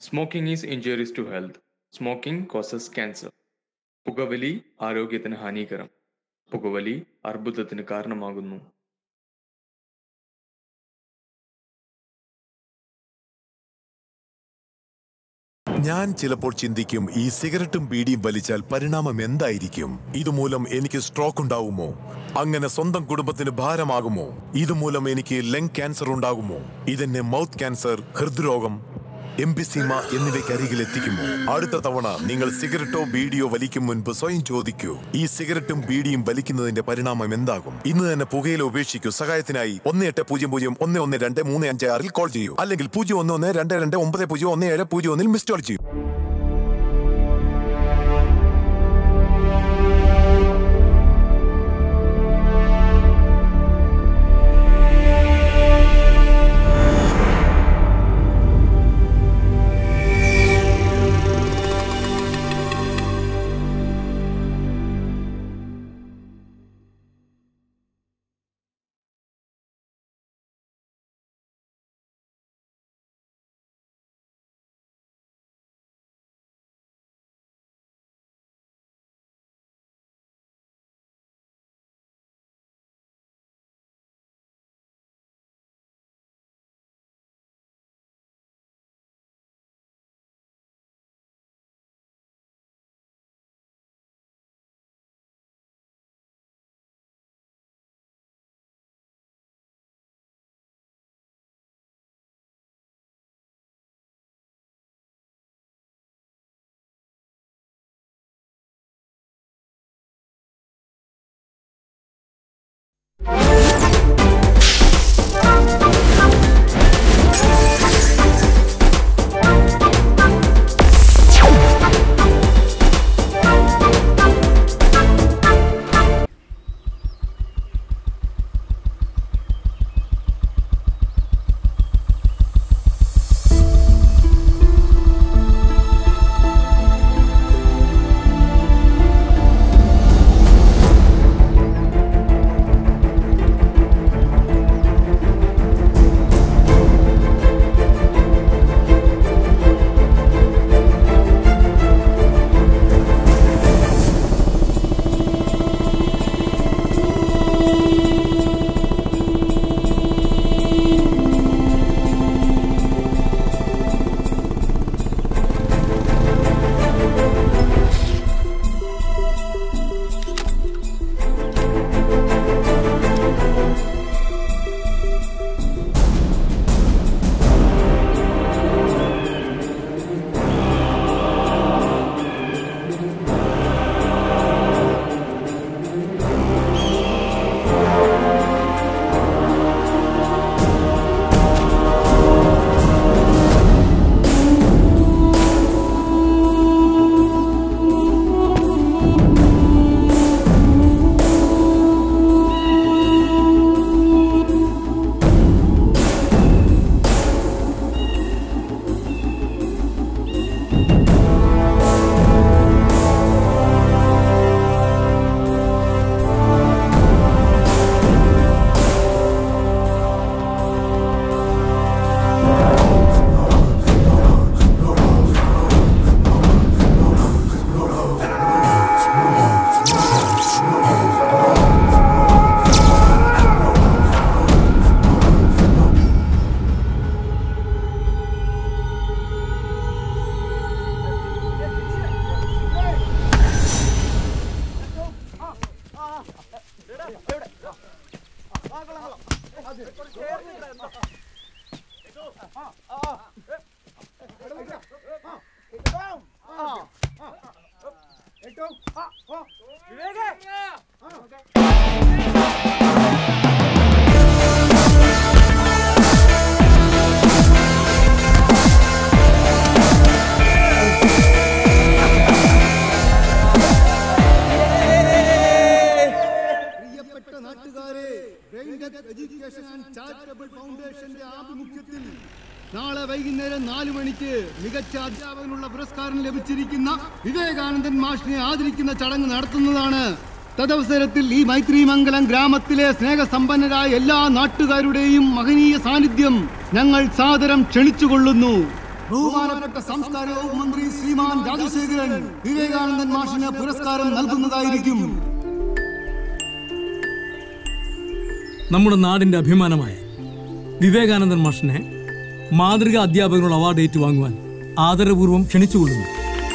Smoking is injurious to health. Smoking causes cancer. പുകവലി ആരോഗ്യത്തിന് ഹാനികരം. പുകവലി അർബുദത്തിന് കാരണമാകുന്നു. ഞാൻ ചിലപ്പോൾ ചിന്തിക്കും, ഈ സിഗരറ്റും ബീഡിയും വലിച്ചാൽ പരിണാമം എന്തായിരിക്കും? ഇതുമൂലം എനിക്ക് സ്ട്രോക്ക് ഉണ്ടാകുമോ? അങ്ങനെ സ്വന്തം കുടുംബത്തിന് ഭാരമാകുമോ? ഇതുമൂലം എനിക്ക് ലങ് ക്യാൻസർ ഉണ്ടാകുമോ? ഇതെന്നെ മൗത്ത് ക്യാൻസർ, ഹൃദ്രോഗം, എംഫിസീമ എന്നിവയ്ക്കരികിൽ എത്തിക്കുമോ? അടുത്ത തവണ നിങ്ങൾ സിഗരറ്റോ ബീഡിയോ വലിക്കും മുൻപ് സ്വയം ചോദിക്കൂ, ഈ സിഗരറ്റും ബീഡിയും വലിക്കുന്നതിന്റെ പരിണാമം എന്താകും? ഇന്ന് തന്നെ പുകയില ഉപേക്ഷിക്കൂ. സഹായത്തിനായി 1800-112-356 കോൾ ചെയ്യൂ, അല്ലെങ്കിൽ 011229011701 മിസ് കോൾ ചെയ്യൂ. നാളെ വൈകുന്നേരം 4 മണിക്ക് മികച്ച അധ്യാപകനുള്ള പുരസ്കാരം ലഭിച്ചിരിക്കുന്ന വിവേകാനന്ദൻ മാഷിനെ ആദരിക്കുന്ന ചടങ്ങ് നടത്തുന്നതാണ്. തദവസരത്തിൽ ഈ മൈത്രിമംഗലം ഗ്രാമത്തിലെ സ്നേഹസമ്പന്നരായ എല്ലാ നാട്ടുകാരുടെയും മഹനീയ സാന്നിധ്യം ഞങ്ങൾ സാദരം ക്ഷണിച്ചുകൊള്ളുന്നു. ബഹുമാനപ്പെട്ട സംസ്കാര വകുപ്പ് മന്ത്രി ശ്രീമാൻ രാജശേഖരൻ വിവേകാനന്ദൻ മാഷിന് പുരസ്കാരം നൽകുന്നതായിരിക്കും. നമ്മുടെ നാടിന്റെ അഭിമാനമായ വിവേകാനന്ദൻ മാഷിനെ മാതൃകാ അധ്യാപകനുള്ള അവാർഡ് ഏറ്റുവാങ്ങുവാൻ ആദരപൂർവ്വം ക്ഷണിച്ചുകൊള്ളുന്നു.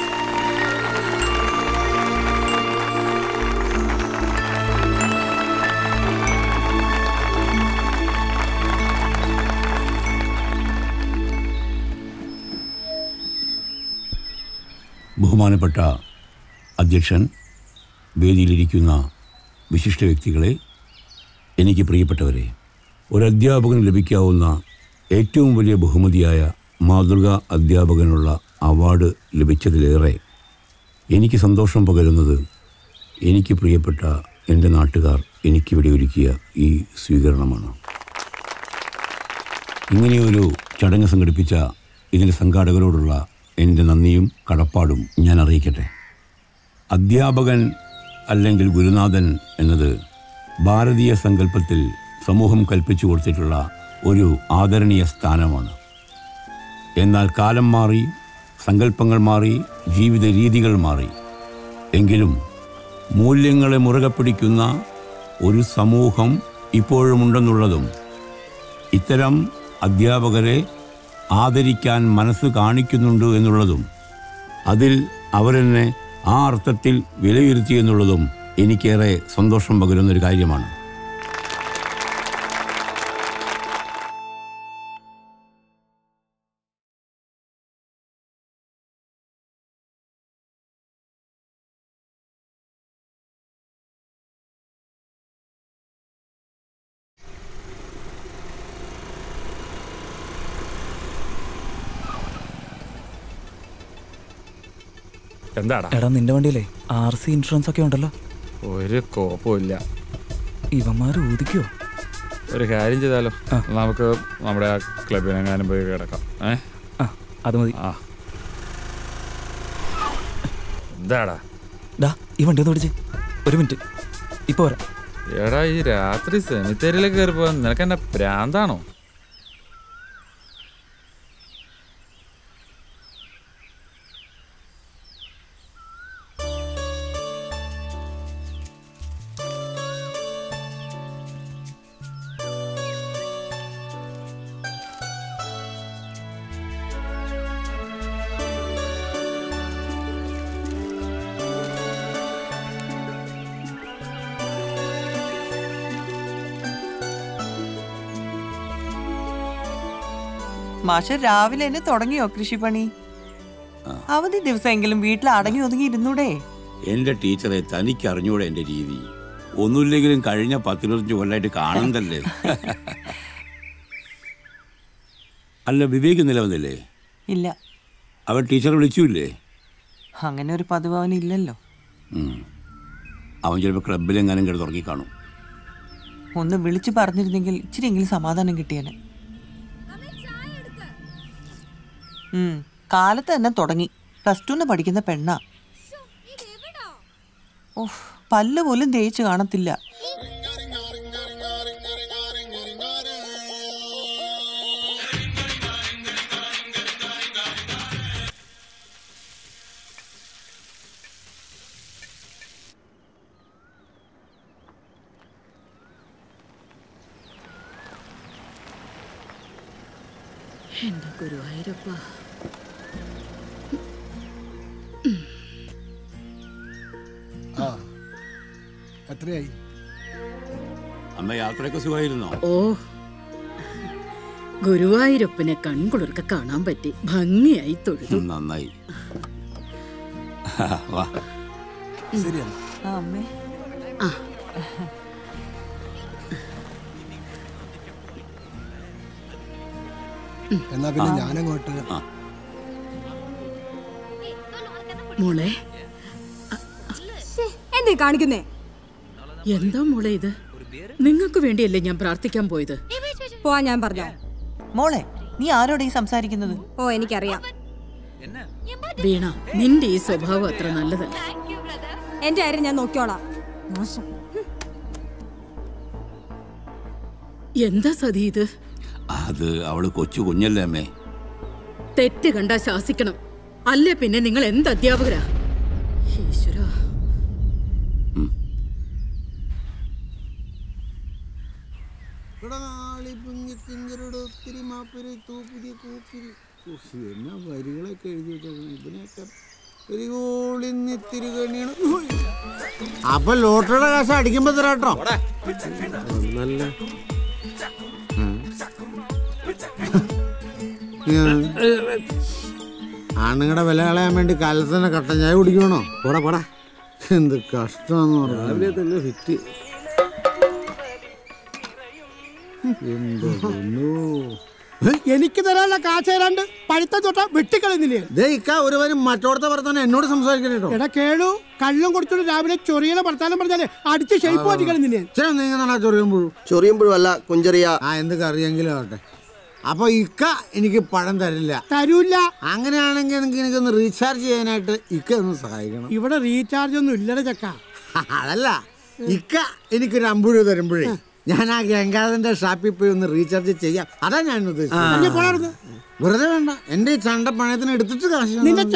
ബഹുമാനപ്പെട്ട അധ്യക്ഷൻ, വേദിയിലിരിക്കുന്ന വിശിഷ്ട വ്യക്തികളെ, എനിക്ക് പ്രിയപ്പെട്ടവരെ, ഒരധ്യാപകന് ലഭിക്കാവുന്ന ഏറ്റവും വലിയ ബഹുമതിയായ മാതൃകാ അധ്യാപകനുള്ള അവാർഡ് ലഭിച്ചതിലേറെ എനിക്ക് സന്തോഷം പകരുന്നത് എനിക്ക് പ്രിയപ്പെട്ട എൻ്റെ നാട്ടുകാർ എനിക്കിവിടെ ഒരുക്കിയ ഈ സ്വീകരണമാണ്. ഇങ്ങനെയൊരു ചടങ്ങ് സംഘടിപ്പിച്ച ഇതിൻ്റെ സംഘാടകരോടുള്ള എൻ്റെ നന്ദിയും കടപ്പാടും ഞാൻ അറിയിക്കട്ടെ. അധ്യാപകൻ അല്ലെങ്കിൽ ഗുരുനാഥൻ എന്നത് ഭാരതീയ സങ്കല്പത്തിൽ സമൂഹം കൽപ്പിച്ചു കൊടുത്തിട്ടുള്ള ഒരു ആദരണീയ സ്ഥാനമാണ്. എന്നാൽ കാലം മാറി, സങ്കല്പങ്ങൾ മാറി, ജീവിത രീതികൾ മാറി. എങ്കിലും മൂല്യങ്ങളെ മുറുകെ പിടിക്കുന്ന ഒരു സമൂഹം ഇപ്പോഴുമുണ്ടെന്നുള്ളതും ഇത്തരം അധ്യാപകരെ ആദരിക്കാൻ മനസ്സ് കാണിക്കുന്നുണ്ട് എന്നുള്ളതും അതിൽ അവരെന്നെ ആ അർത്ഥത്തിൽ വിലയിരുത്തി എന്നുള്ളതും എനിക്കേറെ സന്തോഷം പകരുന്നൊരു കാര്യമാണ്. എന്താടാ? എടാ, നിന്റെ വണ്ടിയിലെ RC ഇൻഷുറൻസ് ഒക്കെ ഉണ്ടല്ലോ. ഒരു കോപ്പമില്ല. ഇവന്മാര് ഊതിക്കോ? ഒരു കാര്യം ചെയ്താലോ, നമുക്ക് നമ്മുടെ ആ ക്ലബിനെങ്ങാനും പോയി കിടക്കാം. അത് മതി. എന്താടാ? ഡാ, ഈ വണ്ടി ഒന്ന് പിടിച്ച്. ഒരു മിനിറ്റ്, ഇപ്പൊ വരാം. എടാ, ഈ രാത്രി സെമിത്തേരിയിലേക്ക് കയറി പോകാൻ നിനക്ക് എന്നെ പ്രാന്താണോ? മാഷ രാവിലെ തന്നെ തുടങ്ങിയോ കൃഷിപ്പണി? അവധി ദിവസമെങ്കിലും വീട്ടിൽ അടങ്ങി ഒതുങ്ങി ഇരുന്നൂടെ? എൻ്റെ ടീച്ചറെ, തനിക്ക് അറിഞ്ഞൂടെ എൻ്റെ രീതി? ഒന്നുമില്ലെങ്കിലും കഴിഞ്ഞ 10-25 കൊല്ലമായിട്ട് കാണുന്നതല്ലേ. അല്ല, വിവേക് നിലവന്നില്ലേ? ഇല്ല. അവൻ ടീച്ചറെ വിളിച്ചില്ലേ? അങ്ങനെ ഒരു പതിവ് അവനില്ലല്ലോ. അവൻ ചിലപ്പോൾ ക്ലബിലെങ്ങാനും കിടന്ന് തുടങ്ങി കാണും. ഒന്ന് വിളിച്ചു പറഞ്ഞിരുന്നെങ്കിൽ ഇച്ചിരിയെങ്കിലും സമാധാനം കിട്ടിയേനെ. കാലത്ത് തന്നെ തുടങ്ങി. +2 പഠിക്കുന്ന പെണ്ണാ. ഓഹ്, പല്ല് പോലും തേച്ച് കാണത്തില്ല. എന്റെ ഗുരുവായൂരപ്പ. എത്രയായി? അമ്മ, യാത്രയൊക്കെ സുഖമായിരുന്നോ? ഓ, ഗുരുവായൂരപ്പനെ കൺകുളിർക്കെ കാണാൻ പറ്റി. ഭംഗിയായി തൊഴുതു. നന്നായി. വാ. ശരിയാണ്. അമ്മേ. എന്നാ പിന്നെ ഞാനങ്ങോട്ട്. മോളെ, എന്തേ കാണിക്കുന്നേ? എന്താ മോളെ ഇത്? നിങ്ങൾക്ക് വേണ്ടിയല്ലേ ഞാൻ പ്രാർത്ഥിക്കാൻ പോയത്? പോവാൻ ഞാൻ പറഞ്ഞോ? മോളെ, നീ ആരോടെ ഈ സംസാരിക്കുന്നത്? ഓ, എനിക്കറിയാം. വീണ, നിന്റെ ഈ സ്വഭാവം അത്ര നല്ലതല്ല. എന്റെ കാര്യം ഞാൻ നോക്കിയോളാം. എന്താ സതി ഇത്? അത് അവള് കൊച്ചു കുഞ്ഞല്ലേ അമ്മേ. തെറ്റ് കണ്ടാ ശാസിക്കണം. അല്ലേ പിന്നെ നിങ്ങൾ എന്ത് അധ്യാപകരാ? ഈശ്വരാ. എന്നാ വരികളൊക്കെ എഴുതി വെച്ചേക്കണം. ഇതിനൊക്കെ അപ്പൊ ലോട്ടറിയുടെ കാശ് അടിക്കുമ്പോ തരാട്ടോ. നല്ല ആണുങ്ങളുടെ വില കളയാൻ വേണ്ടി കാലത്ത് തന്നെ കട്ടൻ ചായ കുടിക്കണോ? പോടാ പോടാ, എന്ത് കഷ്ടമാന്ന് പറഞ്ഞു. തന്നെ ഫിറ്റ് എനിക്ക് തരാനുള്ള കാശ് തരാണ്ട് പഴുത്ത തൊട്ട വെട്ടിക്കളയുന്നില്ലേ? ഒരുവരും മറ്റോടത്തെ വർത്താനം എന്നോട് സംസാരിക്കണോ? എടാ കേളു, കള്ളും കൊടുത്തോണ്ട് രാവിലെ ചൊറിയണ വർത്താനം പറഞ്ഞാലേ അടിച്ച് ഷെയ്പ്പ് മാറ്റിക്കളയുന്നില്ലേ? ചൊറിയുമ്പോഴും അല്ല കുഞ്ചറിയ എന്തൊക്കെ അറിയെങ്കിലും ആവട്ടെ. അപ്പൊ ഇക്ക എനിക്ക് പഴം തരില്ല. തരൂല്ല. അങ്ങനെയാണെങ്കിൽ എനിക്കൊന്ന് റീചാർജ് ചെയ്യാനായിട്ട് ഇക്ക ഒന്ന് സഹായിക്കണം. ഇവിടെ റീചാർജ് ഒന്നും ഇല്ലട ചക്ക. അതല്ല, ഇക്ക എനിക്കൊരു 50 രൂപ തരുമ്പോഴേ ഞാൻ ആ ഗംഗാധരന്റെ ഷാപ്പിൽ പോയി ഒന്ന് റീചാർജ് ചെയ്യാം. അതാ ഞാൻ ഉദ്ദേശിച്ചത്. വെറുതെ വേണ്ട, എന്റെ ഈ ചണ്ട പണയത്തിന് എടുത്തിട്ട് കാശ്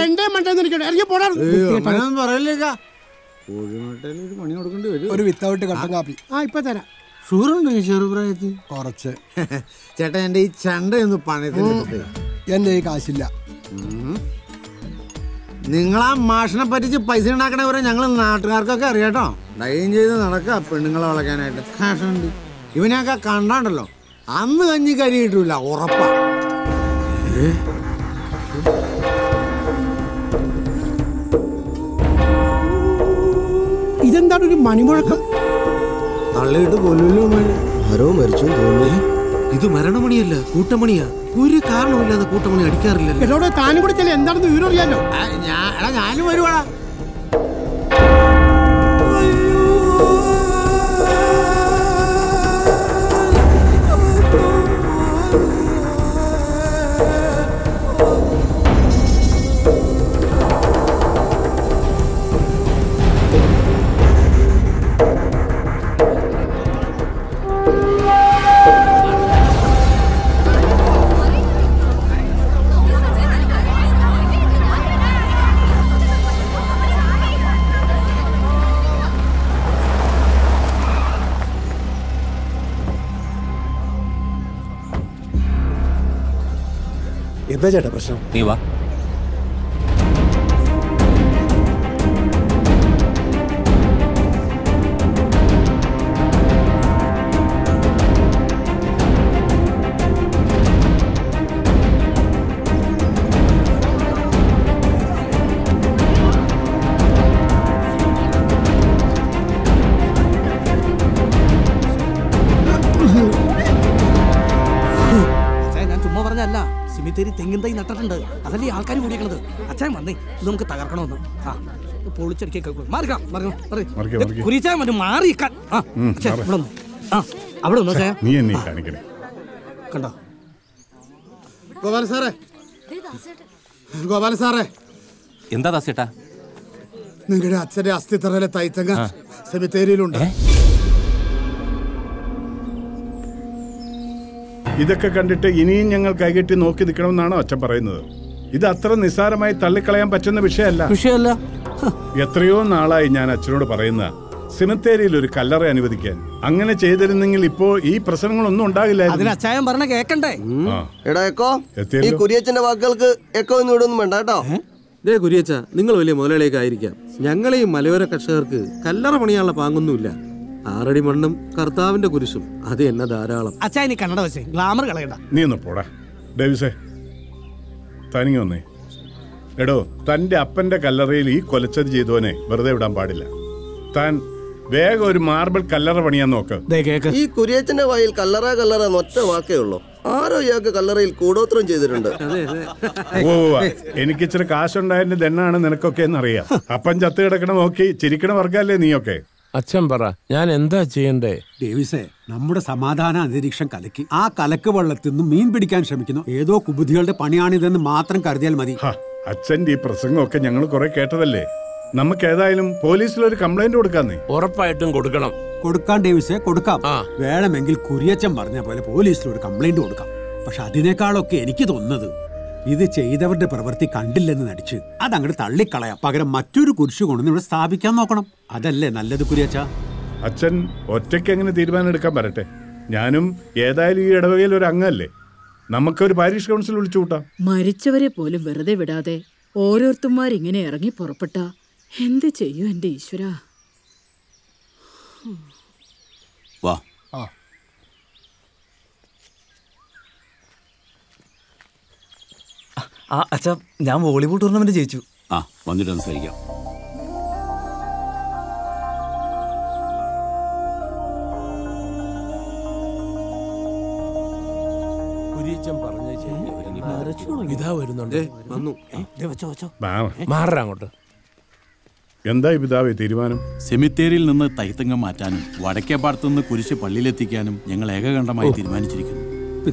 പറയല്ലേ. കോഴിമുട്ടയിൽ ഒരു പണി കൊടുക്കേണ്ടി വരും. ഒരു വിത്തൗട്ട് കട്ടൻ കാപ്പി ഇപ്പൊ തരാം. ഷുഗറുണ്ട് ചെറുപ്രായത്തിൽ കുറച്ച്. ചേട്ടാ എന്റെ ഈ ചണ്ട ഒന്ന് പണയത്തിന് എന്റെ ഈ കാശില്ല. നിങ്ങളാ മാഷിനെ പറ്റിച്ച് പൈസ ഉണ്ടാക്കണവരെ ഞങ്ങൾ നാട്ടുകാർക്കൊക്കെ അറിയാട്ടോ. ഡൈൻ ചെയ്ത് നടക്കുക പെണ്ണുങ്ങളെ വളയ്ക്കാനായിട്ട്. കാശുണ്ട്. ഇവനെയൊക്കെ കണ്ടാണ്ടല്ലോ അന്ന് കഞ്ഞി കരി കിട്ടൂല, ഉറപ്പാ. ഇതെന്താണ് ഒരു മണിമുഴക്കം? തള്ളിയിട്ട് കൊല്ലല്ലോ. ആരോ മരിച്ചു തോന്നുന്നു. ഇത് മരണമണിയല്ല, കൂട്ടമണിയാ. ഒരു കാരണമില്ലാതെ കൂട്ടമണി അടിക്കാറില്ലല്ലോ. എന്നോട് താനും കൂടി ചെല്ല, എന്താണെന്ന് വിവരം അറിയാലോ. ഞാനും വരുവാടാ. എന്താ ചേട്ടാ പ്രശ്നം? നീ വാ. തെങ്ങിൻ തൈ നട്ടിട്ടുണ്ട്, അതല്ലേ ആൾക്കാർ കൂടിയേക്കണത്. അച്ഛൻ വന്നേ, ഇത് നമുക്ക് തകർക്കണമെന്ന്. പൊളിച്ചടിക്കാൻ മാറിക്കാൻ അവിടെ കണ്ടോ? ഗോപാല സാറേ, ഗോപാല സാറേ. എന്താ ദാസേട്ടാ? നിങ്ങളുടെ അച്ഛന്റെ അസ്ഥിത്തറയിലെ തൈത്തങ്ങ സെമിത്തേരിയിലുണ്ട്. ഇതൊക്കെ കണ്ടിട്ട് ഇനിയും ഞങ്ങൾ കൈകെട്ടി നോക്കി നിൽക്കണമെന്നാണോ അച്ഛൻ പറയുന്നത്? ഇത് അത്ര നിസ്സാരമായി തള്ളിക്കളയാൻ പറ്റുന്ന വിഷയമല്ല. എത്രയോ നാളായി ഞാൻ അച്ഛനോട് പറയുന്ന സെമിത്തേരിയിൽ ഒരു കല്ലറ അനുവദിക്കാൻ. അങ്ങനെ ചെയ്തിരുന്നെങ്കിൽ ഇപ്പോ ഈ പ്രശ്നങ്ങളൊന്നും ഉണ്ടാകില്ലായിരുന്നു. അച്ചായൻ പറഞ്ഞ കേക്കണ്ടേ? എടാ എക്കോ, ഈ കുര്യച്ചന്റെ വാക്കുകൾക്ക് എക്കോ ഒന്നും ഇടൊന്നും വേണ്ട കേട്ടോ. ദേ കുര്യച്ച, നിങ്ങൾ വലിയ മുതലാളിയൊക്കെ ആയിരിക്കാം. ഞങ്ങളെ ഈ മലയോര കർഷകർക്ക് കല്ലറ പണിയാനുള്ള പാങ്ങൊന്നുമില്ല. 6 അടി മണ്ണും കർത്താവിന്റെ കുരിശും അത് എന്നെ ധാരാളം. അച്ചായനി കന്നഡ വെച്ചേ ഗ്ലാമർ കളയണ്ട. നീ ഒന്ന് പോടാ ഡേവിസേ, തനിങ്ങി വന്നേ. എടോ, തന്റെ അപ്പന്റെ കല്ലറയിൽ ഈ കൊലച്ചത് ചെയ്തോനെ വെറുതെ വിടാൻ പാടില്ല. താൻ വേഗം ഒരു മാർബിൾ കല്ലറ പണിയാൻ നോക്ക്. ഈ കുര്യച്ചന്റെ വായിൽ കല്ലറ കല്ലറ ഒറ്റ വാക്കേ ഉള്ളൂ. ആരോ ഇയാൾക്ക് കല്ലറയിൽ കൂടോത്രം ചെയ്തിട്ടുണ്ട്. ഓ, എനിക്ക് ഇച്ചിരി കാശുണ്ടായതിന്റെ ദണ്ണാണ് നിനക്കൊക്കെ എന്നറിയാം. അപ്പൻ ചത്ത് കിടക്കണ നോക്കി ചിരിക്കണ വർഗല്ലേ നീയൊക്കെ. അച്ഛൻ പറ, ഞാൻ എന്താ ചെയ്യണ്ടേ? ഡേവിസേ, നമ്മുടെ സമാധാന അന്തരീക്ഷം കലക്കി ആ കലക്ക് വെള്ളത്തിൽ നിന്ന് മീൻ പിടിക്കാൻ ശ്രമിക്കുന്നു ഏതോ കുബുദ്ധികളുടെ പണിയാണിതെന്ന് മാത്രം കരുതിയാൽ മതി. അച്ഛന്റെ ഈ പ്രസംഗമൊക്കെ ഞങ്ങൾ കുറെ കേട്ടതല്ലേ. നമുക്ക് ഏതായാലും പോലീസിലൊരു കംപ്ലൈന്റ് കൊടുക്കാന്നേ. ഉറപ്പായിട്ടും കൊടുക്കണം. കൊടുക്കാം ഡേവിസേ, കൊടുക്കാം. വേണമെങ്കിൽ കുര്യച്ചൻ പറഞ്ഞ പോലെ പോലീസിലൊരു കംപ്ലൈന്റ് കൊടുക്കാം. പക്ഷെ അതിനേക്കാളൊക്കെ എനിക്ക് തോന്നുന്നത് ഇത് ചെയ്തവരുടെ പ്രവൃത്തി കണ്ടില്ലെന്ന് നടിച്ച് അതങ്ങോട്ട് തള്ളിക്കളയാം. പകരം മറ്റൊരു കുരിശ് കൊണ്ടു ഇവിടെ സ്ഥാപിക്കാൻ നോക്കണം. അതല്ലേ നല്ലത് കുര്യച്ചാ. അച്ഛൻ ഒറ്റയ്ക്ക് എങ്ങനെ തീരുമാനം എടുക്കാൻ വരട്ടെ. ഞാനും ഏതായാലും ഈ ഇടവകയിൽ ഒരു അംഗമല്ലേ. നമുക്കൊരു പാരിഷ് കൗൺസിൽ വിളിച്ചു കൂട്ടാം. മരിച്ചവരെ പോലും വെറുതെ വിടാതെ ഓരോരുത്തന്മാരിങ്ങനെ ഇറങ്ങി പുറപ്പെട്ട എന്ത് ചെയ്യൂ എന്റെ ഈശ്വര. വാ. അച്ഛാ, ഞാൻ വോളിബോൾ ടൂർണമെന്റ് ജയിച്ചു. വന്നിട്ട് സംസാരിക്കാം. അങ്ങോട്ട്. എന്തായി പിതാവേ തീരുമാനം? സെമിത്തേരിയിൽ നിന്ന് തൈത്തങ്ങം മാറ്റാനും വടക്കേപ്പാടത്തു നിന്ന് കുരിശ് പള്ളിയിലെത്തിക്കാനും ഞങ്ങൾ ഏകകണ്ഠമായി തീരുമാനിച്ചിരിക്കുന്നു.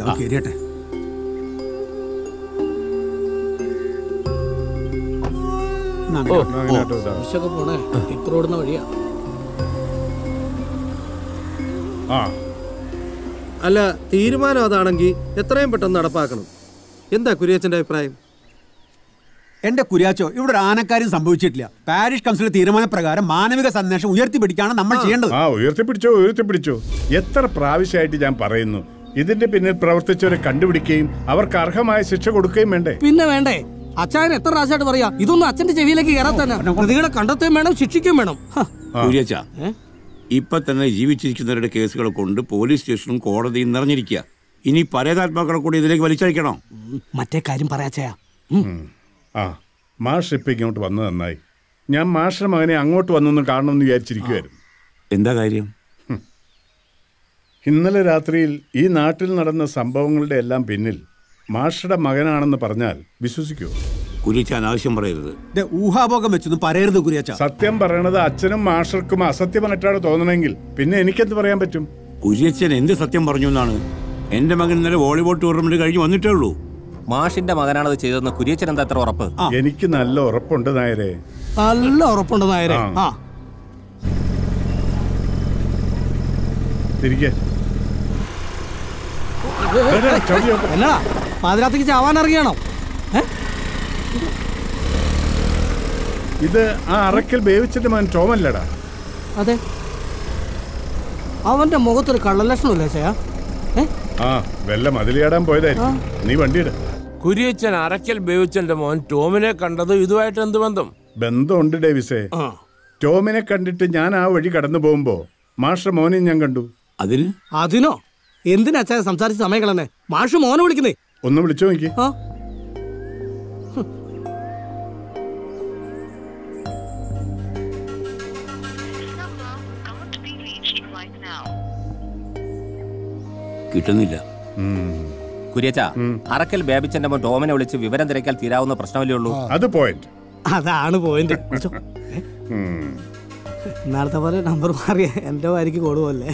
അല്ല, തീരുമാനം അതാണെങ്കിൽ എത്രയും പെട്ടെന്ന് നടപ്പാക്കണം. എന്താ കുര്യച്ചന്റെ അഭിപ്രായം? എന്റെ കുര്യാച്ചോ, ഇവിടെ ഒരു ആനക്കാര്യം സംഭവിച്ചിട്ടില്ല. പാരിഷ് കൗൺസിൽ തീരുമാനപ്രകാരം മാനവിക സന്ദേശം ഉയർത്തിപ്പിടിക്കാണ് നമ്മൾ ചെയ്യേണ്ടത്. ഉയർത്തിപ്പിടിച്ചോ. എത്ര പ്രാവശ്യമായിട്ട് ഞാൻ പറയുന്നു, ഇതിന്റെ പിന്നിൽ പ്രവർത്തിച്ചവരെ കണ്ടുപിടിക്കുകയും അവർക്ക് അർഹമായ ശിക്ഷ കൊടുക്കുകയും വേണ്ടേ? പിന്നെ വേണ്ടേ? അച്ഛൻ എത്ര പ്രാവശ്യമായിട്ട് പറയാ, ഇതൊന്നും അച്ഛന്റെ ചെവിയിലേക്ക് കയറാൻ തന്നെ. പ്രതികളെ കണ്ടെത്തുകയും വേണം, ശിക്ഷിക്കുകയും വേണം. ഇപ്പൊ തന്നെ ജീവിച്ചിരിക്കുന്നവരുടെ കേസുകൾ കൊണ്ട് പോലീസ് സ്റ്റേഷനും കോടതിയും നിറഞ്ഞിരിക്കുക. ഇനി പരേതാത്മാക്കളെ കൂടി ഇതിലേക്ക് വലിച്ചഴിക്കണോ? മറ്റേ കാര്യം പറയാച്ചയാ. മാഷ് ഇപ്പൊ ഇങ്ങോട്ട് വന്നത് നന്നായി. ഞാൻ മാഷിന്റെ മകനെ അങ്ങോട്ട് വന്നൊന്ന് കാണണമെന്ന് വിചാരിച്ചിരിക്കുവായിരുന്നു. എന്താ കാര്യം? ഇന്നലെ രാത്രിയിൽ ഈ നാട്ടിൽ നടന്ന സംഭവങ്ങളുടെ എല്ലാം പിന്നിൽ മാഷയുടെ മകനാണെന്ന് പറഞ്ഞാൽ വിശ്വസിക്കുമോ? കുര്യച്ച അനാവശ്യം പറയരുത്. ഊഹാഭോഗം വെച്ചൊന്നും പറയരുത് കുര്യച്ച. സത്യം പറയണത് അച്ഛനും മാഷർക്കും അസത്യമായിട്ടാണ് തോന്നണമെങ്കിൽ പിന്നെ എനിക്കെന്ത് പറയാൻ പറ്റും? കുര്യച്ചൻ എന്ത് സത്യം പറഞ്ഞു എന്നാണ്? എന്റെ മകൻ ഇന്നലെ വോളിബോൾ ടൂർണമെന്റ് കഴിഞ്ഞ് വന്നിട്ടേ ഉള്ളൂ. മാഷിന്റെ മകനാണത് ചെയ്തതെന്ന് കുര്യച്ചൻ എന്താ എത്ര ഉറപ്പ്? എനിക്ക് നല്ല ഉറപ്പുണ്ട് നായരെ. നല്ല ഉറപ്പുണ്ട് നായരെ. തിരികെ എന്നാ പാതിരാത്രിക്ക് ചാവാൻ ഇറങ്ങിയാണോ? ഇത് ആ അറക്കൽ ബേവിച്ചിട്ട് മകൻ ടോമല്ലടാ. അതെ, അവന്റെ മുഖത്തൊരു കള്ളലക്ഷണമില്ലേ ചായ? വെല്ല മതിലിയാടാൻ പോയതായിരിക്കും. നീ വണ്ടിയിട. കുര്യച്ചൻ അറക്കൽ ബേവിച്ചന്റെ മോൻ ടോമിനെ കണ്ടത് ഇതുമായിട്ട് എന്ത് ബന്ധം? ബന്ധമുണ്ട് ഡേവിസേ. ടോമിനെ കണ്ടിട്ട് ഞാൻ ആ വഴി കടന്നു പോകുമ്പോ മാഷ മോനെ ഞാൻ കണ്ടു. അതിനോ? എന്തിനാ അച്ഛാ സംസാരിച്ച് സമയം കളഞ്ഞേ? മാഷ് മോനെ വിളിക്കുന്നേ. ഒന്ന് വിളിച്ചോ എനിക്ക്. കിട്ടുന്നില്ല. കുര്യച്ച, അറക്കൽ ബേബിച്ചന്റെ മോൻ ടോമിനെ വിളിച്ച് വിവരം തിരക്കാൽ തീരാവുന്ന പ്രശ്നമല്ലേ ഉള്ളൂ. അത് പോയിന്റ്. അതാണ് പോയിന്റ്. നേരത്തെ പോലെ നമ്പർ മാറിയ എന്റെ വാരിക്ക് കൊടുവല്ലേ.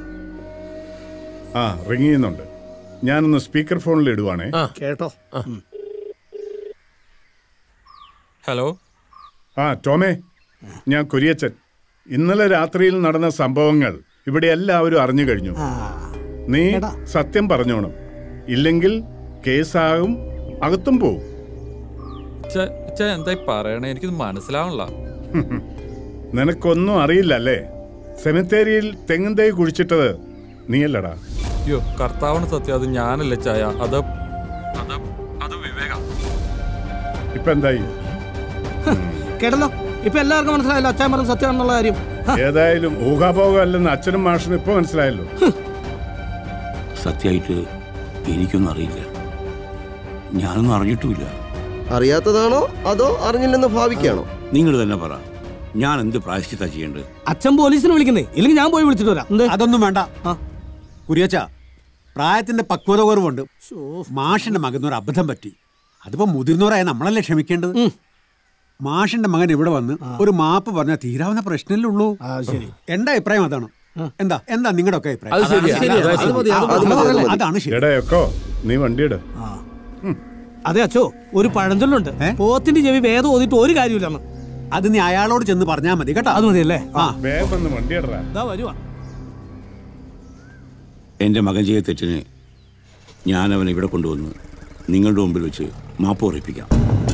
റിങ് ചെയ്യുന്നുണ്ട്. ഞാനൊന്ന് സ്പീക്കർ ഫോണിൽ ഇടുവാണേ. കേട്ടോ. ഹലോ. ടോമേ, ഞാൻ കുര്യച്ചൻ. ഇന്നലെ രാത്രിയിൽ നടന്ന സംഭവങ്ങൾ ഇവിടെ എല്ലാവരും അറിഞ്ഞു കഴിഞ്ഞു. നീ സത്യം പറഞ്ഞോണം, ഇല്ലെങ്കിൽ കേസാകും, അകത്തും പോവും. എന്തായി പറയണേ? എനിക്കിത് മനസ്സിലാവണില്ല. നിനക്കൊന്നും അറിയില്ലല്ലേ? സെമിത്തേരിയിൽ തെങ്ങും തൈ കുഴിച്ചിട്ടത് നീയല്ലടാ. അയ്യോ, കർത്താവിന് സത്യം, അത് ഞാനല്ലേ ചായ. അത് വിവേക. ഇപ്പൊ എന്തായി? കേട്ടല്ലോ, ഇപ്പൊ എല്ലാവർക്കും മനസ്സിലായല്ലോ അച്ഛൻ പറഞ്ഞ സത്യമാണെന്നുള്ള കാര്യം. ഏതായാലും ഊഹാഭോഗം അല്ലെന്ന് അച്ഛനും മാഷിനും ഇപ്പൊ മനസ്സിലായല്ലോ. സത്യമായിട്ട് എനിക്കൊന്നും അറിയില്ല. ഞാനൊന്നും അറിഞ്ഞിട്ടുമില്ല. അറിയാത്തതാണോ അതോ അറിഞ്ഞില്ലെന്ന് ഭാവിക്കാണോ? നിങ്ങൾ തന്നെ പറ, ഞാൻ എന്ത് പ്രായശ്ചിത്ത ചെയ്യേണ്ടത്? അച്ഛൻ പോലീസിനെ വിളിക്കുന്നേ, ഇല്ലെങ്കിൽ ഞാൻ പോയി വിളിച്ചിട്ട് വരാം. അതൊന്നും വേണ്ട കുര്യച്ച. പ്രായത്തിന്റെ പക്വത കുറവുണ്ട്. മാഷിന്റെ മകനൊരു അബദ്ധം പറ്റി. അതിപ്പോ മുതിർന്നവരായ നമ്മളല്ലേ ക്ഷമിക്കേണ്ടത്. മാഷിന്റെ മകൻ ഇവിടെ വന്ന് ഒരു മാപ്പ് പറഞ്ഞാൽ തീരാവുന്ന പ്രശ്നമല്ലേ ഉള്ളൂ. എന്റെ അഭിപ്രായം അതാണ്. എന്താ എന്താ നിങ്ങളുടെ ഒക്കെ അഭിപ്രായം? അതാണ് ശരി. നീ വണ്ടിയിട്. അതെ അച്ഛോ, ഒരു പഴഞ്ചൊല്ലുണ്ട്, പോത്തിന്റെ ചെവി വേദം ഓതിട്ട് ഒരു കാര്യമില്ലെന്ന്. അത് നീ അയാളോട് ചെന്ന് പറഞ്ഞാൽ മതി കേട്ടോ. അത് മതിയല്ലേ? എന്റെ മകൻ ചെയ്ത തെറ്റിന് ഞാൻ അവനെ ഇവിടെ കൊണ്ടുവന്ന് നിങ്ങളുടെ മുമ്പിൽ വെച്ച് മാപ്പ് പറയിപ്പിക്കാം.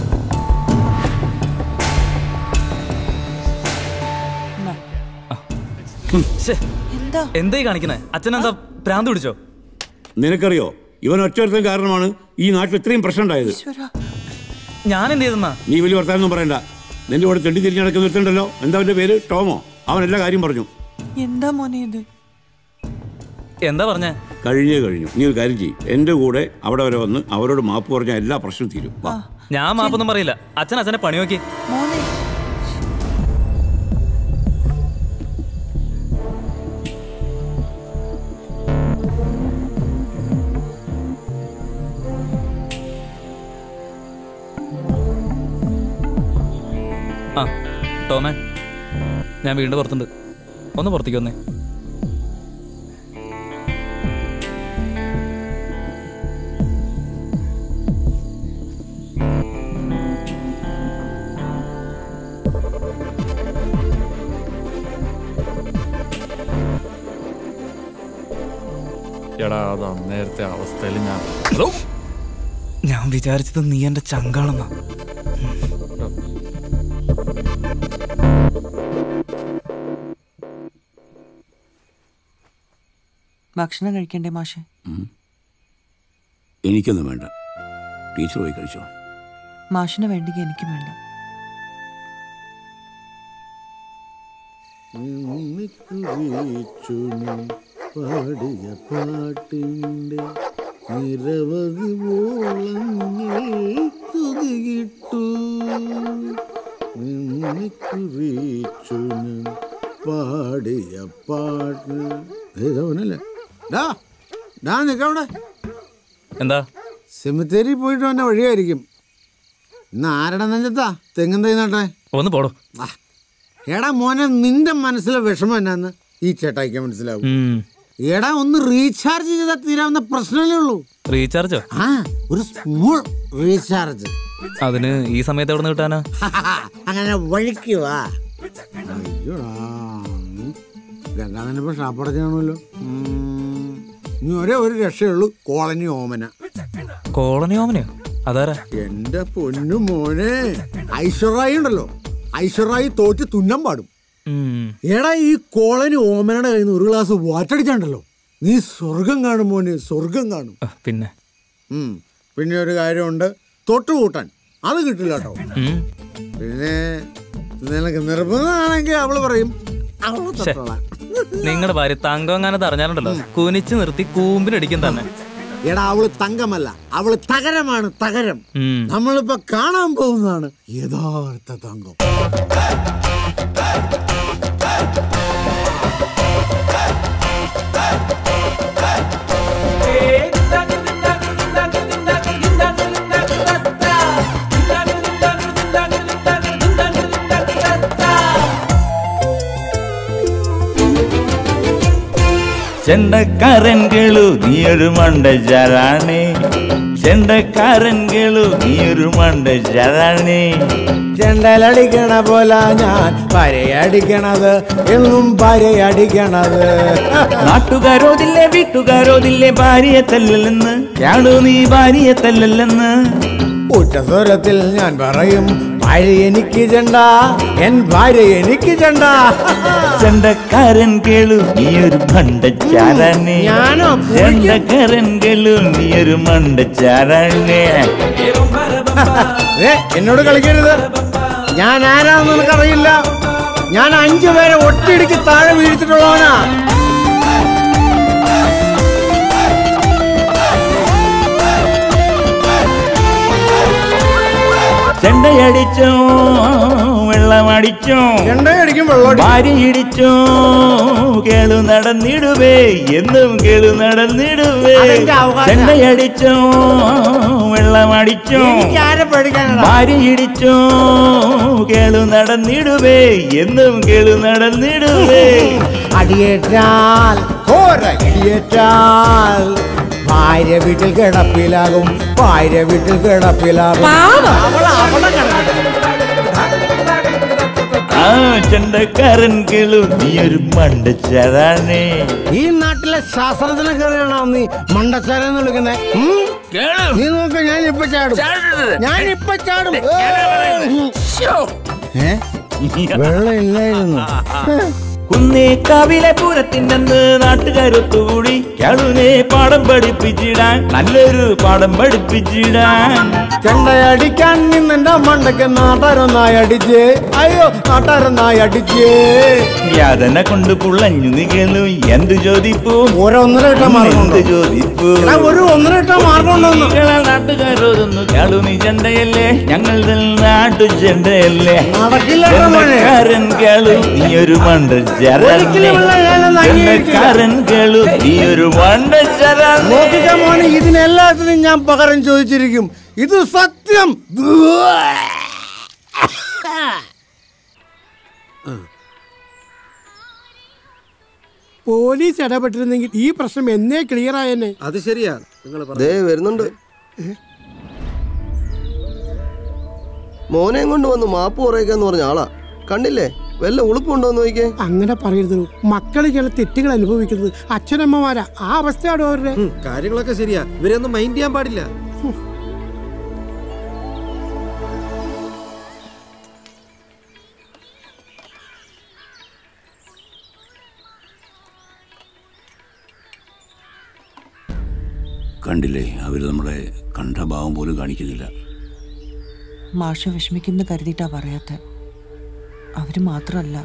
എന്തായി കാണിക്കണേ? അച്ഛനെന്താ ഭ്രാന്ത് പിടിച്ചോ? നിനക്കറിയോ, ഇവൻ ഒറ്റ കാരണമാണ് ഈ നാട്ടിൽ ഇത്രയും പ്രശ്നം ഉണ്ടായത്. ഞാൻ എന്ത് ചെയ്തെന്നാ? നീ വലിയ വർത്താനൊന്നും പറയണ്ട. നിന്റെ കൂടെ തെണ്ടി തിരിഞ്ഞ് നടക്കുന്ന നിർത്തണ്ടല്ലോ. എന്താ അവന്റെ പേര്? ടോമോ. അവൻ എല്ലാ കാര്യം പറഞ്ഞു. എന്താ മോനെ ഇത്? എന്താ പറഞ്ഞേ? കഴിഞ്ഞു. നീ ഒരു കാര്യം ചെയ്യും, എന്റെ കൂടെ അവിടെ വരെ വന്ന് അവരോട് മാപ്പ് പറഞ്ഞാൽ എല്ലാ പ്രശ്നവും തീരും. ഞാൻ മാപ്പൊന്നും പറയില്ല. അച്ഛനെ പണി നോക്കി. ആ ടോമേ, ഞാൻ വീണ്ടും പുറത്തുണ്ട്. ഒന്ന് പുറത്തേക്ക് വന്നേ. എടാ, അത് നേരത്തെ അവസ്ഥയിൽ ഞാൻ വിചാരിച്ചത് നീ എന്റെ ചങ്കാണെന്നാ. ഭക്ഷണം കഴിക്കണ്ടേ മാഷെ? എനിക്കൊന്നും വേണ്ട, ടീച്ചർ പോയി കഴിച്ചോ. മാഷിന് വേണ്ടെങ്കിൽ എനിക്കും വേണ്ട. പാടിയ പാട്ടിൻ്റെ നിരവധി ഓളങ്ങൾ തുതികിട്ടു കുറിച്ചു പാടിയ പാട്ട്. ഇതവനല്ലേ? നിക്കവിടെ. എന്താ? സെമിത്തേരി പോയിട്ട് വന്ന വഴിയായിരിക്കും. ഇന്ന് ആരുടെ നെഞ്ചത്താ തെങ്ങും തൈ നട്ടെ? ഒന്ന് പോടോ. എടാ മോനെ, നിന്റെ മനസ്സിലെ വിഷമം എന്നാന്ന് ഈ ചേട്ടായിക്ക് മനസ്സിലാവും. എടാ, ഒന്ന് റീചാർജ് ചെയ്താൽ തീരാവുന്ന പ്രശ്നമല്ലേ ഉള്ളൂ. റീചാർജോ? ആ, ഒരു സ്മോൾ റീചാർജ്. അതിന് ഈ സമയത്ത് എവിടെ നിന്ന് കിട്ടാനാ? അങ്ങനെ വഴിക്കുവാ. ഗംഗാധരനിപ്പോ ഷാപ്പടച്ചാണല്ലോ. ഇനി ഒരേ ഒരു രക്ഷയുള്ളൂ, കോളനി ഓമന. കോളനി ഓമനയോ? അതാരാ? എന്റെ പൊന്നു മോനെ, ഐശ്വറായി ഉണ്ടല്ലോ. ഐശ്വറായി തോറ്റ് തുന്നം പാടും. എടാ, ഈ കോളനി ഓമനയുടെ കയ്യിൽ നിന്ന് ഒരു ഗ്ലാസ് വാറ്റടിച്ചാണ്ടല്ലോ, നീ സ്വർഗം കാണും മോനെ, സ്വർഗം കാണും. പിന്നെ ഒരു കാര്യമുണ്ട്, തൊട്ടുകൂട്ടാൻ അത് കിട്ടില്ല കേട്ടോ. പിന്നെ നിനക്ക് നിർബന്ധമാണെങ്കിൽ അവള് പറയും നിങ്ങളുടെ ഭാര്യ തങ്കങ്ങാനത്ത് അറിഞ്ഞാലുണ്ടല്ലോ, കുനിച്ചു നിർത്തി കൂമ്പിനടിക്കും തന്നെ. എടാ, അവള് തങ്കമല്ല, അവള് തകരമാണ്, തകരം. നമ്മളിപ്പോ കാണാൻ പോകുന്നതാണ് യഥാർത്ഥ തങ്കം. ചെണ്ടക്കാരൻ കേളു നീയൊരു മണ്ടജാറാണേ, ചെണ്ടക്കാരൻ കേളു നീയൊരു മണ്ടജാറാണേ. ചെണ്ടലടിക്കണ പോലെ ഞാൻ പരയടിക്കണത്, എന്നും പരയടിക്കണത്. നാട്ടുകാരോതില്ലേ വീട്ടുകാരോതില്ലേ ഭാര്യയെ തല്ലല്ലെന്ന്, ഞാളു നീ ഭാര്യയെ തല്ലല്ലെന്ന്. ഉച്ചസ്വരത്തിൽ ഞാൻ പറയും, ഭാര്യ എനിക്ക് ചെണ്ട, എൻ ഭാര്യ എനിക്ക് ചെണ്ട. ചെണ്ടക്കാരൻ കേളു നീയൊരു മണ്ടച്ചാറാണേ, ചെണ്ടക്കാരൻ കേളു നീയൊരു മണ്ടച്ചാറാണേ. എന്നോട് കളിക്കരുത്. ഞാൻ ആരാന്ന് നിനക്കറിയില്ല. ഞാൻ 5 പേരെ ഒറ്റയിടിക്ക് താഴെ വീഴ്ത്തിട്ടുള്ളവനാ. ചെണ്ടയടിച്ചോ വെള്ളമടിച്ചോ, ചെണ്ടയടിക്കും ഭാര്യയിടിച്ചോ, കേളു നടന്നിടുവേ, എന്നും കേളു നടന്നിടുവേ. ചെണ്ടയടിച്ചോ വെള്ളമടിച്ചോ, ഭാര്യയിടിച്ചോ, കേളു നടന്നിടുവേ, എന്നും കേളു നടന്നിടുവേ. അടിയേറ്റാൽ ഇടിയേറ്റാൽ ഭാര്യ വീട്ടിൽ കിടപ്പിലാകും, ഭാര്യ വീട്ടിൽ കിടപ്പിലാകും. ആ ചണ്ടക്കാരൻ കേളു നീ ഒരു മണ്ടച്ചാരാണേ. ഈ നാട്ടിലെ ശാസ്ത്രജ്ഞനാണ് നീ മണ്ടച്ചാരെന്ന് വിളിക്കുന്നേ. നീ നോക്ക, ഞാനിപ്പ ചാടും. വെള്ളം ഇല്ലായിരുന്നു. കുന്നേക്കാവിലെ പൂരത്തിൻ്റെ നാട്ടുകാരൊത്തുകൂടി കേളുനെ പാഠം പഠിപ്പിച്ചിടാൻ, നല്ലൊരു പാഠം പഠിപ്പിച്ചിടാൻ. ചെണ്ടയടിക്കാൻ നിന്നെന്റെ മണ്ടയ്ക്ക് നാട്ടാരൊന്നായി അടിച്ചേ. അയ്യോ, നാട്ടാരൊന്നായി അടിച്ചേ. യാതന കൊണ്ട് പുള്ളഞ്ഞു നികലു എന്ത് ചോദിപ്പൂ. ഒരു 1.5 മാർഗം ചോദിപ്പൂ. ഒരു 1.5 മാർഗം ഉണ്ടോന്ന് നാട്ടുകാരോതൊന്നു കേളു നീ ചെണ്ടയല്ലേ, ഞങ്ങളുടെ നാട്ടു ചെണ്ടയല്ലേ. ചെണ്ടക്കാരൻ കേളു നീ ഒരു മണ്ടച്ചാരൻ കേളു നീ ഒരു മണ്ടച്ചാരൻ. മോനെ, ഇതിനെല്ലാത്തിനും ഞാൻ പകരം ചോദിച്ചിരിക്കും. ഇത് സത്യം. പോലീസ് ഇടപെട്ടിരുന്നെങ്കിൽ ഈ പ്രശ്നം എന്നേ ക്ലിയർ ആയെന്നെ. അത് ശരിയാ, നിങ്ങൾ വരുന്നുണ്ട്. മോനെയും കൊണ്ട് വന്ന് മാപ്പ് പറയിക്കാന്ന് പറഞ്ഞ ആളാ. കണ്ടില്ലേ, വല്ല ഉളുപ്പുണ്ടോന്ന് നോക്കിയേ. അങ്ങനെ പറയരുത്. മക്കള് ചില തെറ്റുകൾ അനുഭവിക്കുന്നത് അച്ഛനമ്മമാരാ. ആ അവസ്ഥയാണോ അവരുടെ? കാര്യങ്ങളൊക്കെ ശരിയാ, ഇവരെയൊന്നും മൈൻഡ് ചെയ്യാൻ പാടില്ല. കണ്ടില്ലേ, അവര് നമ്മളെ കണ്ട ഭാവം പോലും കാണിക്കുന്നില്ല. മാഷ വിഷമിക്കുന്ന കരുതിയിട്ടാ പറയാത്ത. അവര് മാത്രല്ല,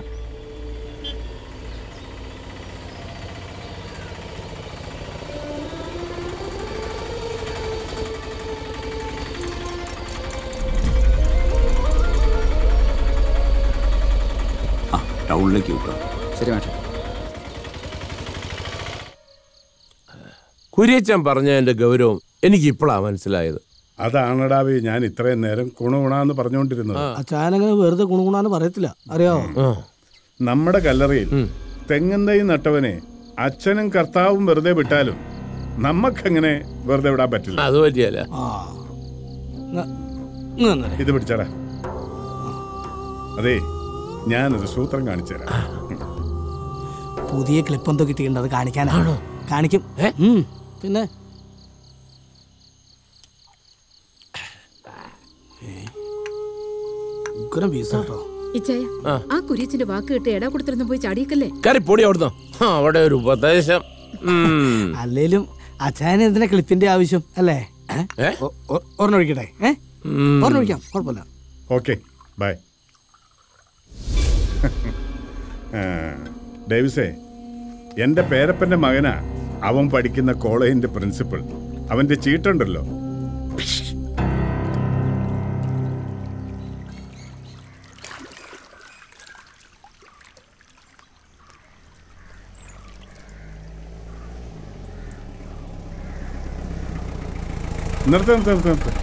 ടൗണിലേക്ക് നോക്കാം. ശരി മാഷ. കുര്യച്ചൻ പറഞ്ഞതിന്റെ ഗൗരവം എനിക്ക് ഇപ്പോഴാ മനസ്സിലായത്. അതാണടാവേ ഞാൻ ഇത്രയും നേരം കുണുകുണാന്ന് പറഞ്ഞുകൊണ്ടിരുന്നത്. അച്ഛനങ്ങനെ വെറുതെ കുണുകുണാന്ന് പറയത്തില്ല, അറിയാമോ? നമ്മുടെ കല്ലറയിൽ തെങ്ങും തൈ നട്ടവനെ അച്ഛനും കർത്താവും വെറുതെ വിട്ടാലും നമ്മക്കങ്ങനെ വെറുതെ വിടാൻ പറ്റില്ല. അത് പറ്റിയല്ല. ഇത് പിടിച്ചടാ. അതെ, ഞാനൊരു സൂത്രം കാണിച്ചു തരാം. പുതിയ ക്ലിപ്പ് എന്തോ കിട്ടിയിട്ടുണ്ട്, അത് കാണിക്കാനാണോ? കാണിക്കും. പിന്നെ ഉഗ്രം പീസ് കേട്ടോ. ഇച്ചായ, ആ കുര്യച്ചന്റെ വാക്ക് കേട്ട് എടാ കൊടുത്തിരുന്നു പോയി ചാടിയേക്കല്ലേ. പൊടി അവിടുന്ന്. അവിടെ ഒരു ഉപദേശം. അല്ലേലും അച്ഛന് എന്തിനാ ക്ലിപ്പിന്റെ ആവശ്യം അല്ലേ? ഒരെണ്ണം ഒഴിക്കട്ടെ. ഒരെണ്ണം ഒഴിക്കാം, കുഴപ്പമില്ല. Okay, by. ഡേവിസേ, എൻ്റെ പേരപ്പൻ്റെ മകനാ അവൻ പഠിക്കുന്ന കോളേജിന്റെ പ്രിൻസിപ്പൽ. അവന്റെ ചീട്ടുണ്ടല്ലോ. നിർത്ത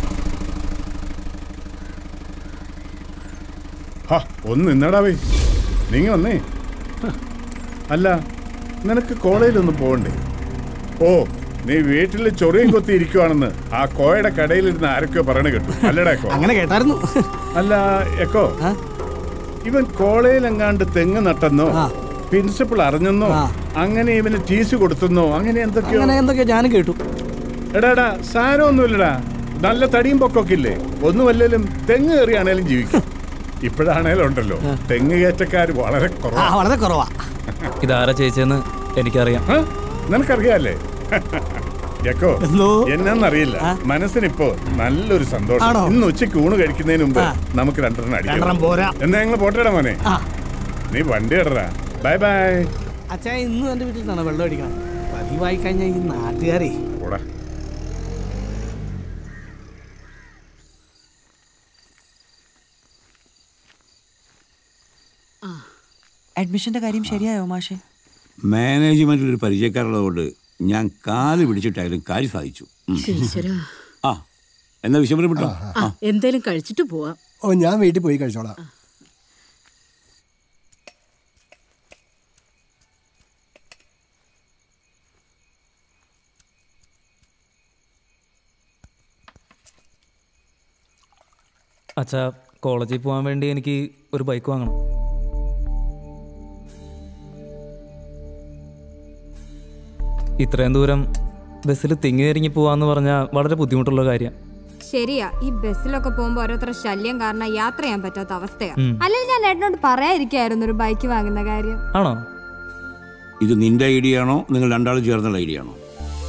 ഒന്ന് നിന്നടാവേ. നീങ്ങി വന്നേ. അല്ല, നിനക്ക് കോളേജിലൊന്നും പോകണ്ടേ? ഓ, നീ വീട്ടിൽ ചൊറിയും കൊത്തി ഇരിക്കുവാണെന്ന് ആ കോയുടെ കടയിലിരുന്ന് ആരൊക്കെയോ പറയണ കേട്ടു. അല്ലടാ എക്കോ? അങ്ങനെ കേട്ടായിരുന്നു. അല്ല എക്കോ, ഇവൻ കോളേജിലെങ്ങാണ്ട് തെങ്ങ് നട്ടെന്നോ പ്രിൻസിപ്പൾ അറിഞ്ഞെന്നോ അങ്ങനെ ഇവന് ടീസി കൊടുത്തെന്നോ അങ്ങനെ എന്തൊക്കെയോ ഞാനും കേട്ടു. എടാ സാരമൊന്നുമില്ലടാ, നല്ല തടിയും പൊക്കൊക്കെ ഇല്ലേ, ഒന്നുമല്ലേലും തെങ്ങ് കയറിയാണേലും ജീവിക്കും. ഇപ്പോഴാണേലും ഉണ്ടല്ലോ തെങ്ങ് കയറ്റക്കാർ വളരെ കുറവാ. ഇതാരാ ചേച്ചെന്ന് എനിക്കറിയാം. നിനക്കറിയാല്ലേ? യക്കോ, എന്നറിയില്ല, മനസ്സിനിപ്പോ നല്ലൊരു സന്തോഷം. ഇന്ന് ഉച്ചയ്ക്ക് ഊണ് കഴിക്കുന്നതിന് മുമ്പ് നമുക്ക് 2 അടിക്കണം. എന്നാ ഞങ്ങൾ പോട്ടേടാ മോനെ. നീ വണ്ടി ഇടറാ. Bye bye. അച്ഛാ, ഇന്നും എന്റെ വീട്ടിൽ നിന്നാണ് വെള്ളം അടിക്കണം. പതിവായി കഴിഞ്ഞാൽ ഈ നാട്ടുകാരെ. അഡ്മിഷന്റെ കാര്യം ശരിയായോ മാഷെ? മാനേജ്മെന്റിൽ ഒരു പരിചയക്കാരുള്ളതുകൊണ്ട് ഞാൻ കാല് പിടിച്ചിട്ടായാലും കാര്യം സാധിച്ചു. എന്നാ വിശംബരം വിട്ടോ. എന്തേലും കഴിച്ചിട്ട് പോവാം. ഓ, ഞാൻ വീട്ടിൽ പോയി കഴിച്ചോളാം. അച്ഛാ, കോളേജിൽ പോകാൻ വേണ്ടി എനിക്ക് ഒരു ബൈക്ക് വാങ്ങണം. ഇത്രയും ദൂരം ബസ്സിൽ തിങ്ങി തിരിഞ്ഞ് പോവാന്ന് പറഞ്ഞാൽ വളരെ ബുദ്ധിമുട്ടുള്ള കാര്യം. ശരിയാ, ഈ ബസ്സിലൊക്കെ പോകുമ്പോ ഓരോരുത്തർ ശല്യം കാരണം യാത്ര ചെയ്യാൻ പറ്റാത്ത അവസ്ഥയാ. അല്ലെങ്കിൽ ഞാൻ ഏട്ടനോട് പറയാതിരിക്കായിരുന്നു ഒരു ബൈക്ക് വാങ്ങുന്ന കാര്യം. ആണോ? ഇത് നിന്റെ ഐഡിയ ആണോ നിങ്ങൾ രണ്ടാളും ചേർന്നുള്ള ഐഡിയ ആണോ?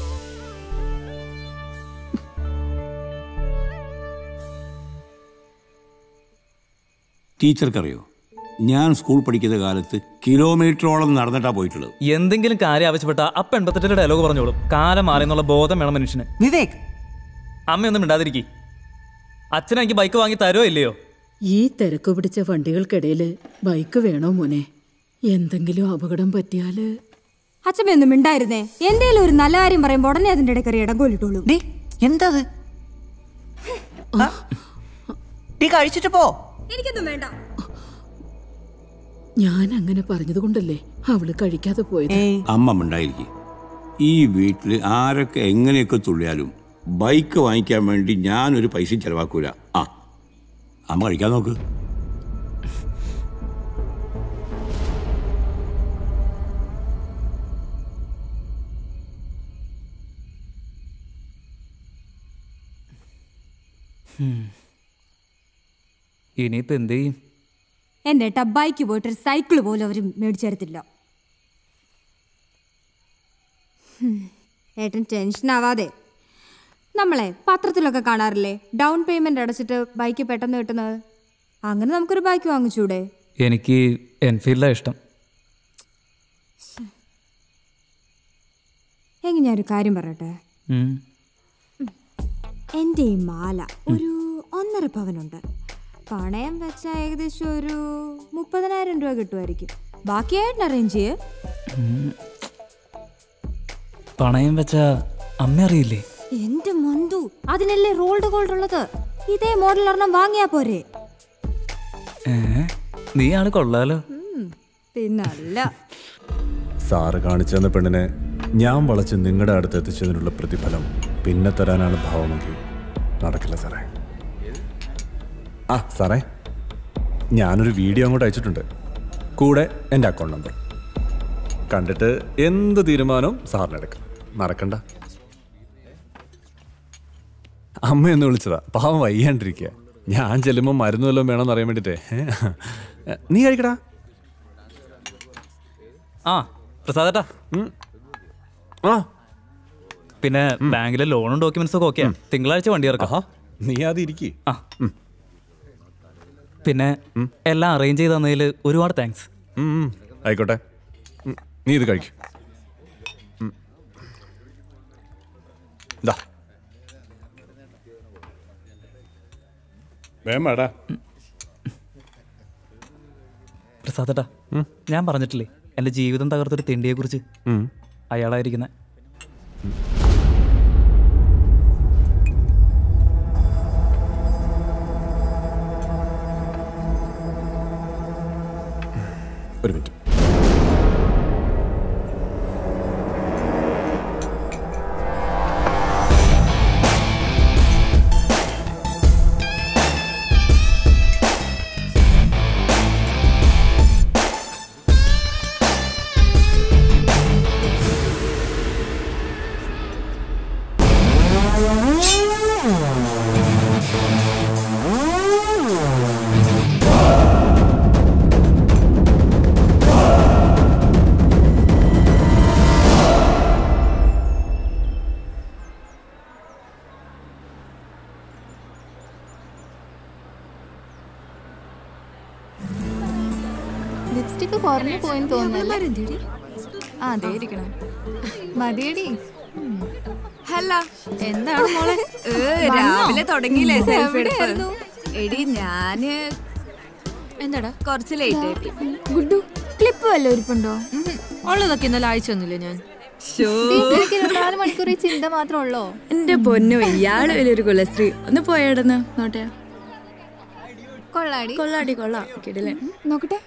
ടീച്ചർക്കറിയോ, ഞാൻ സ്കൂൾ പഠിക്കുന്ന കാലത്ത് കിലോമീറ്ററോളം നടന്നിട്ടാ പോയിട്ടുള്ളത്. എന്തെങ്കിലും കാര്യം ആവശ്യപ്പെട്ട അപ്പ 88 ഡയലോഗ് പറഞ്ഞോളും. കാലം മാറിയെന്നുള്ള ബോധം വേണം മനുഷ്യന്. വിവേക്, അമ്മയൊന്നും മിണ്ടാതിരിക്കി. അച്ഛനെനിക്ക് ബൈക്ക് വാങ്ങി തരുമോ ഇല്ലയോ? ഈ തിരക്ക് പിടിച്ച വണ്ടികൾക്കിടയിൽ ബൈക്ക് വേണോ മോനെ? എന്തെങ്കിലും അപകടം പറ്റിയാല്? അച്ഛമ്മയൊന്നും മിണ്ടായിരുന്നേ. എന്തേലും ഒരു നല്ല കാര്യം പറയുമ്പോ ഉടനെ അതിന്റെ ഇടയ്ക്ക് ഇടങ്കോലിട്ടോളൂ. എന്താ കഴിച്ചിട്ട് പോ. എനിക്കൊന്നും വേണ്ട. ഞാൻ അങ്ങനെ പറഞ്ഞത് കൊണ്ടല്ലേ അവള് കഴിക്കാതെ പോയത്. അമ്മ മിണ്ടായിരിക്കും. ഈ വീട്ടിൽ ആരൊക്കെ എങ്ങനെയൊക്കെ തുള്ളിയാലും ബൈക്ക് വാങ്ങിക്കാൻ വേണ്ടി ഞാനൊരു പൈസ ചെലവാക്കൂല. ആ അമ്മ കഴിക്കാൻ നോക്ക്. ഇനിയിപ്പോ എന്ത് ചെയ്യും? എന്റെ ഏട്ടാ ബൈക്ക് പോയിട്ട് സൈക്കിള് പോലും അവർ മേടിച്ചു തരത്തില്ല. ഏട്ടൻ ടെൻഷൻ ആവാതെ. നമ്മളെ പത്രത്തിലൊക്കെ കാണാറില്ലേ ഡൗൺ പേയ്മെന്റ് അടച്ചിട്ട് ബൈക്ക് പെട്ടെന്ന് കിട്ടുന്നത്? അങ്ങനെ നമുക്കൊരു ബൈക്ക് വാങ്ങിച്ചൂടെ? എനിക്ക് എൻഫീൽഡാണ് ഇഷ്ടം. എങ്കിൽ ഞാനൊരു കാര്യം പറയട്ടെ. എൻ്റെ ഈ മാല ഒരു 1.5 പവനുണ്ട്. പണയം വെച്ചാൽ ഏകദേശം ഒരു 30,000 രൂപ കിട്ടുമായിരിക്കും. ബാക്കിയായിട്ട് അറേഞ്ച് ചെയ്യേ. പണയം വെച്ചാ അമ്മ അറിയില്ലേ? എന്റെ മന്തു, അതിനല്ലേ റോൾഡ് ഗോൾഡ് ഉള്ളത്. ഇതേ മോഡൽ ഒരെണ്ണം വാങ്ങിയാ പോരെ? നീ ആള് കൊള്ളാലോ. പിന്നല്ല. സാറ് കാണിച്ചെന്ന പെണ്ണിനെ ഞാൻ വളച്ച് നിങ്ങളുടെ അടുത്ത് എത്തിച്ചതിനുള്ള പ്രതിഫലം പിന്നെ തരാനാണ് ഭാവമെങ്കിൽ നടക്കില്ല സാറേ. ആ സാറേ, ഞാനൊരു വീഡിയോ അങ്ങോട്ട് അയച്ചിട്ടുണ്ട്, കൂടെ എൻ്റെ അക്കൗണ്ട് നമ്പർ. കണ്ടിട്ട് എന്ത് തീരുമാനവും സാറിനെടുക്കാം, മറക്കണ്ട. അമ്മയൊന്ന് വിളിച്ചതാ, പാവം വയ്യാണ്ടിരിക്കുക. ഞാൻ ചെല്ലുമ്പോൾ മരുന്ന് വല്ലതും വേണമെന്ന് അറിയാൻ വേണ്ടിട്ടേ. നീ കഴിക്കടാ. ആ പ്രസാദേട്ടാ. ആ പിന്നെ ബാങ്കിലെ ലോണും ഡോക്യുമെന്റ്സും ഒക്കെ ഓക്കെയാ. തിങ്കളാഴ്ച വണ്ടി ഇറക്കാം. നീ ആദ്യം ഇരിക്കേ. ആ പിന്നെ എല്ലാം അറേഞ്ച് ചെയ്ത് തന്നതിൽ ഒരുപാട് താങ്ക്സ്. ആയിക്കോട്ടെ, നീ ഇത് കഴിക്കും. പ്രസാദേട്ടാ, ഞാൻ പറഞ്ഞിട്ടില്ലേ എൻ്റെ ജീവിതം തകർത്തൊരു തെണ്ടിയെ കുറിച്ച്? അയാളായിരിക്കുന്നത്. ഒരു മിനിറ്റ്. ലിപ്സ്റ്റിക് കുറഞ്ഞു പോയെന്ന് തോന്നുന്നല്ലേ? ആ അതെ ഇരിക്കണം. മതിയടി. ഹല്ല, എന്താണ് മോളെ രാവിലെ തുടങ്ങിയില്ലേ സെൽഫി എടുപ്പ്? എടി ഞാന് എന്താടാ കുറച്ച് ലേറ്റ് ആയിട്ട്. ഗുഡു ക്ലിപ്പ് വല്ല ഇരിപ്പുണ്ടോ? ഉള്ളതൊക്കെ ഇന്നലെ അയച്ചൊന്നുമില്ല ഞാൻ. 24 മണിക്കൂർ ഈ ചിന്ത മാത്രമേ ഉള്ളോ? എന്റെ പൊന്നു, ഇയാള് വലിയൊരു കുലശ്രീ. ഒന്ന് പോയടന്ന് നോട്ടെ. കൊള്ളാടി കൊള്ളാടി കൊള്ളാം. കിടിലൻ. നോക്കട്ടെ.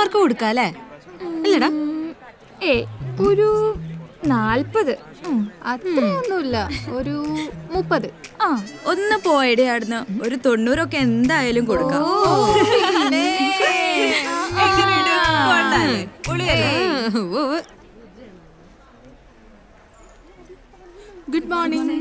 മാർക്ക് കൊടുക്കാല്ലേ അല്ലടാ? ഒരു 40. അത്രയൊന്നുമില്ല, ഒരു 30. ഒന്ന് പോയടേ ആടുന്ന ഒരു 90 ഒക്കെ എന്തായാലും കൊടുക്കാം. Good morning.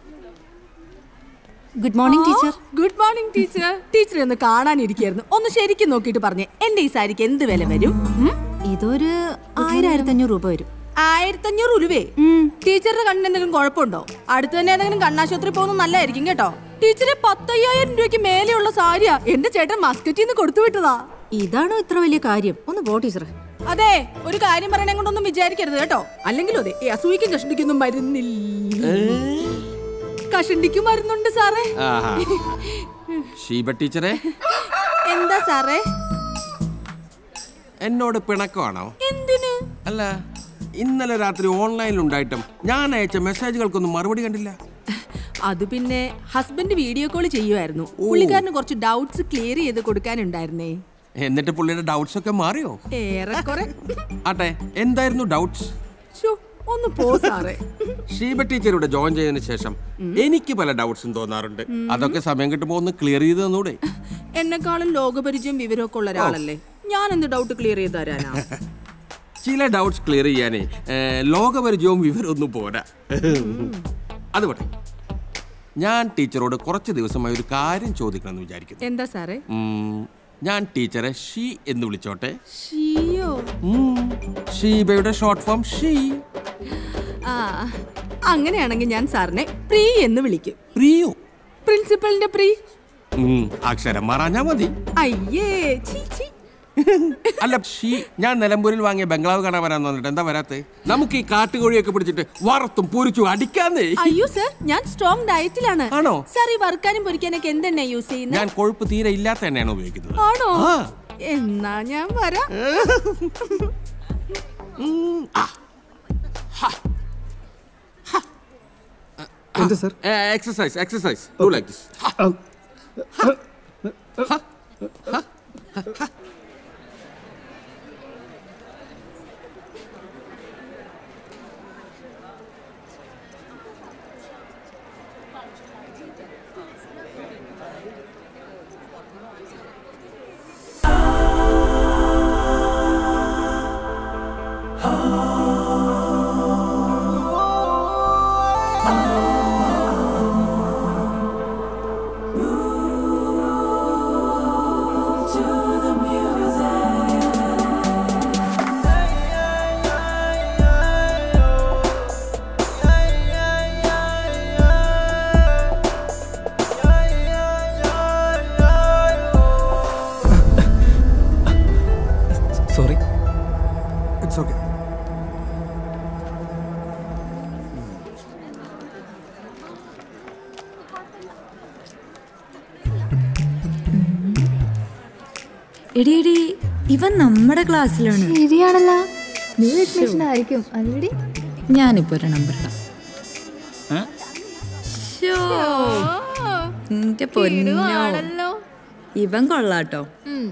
Good morning teacher. Good morning teacher. ടീച്ചറെ ഒന്ന് കാണാനിരിക്കായിരുന്നു. ഒന്ന് ശരിക്കും നോക്കിയിട്ട് പറഞ്ഞേ, എന്റെ ഈ സാരിക്ക് എന്ത് വില വരും? ഇതൊരു 1000-1500 രൂപ വരും. 1500 രൂപയെ? ടീച്ചറുടെ കണ്ണിന് എന്തെങ്കിലും കുഴപ്പമുണ്ടോ? അടുത്ത് തന്നെ ഏതെങ്കിലും കണ്ണാശുപത്രി പോകുന്നത് നല്ലതായിരിക്കും കേട്ടോ. ടീച്ചറെ 10,000 രൂപയ്ക്ക് മേലെയുള്ള സാരിയാ എന്റെ ചേട്ടൻ മസ്കറ്റിൽ നിന്ന് കൊടുത്തു വിട്ടതാ. ഇതാണോ ഇത്ര വലിയ കാര്യം? ഒന്ന് പോ ടീച്ചറെ. അതെ, ഒരു കാര്യം പറയണേ കൊണ്ടൊന്നും വിചാരിക്കരുത് കേട്ടോ. അല്ലെങ്കിലും അതെ, ഈ അസൂയിക്കും കഷണ്ടിക്കൊന്നും മരുന്നില്ല. കഷണ്ടിക്കും മരുന്നുണ്ട് സാറേ. ഷീബ ടീച്ചറെ, എന്താ സാറേ? എന്നോട് പിണക്കമാണോ? എന്തിന്? അല്ല, ഇന്നലെ രാത്രി ഓൺലൈനിൽ ഉണ്ടായിട്ടും ഞാൻ അയച്ച മെസ്സേജുകൾക്കൊന്നും മറുപടി കണ്ടില്ല. അത് പിന്നെ ഹസ്ബൻഡ് വീഡിയോ കോൾ ചെയ്യുമായിരുന്നു. പുള്ളിക്കാരന് കുറച്ച് ഡൗട്ട്സ് ക്ലിയർ ചെയ്ത് കൊടുക്കാനുണ്ടായിരുന്നേ. എന്നിട്ട് പുള്ളിയുടെ ഡൗട്ട്സ് ഒക്കെ മാറിയോ? ഏറെക്കുറെ. ആട്ടെ, എന്തായിരുന്നു ഡൗട്ട്സ്? ഒന്ന് പോ സാറേ. ഷീബ ടീച്ചറുടെ ജോയിൻ ചെയ്തതിന് ശേഷം എനിക്ക് പല ഡൗട്ട്സും തോന്നാറുണ്ട്. അതൊക്കെ സമയം കിട്ടുമ്പോ ഒന്ന് ക്ലിയർ ചെയ്ത് തന്നൂടെ? എന്നെക്കാളും ലോകപരിചയം വിവരമൊക്കെ ഉള്ള ഒരാളല്ലേ, ഞാൻ എന്ത് ഡൗട്ട് ക്ലിയർ ചെയ്ത് തരാനാ? ചില ഡൗട്ട്സ് ക്ലിയർ ചെയ്യാനേ ലോകപരിചയവും വിവരമൊന്നും പോരാ. അത് പോട്ടെ, ഞാൻ ടീച്ചറോട് കുറച്ച് ദിവസമായി ഒരു കാര്യം ചോദിക്കണമെന്ന് വിചാരിക്കുന്നു. എന്താ സാറേ? ഞാൻ ടീച്ചറെ ഷീ എന്ന് വിളിച്ചോട്ടെ? ഷീയോ? ഷീബയുടെ ഷോർട്ട് ഫോം ഷീ. അങ്ങനെയാണെങ്കിൽ ഞാൻ സാറിനെ പ്രീ എന്ന് വിളിക്കും. പ്രിയോ? പ്രിൻസിപ്പലിന്റെ പ്രീ. അക്ഷരം മാറാഞ്ഞാ മതി. അയ്യേ ചീച്ചി. അല്ല ഷീ, ഞാൻ നിലമ്പൂരിൽ വാങ്ങിയ ബംഗ്ലാവ് കാണാൻ വരാൻ തോന്നിട്ട് എന്താ വരാത്തെ? നമുക്ക് ഈ കാട്ടുകോഴിയൊക്കെ പിടിച്ചിട്ട് വറുത്തും പൊരിച്ചു അടിക്കാന്നേ. അയ്യോ സർ, ഞാൻ സ്ട്രോങ് ഡയറ്റിലാണ്. ആണോ? സാർ ഈ വറുക്കാനും പൊരിക്കാനൊക്കെ എന്തെണ്ണ യൂസ് ചെയ്യുന്നത്? ഞാൻ കൊഴുപ്പ് തീരെ ഇല്ലാത്ത എണ്ണയാണ് ഉപയോഗിക്കുന്നത്. ആണോ? എന്നാ ഞാൻ വരാം. Exercise exercise do like this. Sorry. It's okay. എടി എടി, ഇവൻ നമ്മുടെ ക്ലാസ്സിലാണ്. ശരിയാണല്ലോ, ന്യൂ അഡ്മിഷൻ ആയിരിക്കും അല്ലടി. ഞാനിപ്പോ ഒരു നമ്പർ ഇടാം. എന്റെ പൊന്നോ, ഇവൻ കൊള്ളാട്ടോ.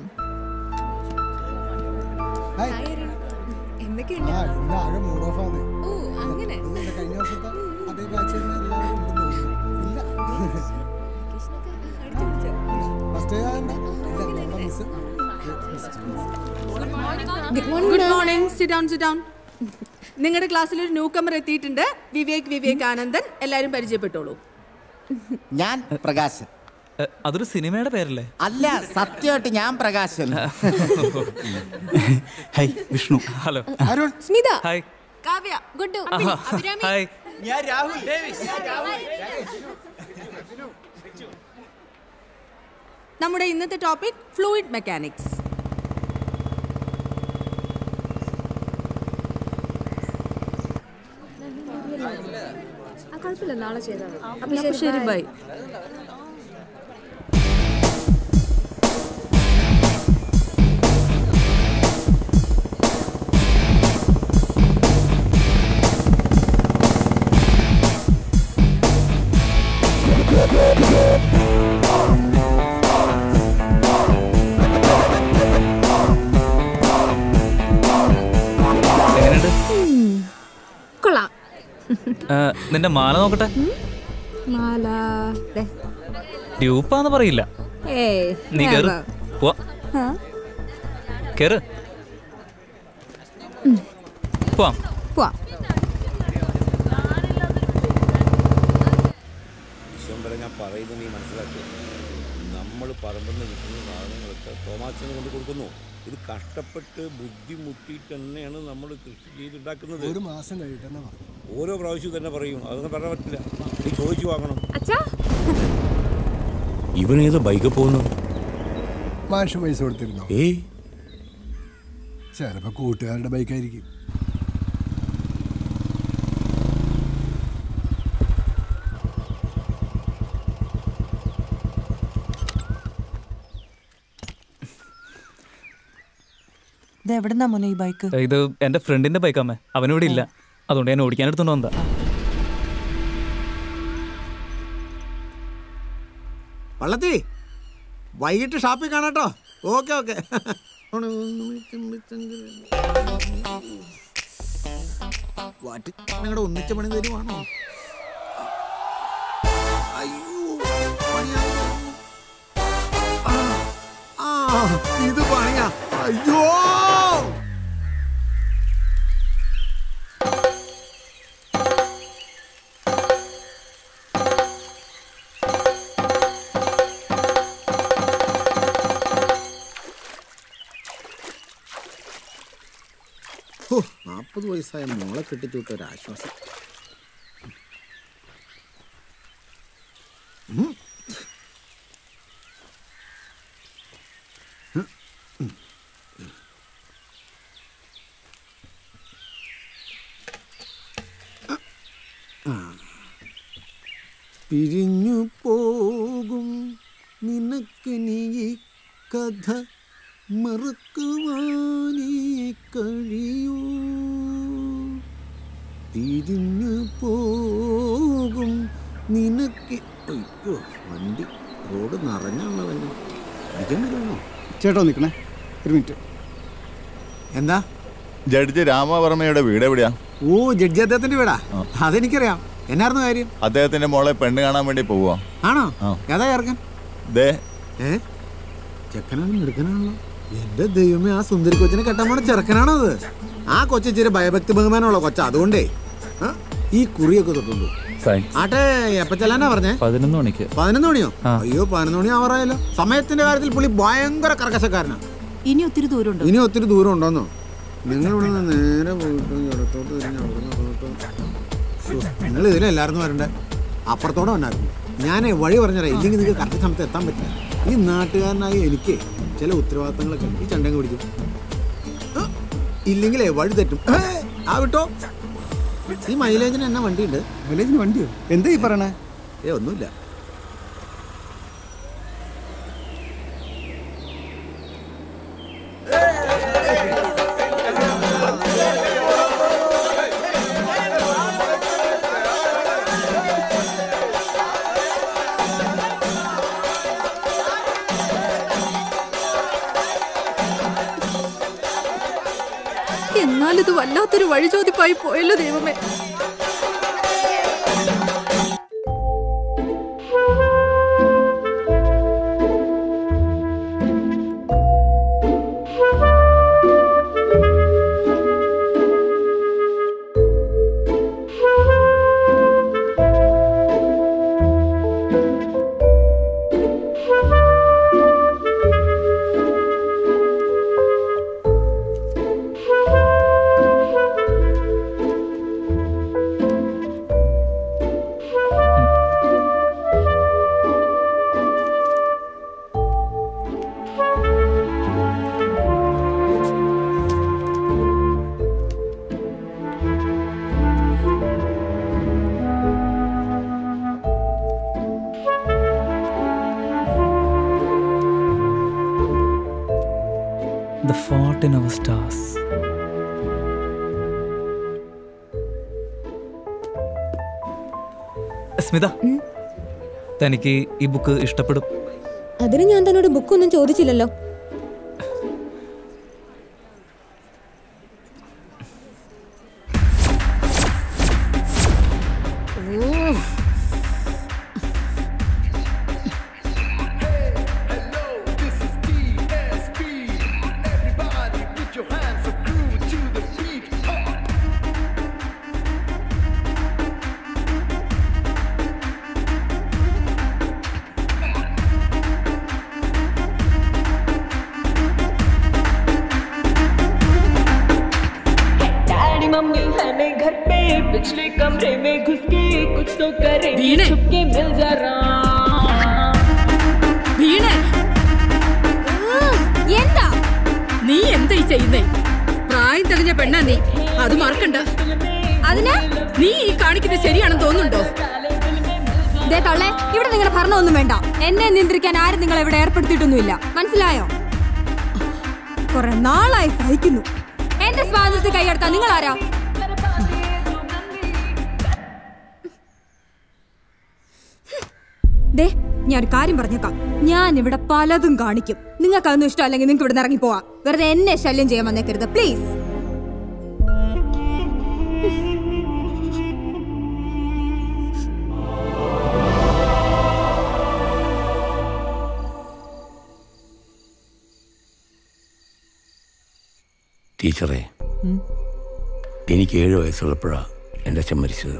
Good morning. Sit down, sit down. നിങ്ങളുടെ ക്ലാസ്സിൽ ഒരു ന്യൂ കമർ എത്തിയിട്ടുണ്ട്. വിവേക് ആനന്ദൻ. എല്ലാരും പരിചയപ്പെട്ടോളൂ. ഞാൻ പ്രകാശൻ. അതൊരു സിനിമയുടെ പേരല്ലേ? അല്ല, സത്യമായിട്ട് ഞാൻ Prakashan. Hi Vishnu. Hello. Arun. Smitha. Hi. Kavya. Gudu. Abhirami. Hi. ഞാൻ രാഹുൽ ഡേവിസ്. നമ്മുടെ ഇന്നത്തെ ടോപ്പിക് ഫ്ലൂയിഡ് മെക്കാനിക്സ്. കുഴപ്പമില്ല, നാളെ ചെയ്താൽ അപ്പോൾ ശരി, ബൈ. നിന്റെ മാല നോക്കട്ടെ. മാല ഡ്യൂപ്പാന്ന് പറയില്ല. നീ കേറ്. പോവാ. കേറ്. പോവാം. ഞാൻ പറയുന്നത് നീ മനസ്സിലാക്കുക. നമ്മൾ പറമ്പെന്ന് കിട്ടുന്ന സാധനങ്ങളൊക്കെ തോമാച്ചന് കൊണ്ട് കൊടുക്കുന്നു. ഇത് കഷ്ടപ്പെട്ട് ബുദ്ധിമുട്ടിയിട്ട് തന്നെയാണ് നമ്മൾ കൃഷി ചെയ്തുണ്ടാക്കുന്നത്. ഒരു മാസം കഴിയിട്ടെന്ന് പറഞ്ഞു. ഓരോ പ്രാവശ്യവും തന്നെ പറയും. അതൊന്നും പറയാൻ പറ്റില്ല. നീ ചോദിച്ചു വാങ്ങണം. ഇവനേത് ബൈക്ക് പോകുന്നു? മാഷ് പൈസ കൊടുത്തിരുന്നോ? ചിലപ്പോ കൂട്ടുകാരുടെ ബൈക്കായിരിക്കും. എവിടെന്നാ മോനെ ഈ ബൈക്ക്? ഇത് എന്റെ ഫ്രണ്ടിന്റെ ബൈക്കാമേ. അവനിവിടെ ഇല്ല, അതുകൊണ്ട് ഞാൻ ഓടിക്കാൻ എടുത്തോണ്ട് വന്നതാ. വള്ളത്തി വൈകിട്ട് ഷാപ്പിൽ കാണാട്ടോ. Okay okay. നിങ്ങളുടെ ഒന്നിച്ച പണി തരുവാണോ? ഇത് പണിയാ. അയ്യോ ഓ 40 വയസ്സായ മോളെ കെട്ടിച്ചുവിട്ട ഒരാശ്വാസം. പിരിഞ്ഞു പോകും നിനക്ക് നീ കഥ മറക്കുവാനേ കഴിയൂ. പിരിഞ്ഞു പോകും നിനക്ക്. അയ്യോ വണ്ടി റോഡ് നിറഞ്ഞുള്ളവല്ലേ. ഇരിക്കണ്ടോ? ചേട്ടോ നിൽക്കണേ ഒരു മിനിറ്റ്. എന്താ? ജഡ്ജി രാമവർമ്മയുടെ വീട് എവിടെയാ? ഓ ജഡ്ജി അദ്ദേഹത്തിന്റെ വീടാ? അതെനിക്കറിയാം. എന്നായിരുന്നു കാര്യം? അദ്ദേഹത്തിന്റെ മോളെ പെണ്ണ് കാണാൻ വേണ്ടി പോവാ. ആണോ? ഏതാ ചേർക്കൻ? ചെക്കനാണെന്ന് എടുക്കാനാണല്ലോ. എന്റെ ദൈവമേ, ആ സുന്ദരി കൊച്ചിനെ കെട്ടാൻ പോണ ചെറുക്കനാണോ അത്? ആ കൊച്ചിരി ഭയഭക്തി ബഹുമാനമുള്ള കൊച്ച, അതുകൊണ്ടേ ഈ കുറിയൊക്കെ തൊട്ടുള്ളൂ. ആട്ടെ എപ്പ ചെല്ലാനാ പറഞ്ഞേ? 11 മണിക്ക്. 11 മണിയോ? അയ്യോ 11 മണി ആവാറായല്ലോ. സമയത്തിന്റെ കാര്യത്തിൽ പുള്ളി ഭയങ്കര കർക്കശക്കാരനാ. ഇനി ഒത്തിരി ദൂരം ഉണ്ടോന്നോ? നിങ്ങൾ ഇവിടെ നിന്ന് നേരെ പോയിട്ട് ഇടത്തോട്ട് തിരിഞ്ഞ് നിങ്ങൾ ഇതിലെല്ലായിരുന്നു വരണ്ടേ. അപ്പുറത്തോടെ വന്നായിരുന്നു. ഞാൻ വഴി പറഞ്ഞുതരാം. ഇല്ലെങ്കിൽ നിങ്ങൾക്ക് കറക്റ്റ് സമയത്ത് എത്താൻ പറ്റില്ല. ഈ നാട്ടുകാരനായി എനിക്ക് ചില ഉത്തരവാദിത്തങ്ങളൊക്കെ ഈ ചണ്ടങ്ങ് പിടിക്കും. ഇല്ലെങ്കിലേ വഴി തെറ്റും. ആ വിട്ടോ. ഈ മൈലേജിന് എന്നാ വണ്ടിയുണ്ട്? മൈലേജിന് വണ്ടിയോ? എന്താ ഈ പറയണേ? ഒന്നുമില്ല. എന്നാലിത് വല്ലാത്തൊരു വഴി ചോദിപ്പായി പോയല്ലോ ദൈവമേ. The fault in our stars. Smitha, തനിക്ക് ഈ ബുക്ക് ഇഷ്ടപ്പെടും. അതിന് ഞാൻ തന്നോട് ബുക്കൊന്നും ചോദിച്ചില്ലല്ലോ. വീണേ വീണേ എന്താ നീ എന്തായി ചെയ്യുന്നേ? പ്രായം തെളിഞ്ഞ പെണ്ണാ നീ, അത് മറക്കണ്ട. അതിന് നീ ഈ കാണിക്കുന്നത് ശരിയാണെന്ന് തോന്നുന്നുണ്ടോ? ഇവിടെ നിങ്ങളുടെ ഭരണമൊന്നും വേണ്ട. എന്നെ നിയന്ത്രിക്കാൻ ആരും നിങ്ങളെ ഇവിടെ ഏർപ്പെടുത്തിയിട്ടൊന്നുമില്ല, മനസ്സിലായോ? കുറെ നാളായി സഹിക്കുന്നു. എന്റെ സ്വാതന്ത്ര്യത്തിൽ കൈയെടുത്താ നിങ്ങൾ ആരാ? ഞാൻ ഒരു കാര്യം പറഞ്ഞേക്കാം, ഞാൻ ഇവിടെ പലതും കാണിക്കും. നിങ്ങൾക്ക് അതൊന്നും ഇഷ്ടമല്ലെങ്കിൽ നിങ്ങൾക്ക് ഇവിടെ ഇറങ്ങി പോവാ. വെറുതെ എന്നെ ശല്യം ചെയ്യാൻ വന്നേക്കരുത് പ്ലീസ്. ടീച്ചറെ, എനിക്ക് 7 വയസ്സുള്ളപ്പോഴാണ് എൻ്റെ അച്ഛൻ മരിച്ചത്.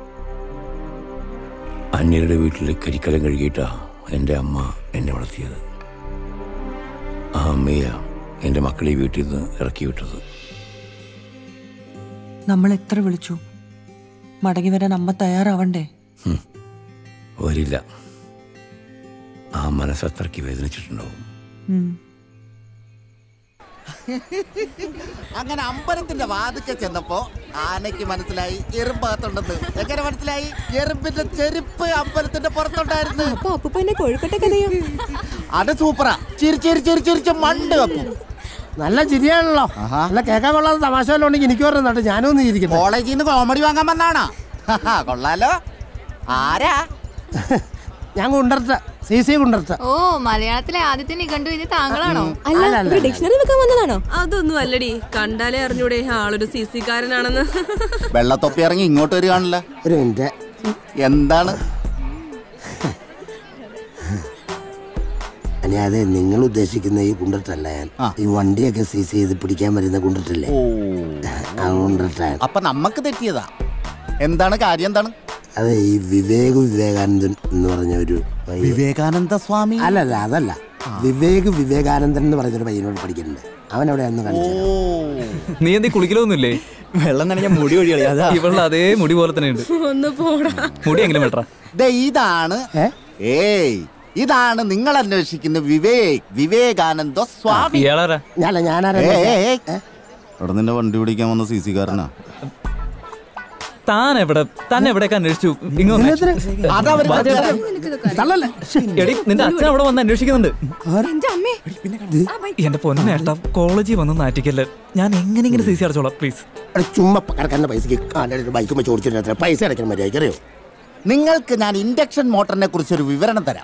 അന്യരുടെ വീട്ടിൽ കരിക്കലം കഴുകിയിട്ടാണ് എൻ്റെ അമ്മ എന്നെ വളർത്തിയത്. ആ അമ്മയാണ് എൻ്റെ മക്കളെ വീട്ടിൽ നിന്ന് ഇറക്കി വിട്ടത്. നമ്മൾ എത്ര വിളിച്ചു, മടങ്ങി വരാൻ അമ്മ തയ്യാറാവണ്ടേ? വരില്ല. ആ മനസ്സത്രയ്ക്ക് വേദനിച്ചിട്ടുണ്ടാവും. അങ്ങനെ അമ്പലത്തിന്റെ വാതിക്ക ചെന്നപ്പോ ആനയ്ക്ക് മനസ്സിലായി എറുമ്പകത്തുണ്ടെന്ന്. എങ്ങനെ മനസ്സിലായി? എറുമ്പിന്റെ ചെരുപ്പ് അമ്പലത്തിന്റെ പുറത്തുണ്ടായിരുന്നു. അത് സൂപ്പറാ. ചിരിച്ച് മണ്ട് വെക്കും. നല്ല ചിരിയാണല്ലോ. നല്ല കേൾക്കാൻ കൊള്ളാതെ തമാശ വല്ലതും ഉണ്ടെങ്കിൽ എനിക്ക് പറഞ്ഞിട്ട് ഞാനൊന്നും ഇരിക്കും. കോളേജിൽ നിന്ന് കോമഡി വാങ്ങാൻ വന്നാണോ? കൊള്ളാലോ. ആരാ? ഞാൻ കുണ്ടർത്ത, CC കുണ്ടർത്ത. ഓ, മലയാളത്തിലെ ആദ്യത്തെ നിഘണ്ടു ഇത് താങ്കളാണോ? ഡിക്ഷണറി വെക്കാൻ വന്നതാണോ? അതൊന്നും അല്ലടി, കണ്ടാലേ അറിഞ്ഞൂടെ ആളൊരു CC കാരനാണെന്ന്. വെള്ളത്തൊപ്പി ഇറങ്ങി ഇങ്ങോട്ട് വരികയാണല്ലോ. ഒരു മിനിറ്റ്. എന്താണ്? അതെ, നിങ്ങൾ ഉദ്ദേശിക്കുന്ന ഈ കുണ്ടർത്തല്ല ഞാൻ. ഈ വണ്ടിയൊക്കെ CC ചെയ്ത് പിടിക്കാൻ വരുന്ന കുണ്ടർത്തല്ലേ? അപ്പൊ നമ്മക്ക് തെറ്റിയതാ. എന്താണ് കാര്യം? എന്താണ്? അതെ, ഈ വിവേകാനന്ദൻ എന്ന് പറഞ്ഞ ഒരു വിവേകാനന്ദ സ്വാമി അല്ലല്ല, അതല്ല. വിവേകാനന്ദൻ എന്ന് പറഞ്ഞൊരു പയ്യനോട് പഠിക്കുന്നുണ്ട്. അവൻ അവിടെ ഒന്ന് കളിച്ചു. നീ എന്തി കുളിക്കലൊന്നുമില്ലേ? വെള്ളം നനഞ്ഞ മുടി വഴികളി. ഇവളുടെ അതേ മുടി പോലെ തന്നെ ഉണ്ട്. ഒന്ന് പോടാ. മുടി എങ്കിലും വെട്ടാ. ഇതാണ് ഇതാണ് നിങ്ങൾ അന്വേഷിക്കുന്ന വിവേകാനന്ദ സ്വാമി. അവിടെ നിന്റെ വണ്ടി പിടിക്കാൻ വന്ന CC കാരനാ. താൻ എവിടെയൊക്കെ അന്വേഷിച്ചു? നിന്റെ അച്ഛൻ അവിടെ വന്ന് അന്വേഷിക്കുന്നുണ്ട്. എന്റെ പൊന്നേട്ടാ, കോളേജിൽ വന്ന് നാറ്റിക്കല്ലേ. ഞാൻ എങ്ങനെയെങ്കിലും CC അടച്ചോളാം പ്ലീസ്. ചുമ്മാ കിടക്കുന്ന പൈസക്ക് ബൈക്കുമ്പോ ചോദിച്ചിട്ട് പൈസ അടയ്ക്കാൻ മര്യാദ അറിയോ? നിങ്ങൾക്ക് ഞാൻ ഇൻഡക്ഷൻ മോട്ടറിനെ കുറിച്ചൊരു വിവരണം തരാം.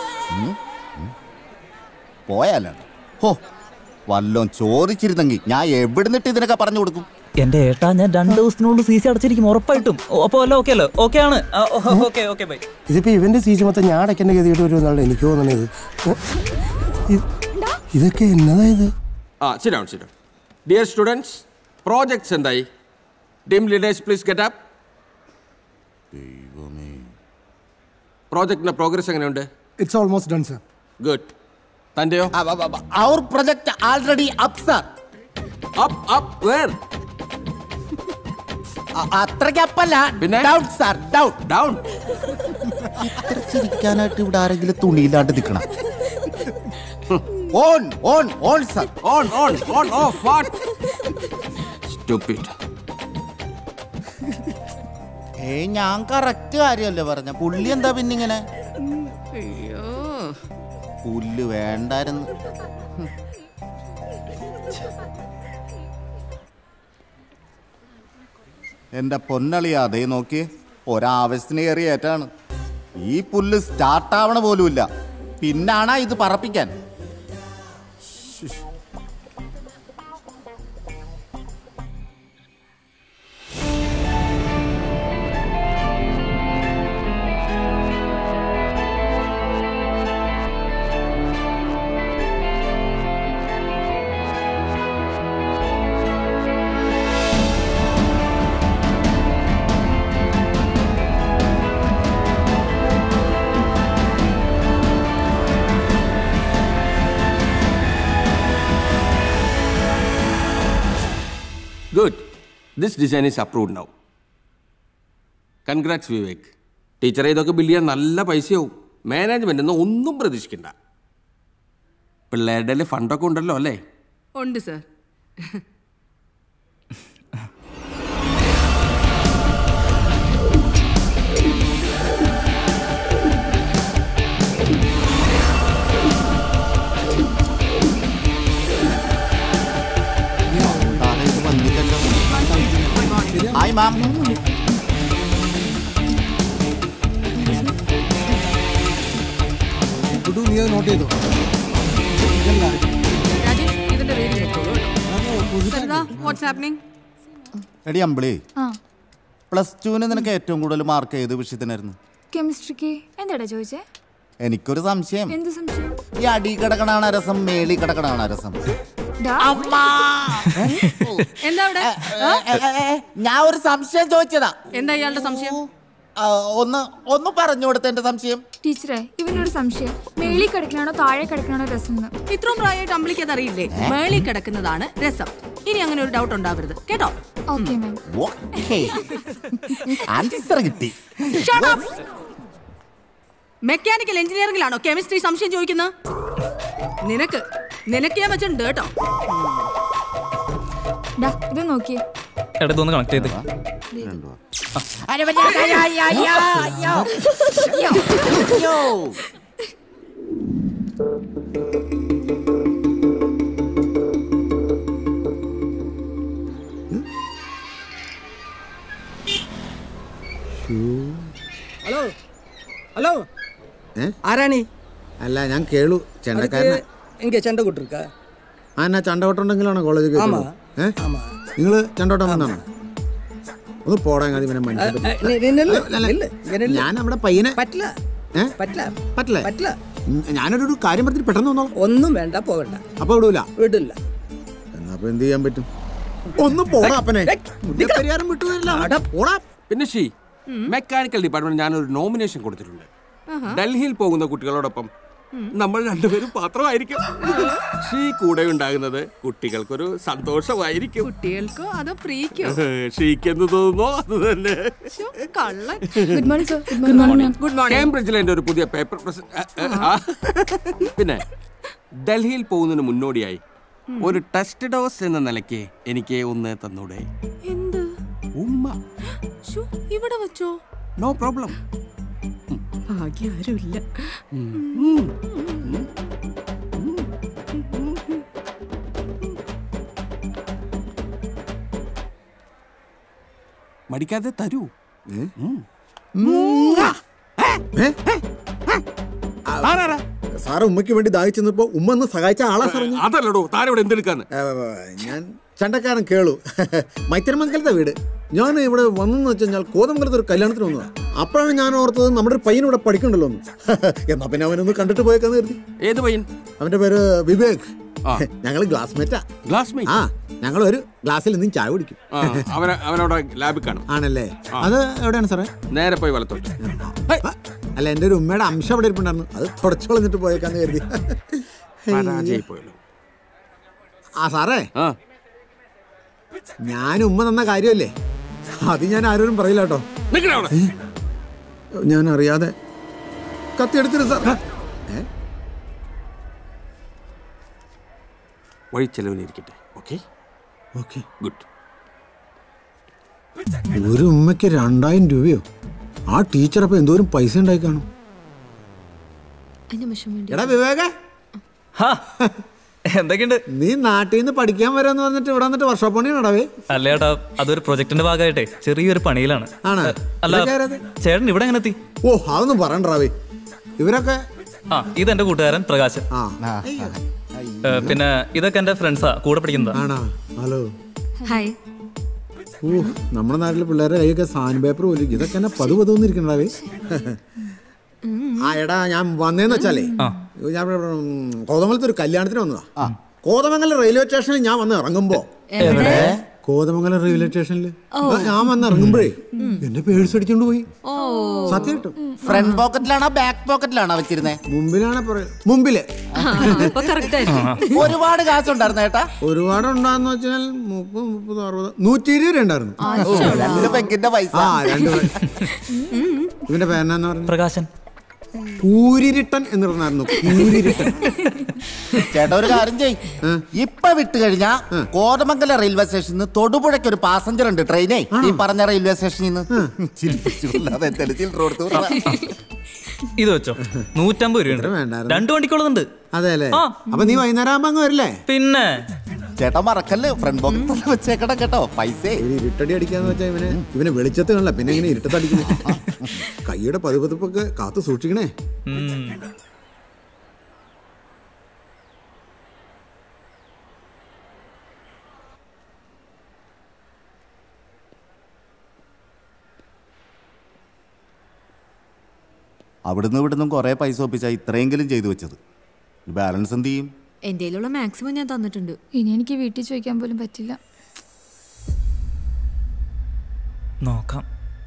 പോയാലാണ് വല്ലോം ചോദിച്ചിരുന്നെങ്കിൽ ഞാൻ എവിടുന്നിട്ട് ഇതിനൊക്കെ പറഞ്ഞു കൊടുക്കും. എന്റെ ഏട്ടാ, ഞാൻ 2 ദിവസത്തിനുള്ളിൽ CC അടച്ചിരിക്കും ഉറപ്പായിട്ടും. അപ്പൊ അല്ല, ഓക്കെ അല്ലോ? ഓക്കെ ആണ്. ഇതിപ്പോ ഇവന്റെ CC മൊത്തം ഞാൻ അടയ്ക്കേണ്ട ഗതിയിട്ട് വരുമെന്നാണ് എനിക്ക് തോന്നുന്നത്. ഇതൊക്കെ എന്നതാ ഇത്? ഡിയർ സ്റ്റുഡൻസ്, പ്രോജക്ട്സ് എന്തായി? Team leaders please get up. പ്രോജക്റ്റിന്റെ പ്രോഗ്രസ് എങ്ങനെയുണ്ട്? It's almost done sir. Good. തന്റെയോ? അവർ project already up sir. Up where? അത്രയ്ക്ക് അപ്പല്ല, ഡൗൺ സർ. ഡൗൺ. ഇത്ര ചിരിക്കാനായിട്ട് ഇവിടെ ആരെങ്കിലും തുണിയിലാണ്ട് നിൽക്കണം. On sir. On off what? Stupid. ഞാൻ കറക്റ്റ് കാര്യമല്ലേ പറഞ്ഞ. പുള്ളി എന്താ പിന്നിങ്ങനെ? പുല്ല് വേണ്ടായിരുന്നു. എന്റെ പൊന്നളിയാ, അതേ നോക്കി ഒരാവശ്യത്തിന് കയറിയേറ്റാണ്. ഈ പുല്ല് സ്റ്റാർട്ടാവണ പോലുമില്ല, പിന്നാണാ ഇത് പറപ്പിക്കാൻ. Good. This design is approved now. Congrats, Vivek. ടീച്ചറെ ഇതൊക്കെ ബില്ല് ചെയ്യാൻ നല്ല പൈസയാവും. മാനേജ്മെന്റ് നിന്ന് ഒന്നും പ്രതീക്ഷിക്കണ്ട. പിള്ളേരുടെ ഫണ്ടൊക്കെ ഉണ്ടല്ലോ അല്ലേ? ഉണ്ട് സർ. Hi ma'am. നീ അത് നോട്ട് ചെയ്തോ? എടി അമ്പിളി, +2 നിനക്ക് ഏറ്റവും കൂടുതൽ മാർക്ക് ഏത് വിഷയത്തിനായിരുന്നു? കെമിസ്ട്രിക്ക്. എന്താടാ ചോദിച്ചേ? എനിക്കൊരു സംശയം. എന്ത് സംശയം? ഈ അടി കിടക്കണാണ് രസം, മേളി കിടക്കണാണ് രസം? ഞാൻ ഒരു സംശയം ചോദിച്ചതാ. എന്താ ഇയാളുടെ സംശയം? ഒന്ന് പറഞ്ഞു കൊടുത്ത എന്റെ സംശയം. ടീച്ചറെ, ഇവനൊരു സംശയം. മേളി കിടക്കണാണോ താഴെ കിടക്കണാണോ രസം? ഇത്രയും പ്രായമായിട്ട് അമ്പിളിക്ക് അത് അറിയില്ലേ? മേളി കിടക്കുന്നതാണ് രസം. ഇനി അങ്ങനെ ഒരു ഡൗട്ട് ഉണ്ടാവരുത് കേട്ടോ. Okay ma'am. ആൻസർ കിട്ടി. മെക്കാനിക്കൽ എഞ്ചിനീയറിംഗിലാണോ കെമിസ്ട്രി സംശയം ചോദിക്കുന്നത്? നിനക്ക് ഞാൻ വെച്ചിട്ടുണ്ട് കേട്ടോ. ഇത് നോക്കിയേ. ഇടത്തൊന്ന് കണക്ട് ചെയ്ത്. ഹലോ ഹലോ, ആരാണി? അല്ല, ഞാൻ കേളു ചെണ്ടക്കാരനാ. എങ്ക ചെണ്ട കൊട്ടിருக்கா? എന്നാ ചണ്ടവട്ടുണ്ടെങ്കിലാണോ കോളേജ്? നിങ്ങള് ചണ്ടോട്ടം വന്നാണോ? ഒന്ന് പോടാ. ഞാൻ നമ്മുടെ പയ്യനെ പറ്റില്ല. ഞാനൊരു കാര്യം പറഞ്ഞിട്ട് പെട്ടെന്ന് വന്നോ. ഒന്നും വേണ്ട, പോകണ്ട. അപ്പൊ വിടൂല? വിടില്ല. എന്നാ എന്ത് ചെയ്യാൻ പറ്റും? ഒന്ന് പോടാ അപ്പനെ. പരിഹാരം വിട്ടുവരില്ല. പിന്നെ മെക്കാനിക്കൽ ഡിപ്പാർട്ട്മെന്റ് ഞാനൊരു നോമിനേഷൻ കൊടുത്തിട്ടുണ്ട്. ഡൽഹിയിൽ പോകുന്ന കുട്ടികളോടൊപ്പം നമ്മൾ രണ്ടുപേരും പാത്രമായിരിക്കും. കൂടെ ഉണ്ടാകുന്നത് കുട്ടികൾക്കൊരു സന്തോഷമായിരിക്കും. കുട്ടികൾക്കോ അതോ പ്രീക്കോ? ഷീക്കെന്ന് തോന്നുന്നോ അത് തന്നെ. കേംബ്രിഡ്ജിൽ എൻ്റെ ഒരു പുതിയ പേപ്പർ പിന്നെ ഡൽഹിയിൽ പോകുന്നതിന് മുന്നോടിയായി ഒരു ടെസ്റ്റ് ഡോസ് എന്ന നിലയ്ക്ക് എനിക്ക് ഒന്ന് തന്നൂടെ? ഉമ്മ. ഇവിടെ വെച്ചോ? No problem. ഭാഗ്യം ആരുമില്ല. മടിക്കാതെ തരൂ. സാറ് ഉമ്മയ്ക്ക് വേണ്ടി ദാഹിച്ചപ്പോ ഉമ്മ ഒന്ന് സഹായിച്ച ആളാ സാർ. അതല്ലടോ, താനിവിടെ എന്തെടുക്കാന്ന്? ഞാൻ ചണ്ടക്കാരൻ കേളു, മൈത്തരമംഗലത്തെ വീട്. ഞാൻ ഇവിടെ വന്നെന്ന് വെച്ച് കഴിഞ്ഞാൽ കോതമംഗലത്ത് ഒരു കല്യാണത്തിന് വന്നതാണ്. അപ്പോഴാണ് ഞാൻ ഓർത്തത് നമ്മുടെ ഒരു പയ്യൻ ഇവിടെ പഠിക്കണ്ടല്ലോ എന്ന്. എന്നാ പിന്നെ അവനൊന്ന് കണ്ടിട്ട് പോയേക്കാന്ന് കരുതി. ഏത് പയ്യൻ? അവന്റെ പേര് വിവേക്. ഞങ്ങള് ക്ലാസ്മേറ്റാ. ക്ലാസ്മേറ്റ്? ആ, ഞങ്ങൾ ഒരു ഗ്ലാസ്സിൽ നിന്നും ചായ കുടിക്കും. അവനവിടെ ലാബിൽ കാണും. ആണല്ലേ? അത് എവിടെയാണ് സാറേ? നേരെ പോയി വലത്തോട്ട്. അല്ല, എന്റെ ഒരു ഉമ്മയുടെ അംശം അവിടെ ഇരിപ്പുണ്ടായിരുന്നു. അത് തുടച്ചു കളഞ്ഞിട്ട് പോയേക്കാന്ന് കരുതി. ആ സാറേ, ഞാൻ ഉമ്മ തന്ന കാര്യമല്ലേ, അത് ഞാൻ ആരോടും പറയില്ല കേട്ടോ. ഞാൻ അറിയാതെ കത്തിയെടുത്തിരുന്നു സാർ. വഴിച്ചെലവിനിരിക്കട്ടെ. Okay okay, good. ഒരു ഉമ്മയ്ക്ക് 2000 രൂപയോ? ആ ടീച്ചർ അപ്പൊ എന്തോരം പൈസ ഉണ്ടായി കാണും. എടാ വിവേക, എന്തൊക്കെയുണ്ട്? നീ നാട്ടിൽ നിന്ന് പഠിക്കാൻ വരാന്ന് പറഞ്ഞിട്ട് ഇവിടെ വന്നിട്ട് വർക്ക്ഷോപ്പ് പണിയാണേ? അല്ല ചേട്ടാ, അതൊരു പ്രൊജക്ടിന്റെ ഭാഗമായിട്ടേ ചെറിയൊരു പണിയിലാണ്. അല്ല ചേട്ടൻ ഇവിടെ എങ്ങനെ എത്തി? ഓ, അതൊന്നും പറയണ്ടാവേ. ഇവരൊക്കെ ഇതെന്റെ കൂട്ടുകാരൻ പ്രകാശൻ. പിന്നെ ഇതൊക്കെ എന്റെ ഫ്രണ്ട്സാ, കൂടെ പഠിക്കുന്നതാ. ഹലോ. ഹായ്. ഓ, നമ്മുടെ നാട്ടിലെ പിള്ളേരുടെ കൈയൊക്കെ സാൻഡ് പേപ്പർ പോലും. ഇതൊക്കെ എന്നെ പതുപതുന്നിരിക്കണ്ടാവേ. ആ എടാ, ഞാൻ വന്നേന്ന് വെച്ചാലേ, ഞാൻ കോതമംഗലത്ത് ഒരു കല്യാണത്തിന് വന്നതാ. കോതമംഗലം റെയിൽവേ സ്റ്റേഷനിൽ ഞാൻ വന്ന് ഇറങ്ങുമ്പോ, കോതമംഗലം റെയിൽവേ സ്റ്റേഷനിൽ ഞാൻ വന്ന് ഇറങ്ങുമ്പോഴേ എന്റെ പേഴ്സ് അടിച്ചോണ്ട് പോയി. സത്യമായിട്ടും. ഫ്രണ്ട് പോക്കറ്റിലാണോ ബാക്ക് പോക്കറ്റിലാണോ വെച്ചിരുന്നത്? മുമ്പിലാണ്. മുമ്പില്. ഒരുപാട് കാശുണ്ടായിരുന്നു ചേട്ടാ? ഒരുപാടുണ്ടാന്ന് വെച്ചാൽ 30, 40, 120 രൂപ ഉണ്ടായിരുന്നു. പെങ്കിന്റെ പൈസ. ഇവന്റെ പേരെന്നാന്ന് പറഞ്ഞു? പ്രകാശൻ. കൂരിരുട്ടൻ എന്ന് പറഞ്ഞായിരുന്നു. കൂരിരുട്ടൻ. ചേട്ടാ ഒരു കാര്യം ചെയ്, ഇപ്പൊ വിട്ട് കഴിഞ്ഞാ കോതമംഗലം റെയിൽവേ സ്റ്റേഷനിൽ നിന്ന് തൊടുപുഴയ്ക്ക് ഒരു പാസഞ്ചർ ഉണ്ട് ട്രെയിനേ, ഈ പറഞ്ഞ റെയിൽവേ സ്റ്റേഷനിൽ നിന്ന്. ഇത് വെച്ചോ, 150 രൂപ. 2 വണ്ടിക്കുള്ളതുണ്ട്. അതെ അല്ലേ? അപ്പൊ നീ വൈകുന്നേരം ആകുമ്പോ അങ്ങ് വരില്ലേ? പിന്നെ ചേട്ടാ മറക്കല്ലേ, ഫ്രണ്ട് ബോക്സ് വെച്ചേക്കണം കേട്ടോ. പൈസ ഇരുട്ടടി അടിക്കാന്ന് വെച്ചാൽ ഇവനെ വെളിച്ചത്ത് കാണില്ല, പിന്നെ ഇങ്ങനെ ഇരുട്ടത്ത് അടിക്കുന്നു. കൈയുടെ പതുപതുപ്പൊക്കെ കാത്തു സൂക്ഷിക്കണേ. അവിടുന്ന് ഇവിടുന്നും കുറെ പൈസ ഒപ്പിച്ചാ ഇത്രയെങ്കിലും ചെയ്തു വെച്ചത്. ബാലൻസ് എന്ത് ചെയ്യും? എന്റെ കയ്യിലുള്ള മാക്സിമം ഞാൻ തന്നിട്ടുണ്ട്. ഇനി എനിക്ക് വീട്ടിൽ ചോദിക്കാൻ പോലും പറ്റില്ല. നോക്കാം.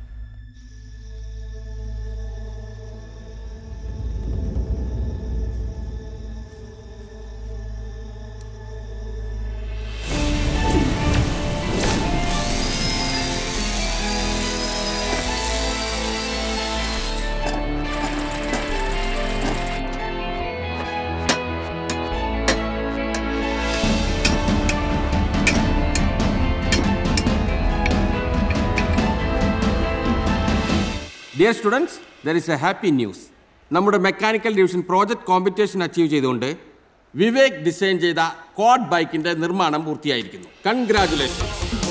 Dear students, there is a happy news. നമ്മുടെ mechanical division project competition achieve ചെയ്തുകൊണ്ട് വിവേക് ഡിസൈൻ ചെയ്ത ക്വാഡ് ബൈക്കിന്റെ നിർമ്മാണം പൂർത്തിയായിരിക്കുന്നു. കൺഗ്രാറ്റുലേഷൻസ്.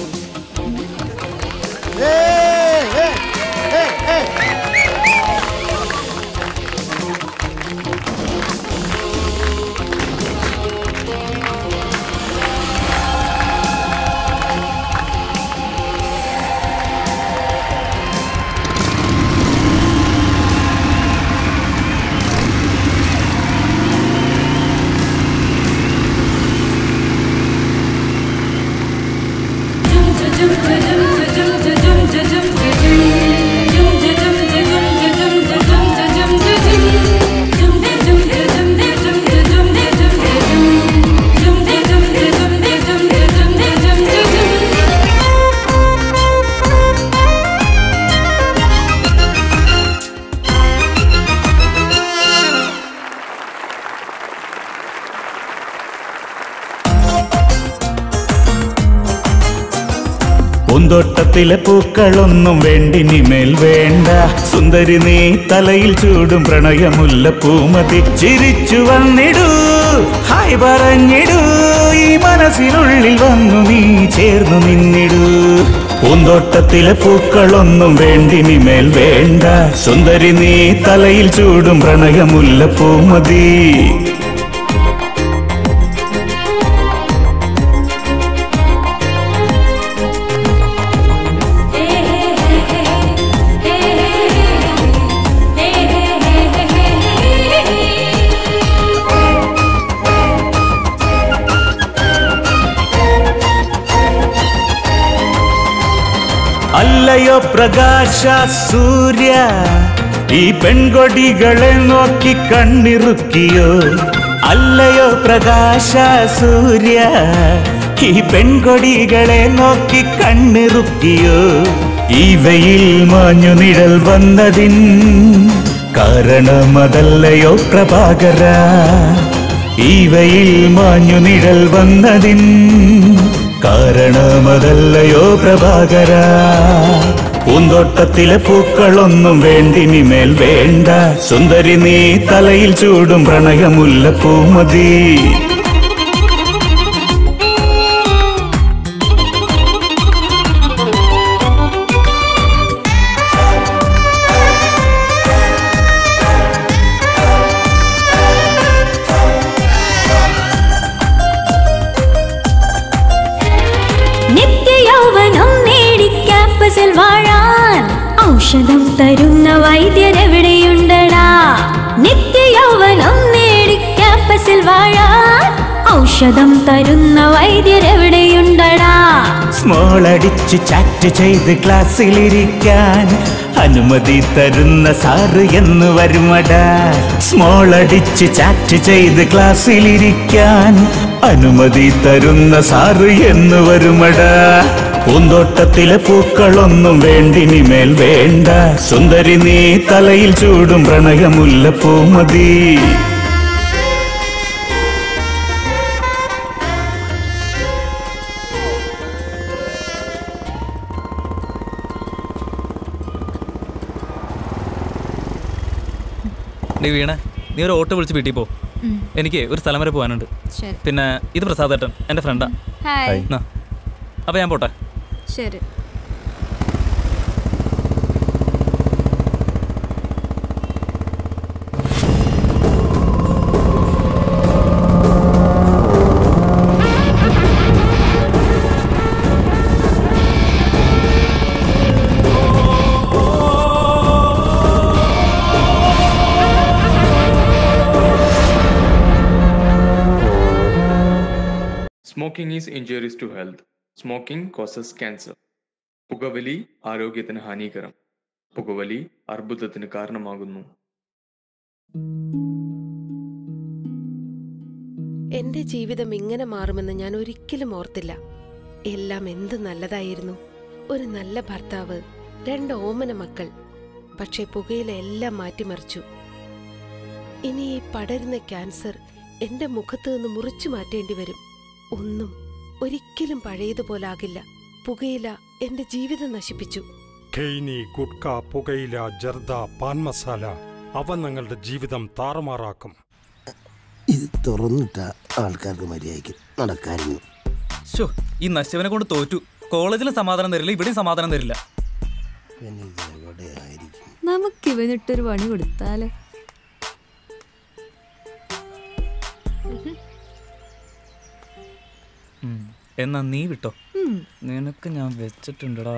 പൂന്തോട്ടത്തിലെ പൂക്കളൊന്നും വേണ്ടിനിമേൽ വേണ്ട, സുന്ദരി നീ തലയിൽ ചൂടും പ്രണയമുല്ല പൂമതി. ചിരിച്ചു വന്നിടൂ, ഹായ് പറഞ്ഞിടൂ, ഈ മനസ്സിനുള്ളിൽ വന്നു നീ ചേർന്നു നിന്നിടൂ. പൂന്തോട്ടത്തിലെ പൂക്കളൊന്നും വേണ്ടിനിമേൽ വേണ്ട, സുന്ദരി നീ തലയിൽ ചൂടും പ്രണയമുല്ല പൂമതി. അല്ലയോ പ്രകാശ സൂര്യ, ഈ പെൺകൊടികളെ നോക്കി കണ്ണിറുക്കിയോ. അല്ലയോ പ്രകാശ സൂര്യ, ഈ പെൺകൊടികളെ നോക്കി കണ്ണിറുക്കിയോ. ഈ വെയിൽ മാഞ്ഞു നിഴൽ വന്നതിൻ കാരണമതല്ലയോ പ്രഭാകര. ഈ വെയിൽ മാഞ്ഞു നിഴൽ വന്നതിൻ കാരണമതല്ലയോ പ്രഭാകര. പൂന്തോട്ടത്തിലെ പൂക്കളൊന്നും വേണ്ടിനിമേൽ വേണ്ട, സുന്ദരി നീ തലയിൽ ചൂടും പ്രണയമുല്ല പൂമതി. വാഴാൻ ഔഷധം തരുന്ന വൈദ്യരെവിടെയുണ്ടടാ. നിത്യയൗവനം നേടി ക്യാമ്പസിൽ വാഴാൻ ഔഷധം തരുന്ന വൈദ്യരെവിടെയുണ്ടടാ. സ്മോൾ അടിച്ച് ചാറ്റ് ചെയ്ത് ക്ലാസ്സിലിരിക്കാൻ അനുമതി തരുന്ന സാറ് എന്ന് വരുമടാ. സ്മോൾ അടിച്ച് ചാറ്റ് ചെയ്ത് ക്ലാസ്സിലിരിക്കാൻ അനുമതി തരുന്ന സാറ് എന്ന് വരുമടാ. പൂന്തോട്ടത്തിലെ പൂക്കളൊന്നും വേണ്ടിനിമേൽ വേണ്ട, സുന്ദരി നീ തലയിൽ ചൂടും പ്രണയമുല്ലപ്പൂ മതി. നീ വീണ, നീ ഒരു ഓട്ടോ വിളിച്ച് വീട്ടിൽ പോ. എനിക്ക് ഒരു സ്ഥലം വരെ പോകാനുണ്ട്. പിന്നെ ഇത് പ്രസാദേട്ടൻ എൻ്റെ ഫ്രണ്ടാ. അപ്പൊ ഞാൻ പോട്ടെ. ശരി. Smoking is injurious to health. Smoking causes cancer. പുകവലി ആരോഗ്യത്തിന് ഹാനികരം. പുകവലി അർബുദത്തിന് കാരണമാകുന്നു. എന്റെ ജീവിതം ഇങ്ങനെ മാറുമെന്ന് ഞാൻ ഒരിക്കലും ഓർത്തില്ല. എല്ലാം എന്ത് നല്ലതായിരുന്നു. ഒരു നല്ല ഭർത്താവ്, 2 ഓമന മക്കൾ. പക്ഷെ പുകയില എല്ലാം മാറ്റിമറിച്ചു. ഇനി ഈ പടരുന്ന ക്യാൻസർ എന്റെ മുഖത്ത് നിന്ന് മുറിച്ചു മാറ്റേണ്ടി വരും. ഒന്നും ഒരിക്കലും പഴയതുപോലാകില്ല. പുകയില എന്റെ ജീവിതം നശിപ്പിച്ചു. ഖെയ്നി, ഗുഡ്ക, പുകയില, ജർദ, പാൻ മസാല അവ നിങ്ങളുടെ ജീവിതം താറുമാറാക്കും. ഇത് തുറന്നിട്ട ആൾക്കാർക്ക് മര്യാദയ്ക്ക് നടക്കായിരുന്നു. ഈ നശിവനെ കൊണ്ട് തോറ്റു. കോളേജിലും സമാധാനം തരില്ല, ഇവിടെയും സമാധാനം തരില്ല. നമുക്ക് ഇവനിട്ടൊരു പണി കൊടുത്താലോ? എന്നാ നീ വിട്ടോ, നിനക്ക് ഞാൻ വെച്ചിട്ടുണ്ടടാ.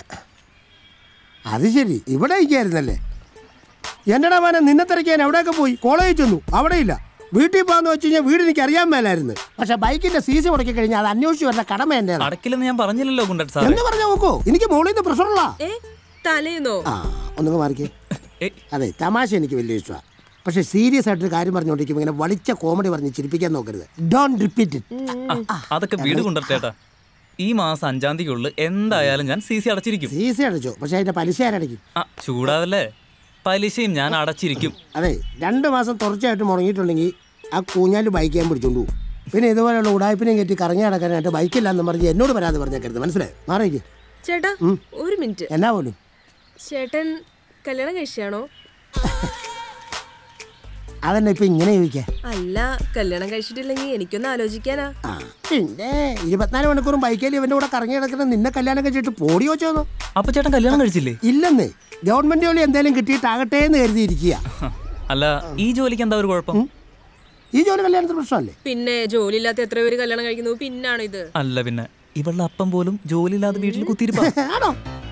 അത് ശരി, ഇവിടെ ഇരിക്കായിരുന്നല്ലേ? എന്നടാ മോനെ, നിന്നെ തിരക്കാൻ എവിടെയൊക്കെ പോയി? കോളേജിൽ ചെന്നു, അവിടെ ഇല്ല. വീട്ടിൽ പോകാന്ന് വെച്ച് കഴിഞ്ഞാൽ വീട് എനിക്ക് അറിയാൻ മേലായിരുന്നു. പക്ഷെ ബൈക്കിന്റെ സീസി മുടക്കി കഴിഞ്ഞാൽ അത് അന്വേഷിച്ച് വരുന്ന കടമ എന്നെ അടക്കില്ലെന്ന് ഞാൻ പറഞ്ഞില്ലല്ലോ ഗുണ്ടൻ സാർ. എന്ന് പറഞ്ഞാൽ നോക്കൂ, എനിക്ക് മുകളിൽ നിന്ന് പ്രഷറുള്ള തലേന്നോ. ഒന്നും മാറിക്കേ. അതെ, തമാശ എനിക്ക് വലിയ ഇഷ്ടമാണ്. പക്ഷെ സീരിയസ് ആയിട്ടൊരു കാര്യം പറഞ്ഞുകൊണ്ടിരിക്കുമ്പോൾ ഇങ്ങനെ വളിച്ച കോമഡി പറഞ്ഞ് ചിരിപ്പിക്കാൻ നോക്കരുത്. Don't repeat it. അതൊക്കെ വീട് കൊണ്ടുവരട്ടേട്ടാ. ഈ മാസം 5-ാം തീയതിക്കുള്ളിൽ എന്തായാലും ഞാൻ CC അടച്ചിരിക്കും. CC അടച്ചോ? പക്ഷെ അതിന്റെ പലിശ ആരടയ്ക്കും? ചൂടാവല്ലേ, പലിശയും ഞാൻ അടച്ചിരിക്കും. അതെ, 2 മാസം തുടർച്ചയായിട്ട് മുടങ്ങിയിട്ടുണ്ടെങ്കിൽ ആ കൂഞ്ഞാല് ബൈക്ക് ഞാൻ പിടിച്ചോണ്ടു. പിന്നെ ഇതുപോലെയുള്ള ഉടായ്പിനെയും കയറ്റി കറങ്ങി നടക്കാനായിട്ട് ബൈക്കില്ലാന്ന് പറഞ്ഞ് എന്നോട് പരാതി പറഞ്ഞേക്കരുത്, മനസ്സിലായി? മാറിക്ക്. ചേട്ടാ ഒരു മിനിറ്റ്. എന്നാ പോലും ചേട്ടൻ കല്യാണം കഴിച്ചാണോ? അതെന്നെ ഇപ്പൊ ഇങ്ങനെ ചോദിക്കാ? അല്ല, കല്യാണം കഴിച്ചിട്ടില്ലെങ്കിൽ എനിക്കൊന്ന് ആലോചിക്കാനാ. പിന്നെ 24 മണിക്കൂറും ബൈക്കിൽ ഇവന്റെ കൂടെ കറങ്ങി നടക്കുന്ന നിന്നെ കല്യാണം കഴിച്ചിട്ട് പോടി വെച്ചോന്നോ? അപ്പൊ ചേട്ടൻ കല്യാണം കഴിച്ചില്ലേ? ഇല്ലെന്ന്, ഗവൺമെന്റ് ജോലി എന്തായാലും കിട്ടിയിട്ടാകട്ടെ എന്ന് കരുതിയിരിക്കുക. അല്ല, ഈ ജോലിക്ക് എന്താ ഒരു കുഴപ്പം? ഈ ജോലി കല്യാണത്തിന് പ്രശ്നമല്ലേ? പിന്നെ ജോലി ഇല്ലാത്ത എത്ര പേര് കല്യാണം കഴിക്കുന്നു? പിന്നാണ് ഇത്. അല്ല പിന്നെ ഇവളുടെ അപ്പം പോലും ജോലി ഇല്ലാതെ വീട്ടിൽ കുത്തിയിരിപ്പാണോ?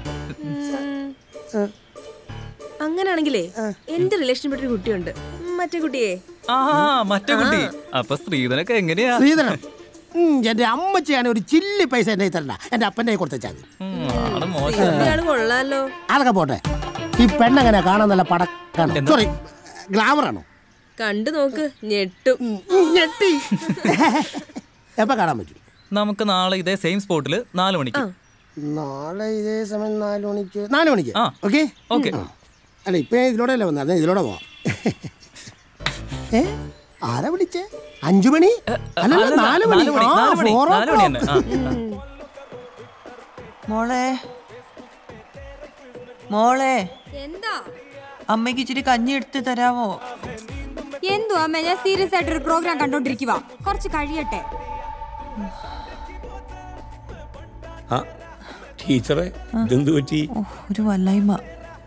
അങ്ങനാണെങ്കിലേ എന്റെ റിലേഷൻപ്പെട്ടൊരു കുട്ടിയുണ്ട്. മറ്റേ കുട്ടിയെ മറ്റേ കുട്ടി. അപ്പൊ സ്ത്രീധനൊക്കെ എങ്ങനെയാ? സ്ത്രീധനം എന്റെ അമ്മച്ചാണ് ഒരു ചില്ലി പൈസ എന്റെ തരണ്ട, എന്റെ അപ്പന്റെ കൊടുത്താൽ കൊള്ളാലോ. അതൊക്കെ പോട്ടെ. ഈ പെണ്ണെങ്ങനെ കാണാൻ നല്ല പടക്കാണോ? സോറി, ഗ്ലാമറാണോ? കണ്ടു നോക്ക്, ഞെട്ടും. ഞെട്ടി. എപ്പോ കാണാൻ പറ്റും? നമുക്ക് നാളെ ഇതേ സെയിം സ്പോട്ടിൽ 4 മണിക്ക്. നാളെ ഇതേ സമയം 4 മണിക്ക്. 4 മണിക്ക് ഓക്കെ ഓക്കെ. അല്ല, ഇപ്പൊ ഇതിലൂടെ അല്ലേ വന്നത്, ഇതിലൂടെ പോവാം. ആരാ വിളിച്ചേ? 5 മണി? അല്ല, 4 മണി. മോളെ മോളെ, എന്താ അമ്മയ്ക്ക് ഇച്ചിരി കഞ്ഞി എടുത്ത് തരാമോ? എന്തോ അമ്മ, ഞാൻ സീരിയസ് ആയിട്ടൊരു പ്രോഗ്രാം കണ്ടോണ്ടിരിക്കുക, കുറച്ച് കഴിയട്ടെ. ടീച്ചറെ, ഇതെന്ത് പറ്റി? ഒരു വല്ലായ്മ.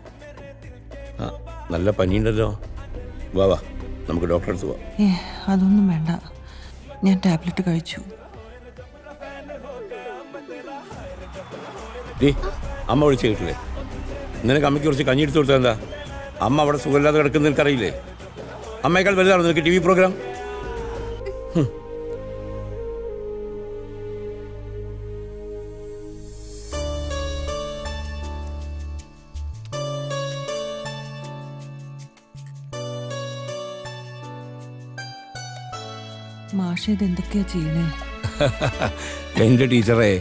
നല്ല പനിയുണ്ടല്ലോ. വാ വാ, നമുക്ക് ഡോക്ടറെ അടുത്ത് പോവാം. അതൊന്നും വേണ്ട, ഞാൻ ടാബ്ലറ്റ് കഴിച്ചു. അമ്മ വിളിച്ചു കേട്ടില്ലേ? നിനക്ക് അമ്മയ്ക്ക് കുറച്ച് കഞ്ഞി എടുത്ത് കൊടുത്താൽ എന്താ? അമ്മ അവിടെ സുഖമില്ലാതെ കിടക്കുന്ന നിനക്കറിയില്ലേ? അമ്മയേക്കാൾ വലുതാണ് നിനക്ക് TV പ്രോഗ്രാം. മാഷ ഇതെന്തൊക്കെയാ ചെയ്യണേ? എൻ്റെ ടീച്ചറെ,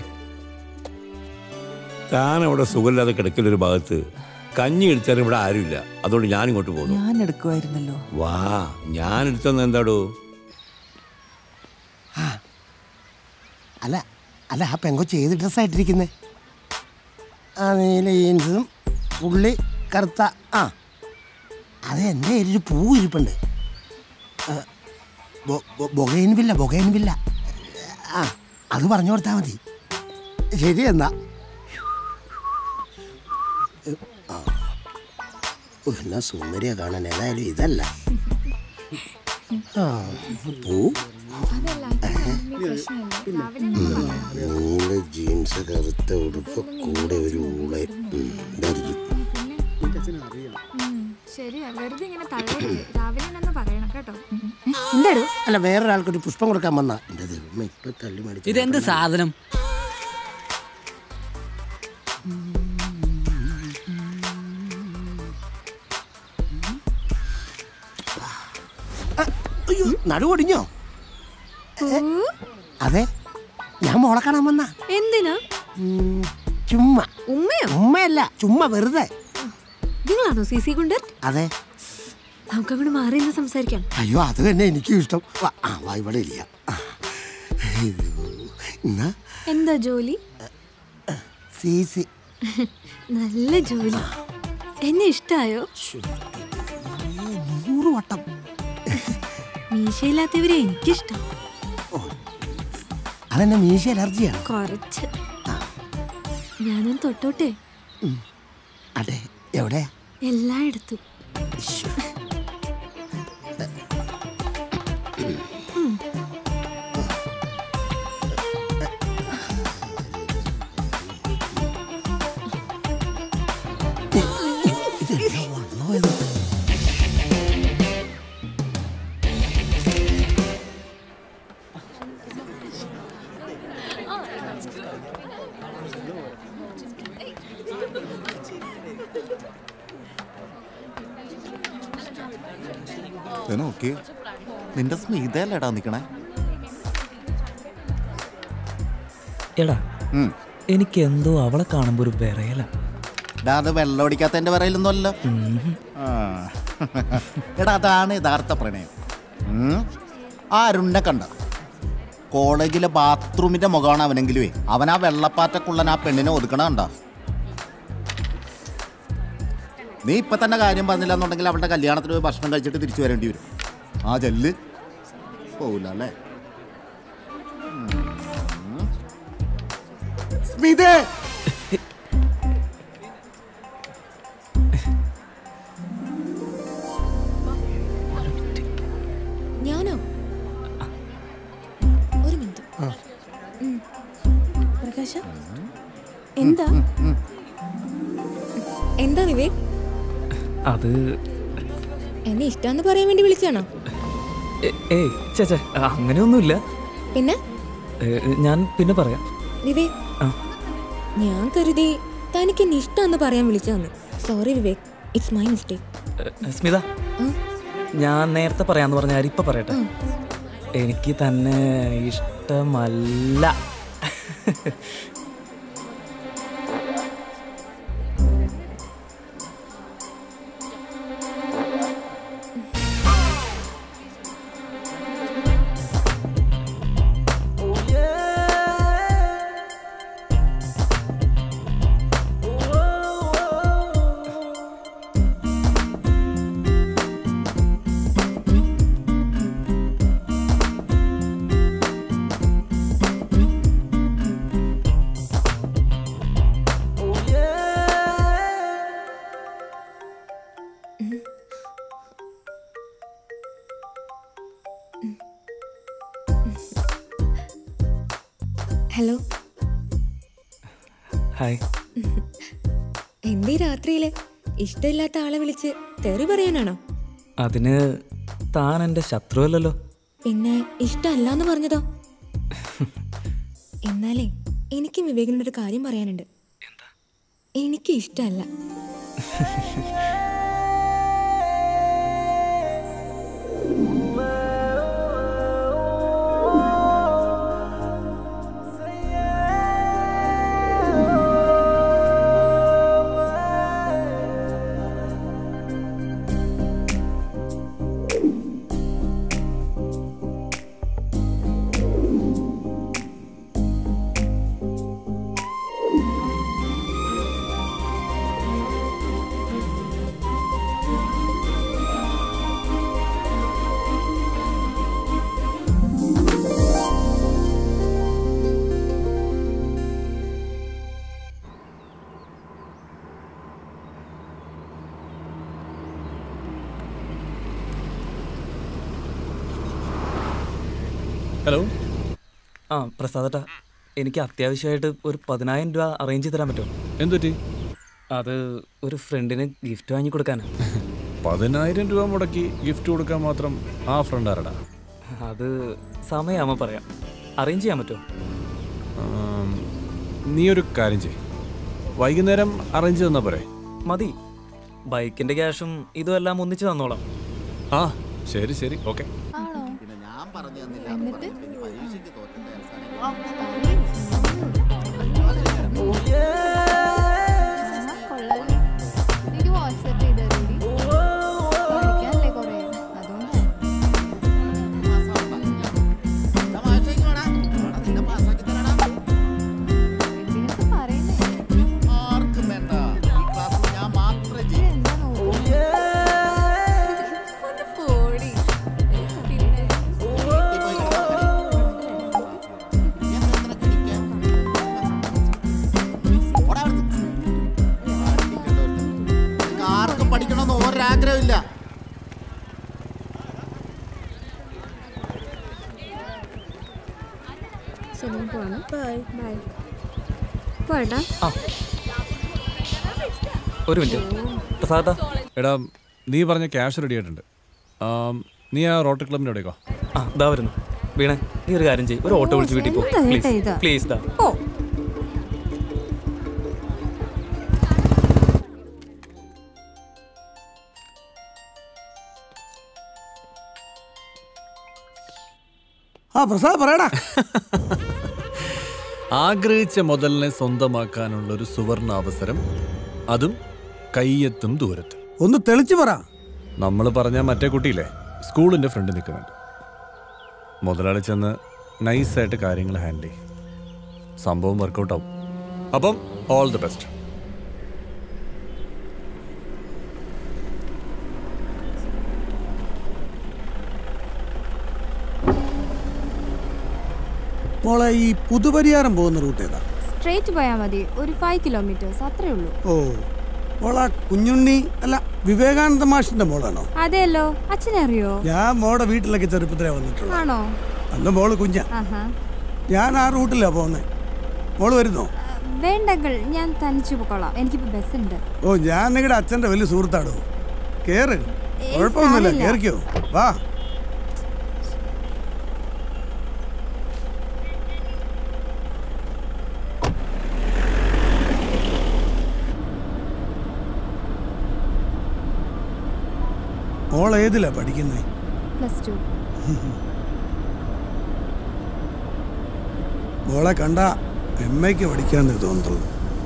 താൻ അവിടെ സുഖമില്ലാതെ കിടക്കലൊരു ഭാഗത്ത് കഞ്ഞി എടുത്താലും ഇവിടെ ആരുമില്ല. അതുകൊണ്ട് ഞാൻ ഇങ്ങോട്ട് പോകുന്നു. ഞാൻ എടുക്കുമായിരുന്നല്ലോ. വാ, ഞാൻ എടുത്തെന്ന് എന്താടോ? അല്ല അല്ല, ആ പെങ്കൊച്ച് ഏത് ഡ്രസ്സായിട്ടിരിക്കുന്നേ? ആ നീല ജീൻസും പുള്ളി കറുത്ത. ആ അത് എൻ്റെ ഒരു പൂ ഇരിപ്പുണ്ട്. ബൊഗൈൻവില്ല. ആ അത് പറഞ്ഞു കൊടുത്താൽ മതി. ശരി എന്നാ. എന്നാ സുന്ദരിയെ കാണാൻ ഏതായാലും ഇതല്ല. ആ പൂ, നീല ജീൻസ്, കറുത്ത ഉടുപ്പ്, കൂടെ ഒരു ഊളെ. അല്ല, വേറൊരാൾക്കൊരു പുഷ്പം കൊടുക്കാൻ വന്നാ. എന്റെ ദൈവമേ, ഇപ്പൊ തള്ളി മേടിച്ചു. ഇതെന്ത് സാധനം? അയ്യോ, നടുവൊടിഞ്ഞോ? അതെ, ഞാൻ മോളെ കാണാൻ വന്ന. എന്തിനാ? ചുമ്മാ. ഉമ്മയോ? ഉമ്മയല്ല, ചുമ്മാ വെറുതെ. നിങ്ങളാണോ സിസി ഗുണ്ടൻ? അതെ. നമുക്ക് അങ്ങോട്ട് മാറി നിന്ന് സംസാരിക്കാം. അയ്യോ, അത് തന്നെ എനിക്കും ഇഷ്ടം. വാ, ഇവിടെ ഇല്ല. എന്താ ജോലി? സിസി. നല്ല ജോലി. എന്നെ ഇഷ്ടായോ? 100 വട്ടം. മീശയില്ലാത്തവരെ എനിക്കിഷ്ടം. അതെന്നെ മീശ അലർജിയാണ്? കുറച്ച്. ഞാനും തൊട്ടോട്ടെ? അതെ. എവിടെയാ? എല്ലായിടത്തും. നോക്കി, നിന്റെ സ്മിതല്ലേടാ നിക്കണേ? എടാ, എനിക്ക് എന്തോ അവളെ കാണുമ്പോ ഒരു വിറയല. അത് വെള്ളം ഒടിക്കാത്തതിന്റെ വിറയിലൊന്നും അല്ല. എടാ, അതാണ് യഥാർത്ഥ പ്രണയം. ആ അരുണിനെ കണ്ട കോളേജിലെ ബാത്റൂമിന്റെ മുഖമാണ് അവനെങ്കിലുവേ, അവൻ ആ വെള്ളപ്പാറ്റക്കുള്ളൻ ആ പെണ്ണിനെ ഒതുക്കണ കണ്ട. നീ ഇപ്പൊ തന്നെ കാര്യം പറഞ്ഞില്ല എന്നുണ്ടെങ്കിൽ അവളുടെ കല്യാണത്തിന് പോയി ഭക്ഷണം കഴിച്ചിട്ട് തിരിച്ചു വരേണ്ടി വരും. ആ ജെല്ല് പോവില്ല അല്ലേ? സ്മിതേ, ഞാനോ? ഒരു മിനിറ്റ്. പ്രകാശ, എന്താ എന്താ വിവേക്? അത് എന്നെ ഇഷ്ടാന്ന് പറയാൻ വേണ്ടി വിളിച്ചാണോ? ഏയ് ചേച്ചേ, അങ്ങനെയൊന്നുമില്ല. പിന്നെ ഞാൻ പിന്നെ പറയാം. വിവേക്, ഞാൻ കരുതി തനിക്ക് എന്നെ ഇഷ്ടാന്ന് പറയാൻ വിളിച്ചാന്ന്. Sorry Vivek, it's my mistake. Smitha, ഞാൻ നേരത്തെ പറയാന്ന് പറഞ്ഞ കാര്യം ഇപ്പൊ പറയട്ടെ. എനിക്ക് തന്നെ ഇഷ്ടമല്ല. ഹലോ. ഹായ്. എന്തീ രാത്രിയില് ഇഷ്ടമില്ലാത്ത ആളെ വിളിച്ച് തെറി പറയാനാണോ? അതിന് താൻ എന്റെ ശത്രുവല്ലല്ലോ. പിന്നെ ഇഷ്ടമല്ലാന്ന് പറഞ്ഞതോ? എന്നാലേ എനിക്ക് വിവേകിനോട് ഒരു കാര്യം പറയാനുണ്ട്. എനിക്ക് ഇഷ്ടമല്ല. ഹലോ. ആ പ്രസാദേട്ടാ, എനിക്ക് അത്യാവശ്യമായിട്ട് ഒരു 10,000 രൂപ അറേഞ്ച് ചെയ്ത് തരാൻ പറ്റുമോ? എന്തുപറ്റി? അത് ഒരു ഫ്രണ്ടിന് ഗിഫ്റ്റ് വാങ്ങി കൊടുക്കാനാ. 10,000 രൂപ മുടക്കി ഗിഫ്റ്റ് കൊടുക്കാൻ മാത്രം ആ ഫ്രണ്ട് ആരടാ? അത് സമയമാകുമ്പോൾ പറയാം. അറേഞ്ച് ചെയ്യാൻ പറ്റുമോ? നീ ഒരു കാര്യം ചെയ്യ്, വൈകുന്നേരം അറേഞ്ച് തന്നാ പോരെ? മതി. ബൈക്കിന്റെ ക്യാഷും ഇതും എല്ലാം ഒന്നിച്ച് തന്നോളാം. ആ ശരി ശരി, ഓക്കെ. ആഗ്രഹമില്ല. ഒരു മിനിറ്റ് പ്രസാദാ. എടാ നീ പറഞ്ഞ ക്യാഷ് റെഡി ആയിട്ടുണ്ട്. നീ ആ റോട്ടറി ക്ലബിൻ്റെ എവിടേക്കോ? ആ ഇതാ വരുന്നു. വീണേ നീ ഒരു കാര്യം ചെയ്യും, ഒരു ഓട്ടോ വിളിച്ച് വീട്ടിൽ പോ പ്ലീസ്. പ്ലീസ് ഡാ. ആ പ്രസാദ് പറയടാ. ആഗ്രഹിച്ച മുതലിനെ സ്വന്തമാക്കാനുള്ള ഒരു സുവർണ അവസരം, അതും കയ്യെത്തും ദൂരത്ത്. ഒന്ന് തെളിച്ചു പറ. നമ്മൾ പറഞ്ഞ മറ്റേ കുട്ടിയില്ലേ, സ്കൂളിൻ്റെ ഫ്രണ്ട് നിൽക്കുന്നുണ്ട്. മുതലാളി ചെന്ന് നൈസായിട്ട് കാര്യങ്ങൾ ഹാൻഡിൽ ചെയ്യും. സംഭവം വർക്കൗട്ടാവും. അപ്പം ഓൾ ദി ബെസ്റ്റ്. മോളെ ഈ പുതുപരിയാരം പോകുന്ന റൂട്ട് ഏതാ? സ്ട്രേറ്റ് പോയാൽ മതി, ഒരു 5 കിലോമീറ്റേഴ്സ് അത്രേ ഉള്ളൂ. ഓ മോളാ കുഞ്ഞുണ്ണി അല്ല വിവേകാനന്ദ മാഷിന്റെ മോളാണോ? അതെയല്ലോ. അച്ഛനെ അറിയോ? ഞാൻ മോടെ വീട്ടിലൊക്കെ ചെറുപ്പത്തിലേ വന്നിട്ടുള്ളൂ. ആണോ? അന്ന് മോള് കുഞ്ഞ. ഞാൻ ആ റൂട്ടിലാ പോകുന്നത്. മോള് വരുന്നോ? വേണ്ടെങ്കിൽ ഞാൻ തനിച്ചു പോയിക്കോളാം, എനിക്കിപ്പോ ബസ് ഉണ്ട്. ഓ ഞാൻ നിങ്ങളുടെ അച്ഛന്റെ വലിയ സുഹൃത്താടോ. കേറ്, കുഴപ്പമൊന്നുമില്ല, കേറിക്കോ, വാ. മോൾ ഏതിലാ പഠിക്കുന്നേ? +2. മോളെ കണ്ട MAക്ക് പഠിക്കാന്നേ തോന്നുള്ളൂ.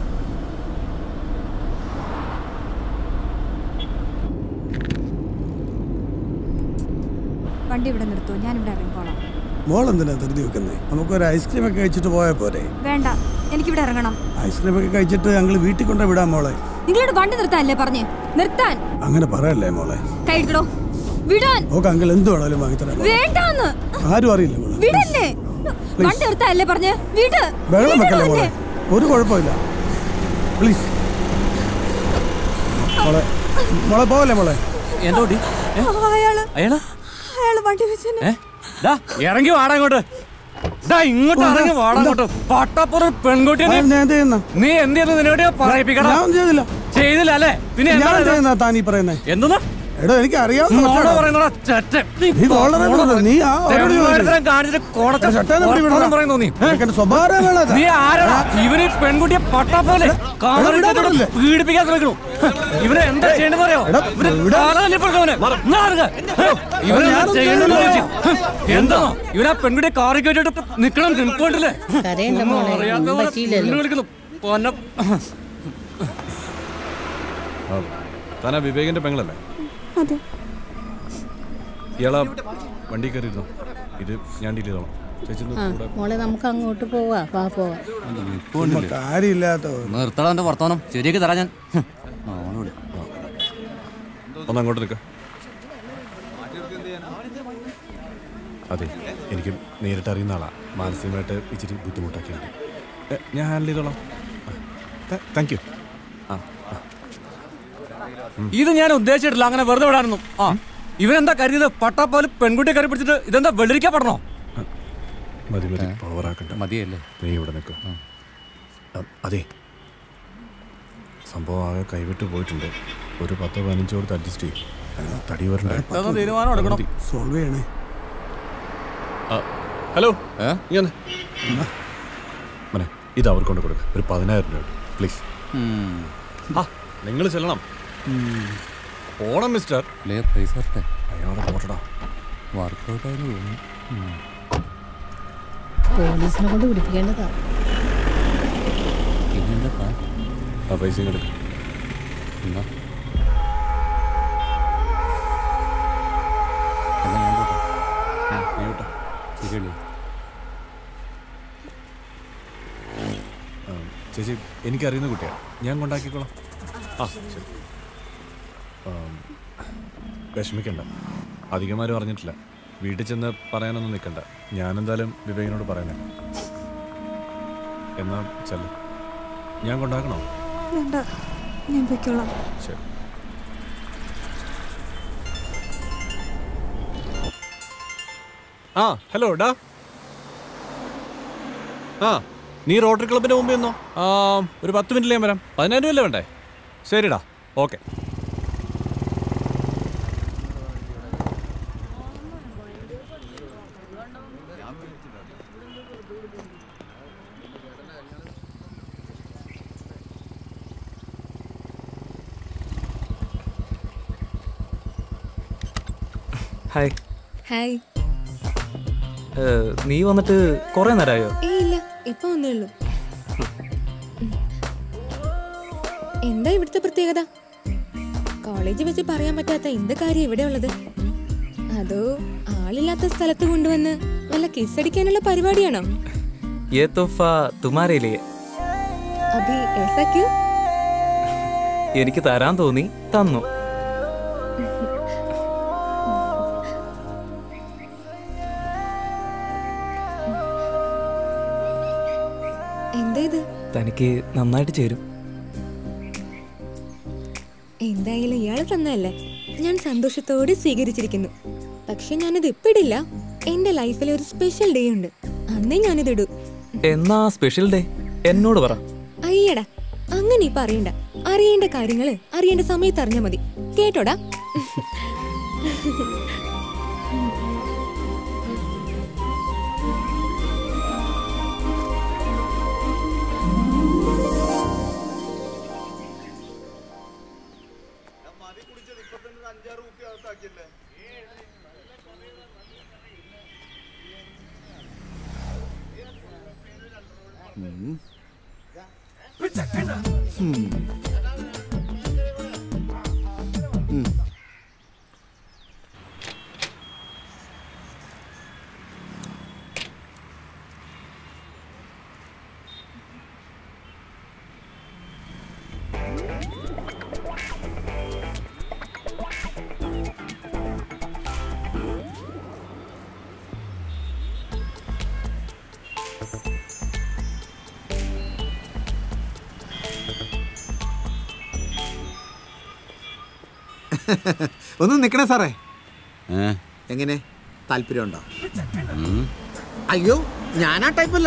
വണ്ടി ഇവിടെ നിർത്തൂ, ഞാനിവിടെ ഇറങ്ങിക്കോളാം. മോൾ എന്തിനാ ധൃതി വെക്കുന്നേ? നമുക്കൊരു ഐസ്ക്രീം ഒക്കെ കഴിച്ചിട്ട് പോയാൽ പോരെ? വേണ്ട, എനിക്കിവിടെ ഇറങ്ങണം. ഐസ്ക്രീം ഒക്കെ കഴിച്ചിട്ട് ഞങ്ങൾ വീട്ടിൽ കൊണ്ടു വിടാം മോളെ. നിങ്ങളോട് വണ്ടി നിർത്താനല്ലേ പറഞ്ഞേ? നിർത്താൻ. അങ്ങനെ പറയല്ലേ മോളെ. കൈ എടുക്കണോ? വിടാൻ. ഓക്കെ അങ്കിൾ എന്ത് വേണേലും വാങ്ങിത്തരാം. വേണ്ടാന്ന്. ആരും അറിയില്ല മോളെ. വിടല്ലേ. വണ്ടി നിർത്താനല്ലേ പറഞ്ഞേ? വിട്. വെള്ളം വെക്കല്ലേ മോളെ, ഒരു കുഴപ്പമില്ല, പ്ലീസ്. മോളെ മോളെ പോവല്ലേ മോളെ. അയാള് വണ്ടി വെച്ചേ. ഇറങ്ങി വാടാ ഇങ്ങോട്ട്. ഇങ്ങോട്ട് ഇറങ്ങി വാടാ ഇങ്ങോട്ട്. പട്ടപ്പുറ പെൺകുട്ടി നീ എന്ത് ചെയ്യുന്നു? നിന്നോട് പറയിപ്പിക്കണം. ചെയ്തില്ല അല്ലേ? പിന്നെ താനീ പറയുന്നേ എന്തെന്നാ? എടോ എനിക്ക് അറിയാം. ഇവര് പെൺകുട്ടിയെ പട്ടാപ്പോലെ പീഡിപ്പിക്കാൻ ശ്രമിക്കണു. ഇവരെ എന്താ ചെയ്യേണ്ടത് അറിയോ? എന്താ ഇവരാ പെൺകുട്ടിയെ കാറി കേട്ടിട്ട് നിക്കണം നിൽക്കോണ്ടല്ലേ? താനാ വിവേകിന്റെ പെങ്ങളല്ലേ? ഇയാളാ വണ്ടി കയറിയിരുന്നോ? ഇത് ഞാൻ ഡീൽ ചെയ്തോളാം. മോളെ നമുക്ക് അങ്ങോട്ട് പോവാ. കാര്യമില്ലാത്ത നിർത്തടാ വർത്തമാനം. ശരിയൊക്കെ തരാം ഞാൻ. ഒന്ന് അങ്ങോട്ട് നിൽക്ക. അതെ, എനിക്ക് നേരിട്ട് അറിയുന്ന ആളാ. മാനസികമായിട്ട് ഇച്ചിരി ബുദ്ധിമുട്ടാക്കിയുണ്ട്. ഞാൻ ഹാൻഡിൽ ചെയ്തോളാം. Thank you. ഇത് ഞാൻ ഉദ്ദേശിച്ചിട്ടില്ല അങ്ങനെ വെറുതെ വിടായിരുന്നു. ഇവരെന്താ കരുതിയത്? പട്ടാപ്പോലും പെൺകുട്ടിയെ കയറി പിടിച്ചിട്ട് ഇതെന്താ വെള്ളരിക്കാൻ പറ്റണോ? മതി മതി പവറാക്കണ്ട. മതിയല്ലേ? നീ ഇവിടെ നിൽക്കും. അതെ, സംഭവം ആകെ കൈവിട്ട് പോയിട്ടുണ്ട്. ഒരു 10-15 കൊടുത്ത് അഡ്ജസ്റ്റ് ചെയ്യും. തടി വരണ്ടേ? സോൾവ് ചെയ്യണേ. ഹലോ, മോനെ ഇത് അവർക്ക് കൊണ്ട് കൊടുക്കുക. ഒരു 10,000 രൂപ പ്ലീസ്. നിങ്ങൾ ചെല്ലണം. പോണം മിസ്റ്റർ. പൈസ അയാളെ പോട്ടടാ. വർക്കൗട്ട് ആയിരുന്നു തോന്നുന്നു. പോലീസിനെ കൊണ്ട് പിടിപ്പിക്കേണ്ടതാ. ആ പൈസ എടുക്ക. ചേച്ചി എനിക്കറിയുന്ന കുട്ടിയാണ്, ഞാൻ കൊണ്ടാക്കിക്കോളാം. ആ ശരി. വിഷമിക്കണ്ട, അധികമാരും അറിഞ്ഞിട്ടില്ല. വീട്ടിൽ ചെന്ന് പറയാനൊന്നും നിൽക്കണ്ട. ഞാനെന്തായാലും വിവേകിനോട് പറയണേ. എന്നാ ചെല്ല. ഞാൻ കൊണ്ടാക്കണോ? വേണ്ട, ഞാൻ പൊയ്ക്കോളാം. ശരി. ആ ഹലോ ഡാ. ആ നീ റോട്ടറി ക്ലബിൻ്റെ മുമ്പിൽ നിന്നോ. ഒരു 10 മിനിറ്റിൽ ഞാൻ വരാം. 10,000 രൂപയല്ലേ വേണ്ടേ? ശരിടാ, ഓക്കെ. ഹായ്. ഹായ്. നീ വന്നിട്ട് കുറെ നേരമായോ? ഇല്ല, ഇപ്പൊ വന്നേ ഉള്ളൂ. എന്താ ഇവിടുത്തെ പ്രത്യേകത? കോളേജിൽ വെച്ച് പറയാൻ പറ്റാത്ത എന്ത് കാര്യം ഇവിടെ ഉള്ളത്? അതോ ആളില്ലാത്ത സ്ഥലത്ത് കൊണ്ടുവന്ന് വല്ല കിസ്സടിക്കാനുള്ള പരിപാടിയാണോ? ये तोहफा तुम्हारे लिए. अभी ऐसा क्यों? എനിക്ക് തരാൻ തോന്നി, തന്നു. തനിക്ക് നന്നായിട്ട് ചേരും. എന്തായാലും ഇയാൾ തന്നല്ലേ, ഞാൻ സന്തോഷത്തോടെ സ്വീകരിച്ചിരിക്കുന്നു. പക്ഷെ ഞാനിത് ഇപ്പിടില്ല. എന്റെ ലൈഫിൽ ഒരു സ്പെഷ്യൽ ഡേ ഉണ്ട്, അന്നേ ഞാനിതിടൂ. എന്നാ സ്പെഷ്യൽ ഡേ? എന്നോട് പറ. അയ്യടാ, അങ്ങനെ ഇപ്പൊ അറിയണ്ട. അറിയേണ്ട കാര്യങ്ങള് അറിയേണ്ട സമയത്ത് അറിഞ്ഞാ മതി. കേട്ടോടാ? ഒന്ന് നിക്കണേ സാറേ. എങ്ങനെ, താല്പര്യമുണ്ടോ? അയ്യോ, ഞാനാ ടൈപ്പല്ല.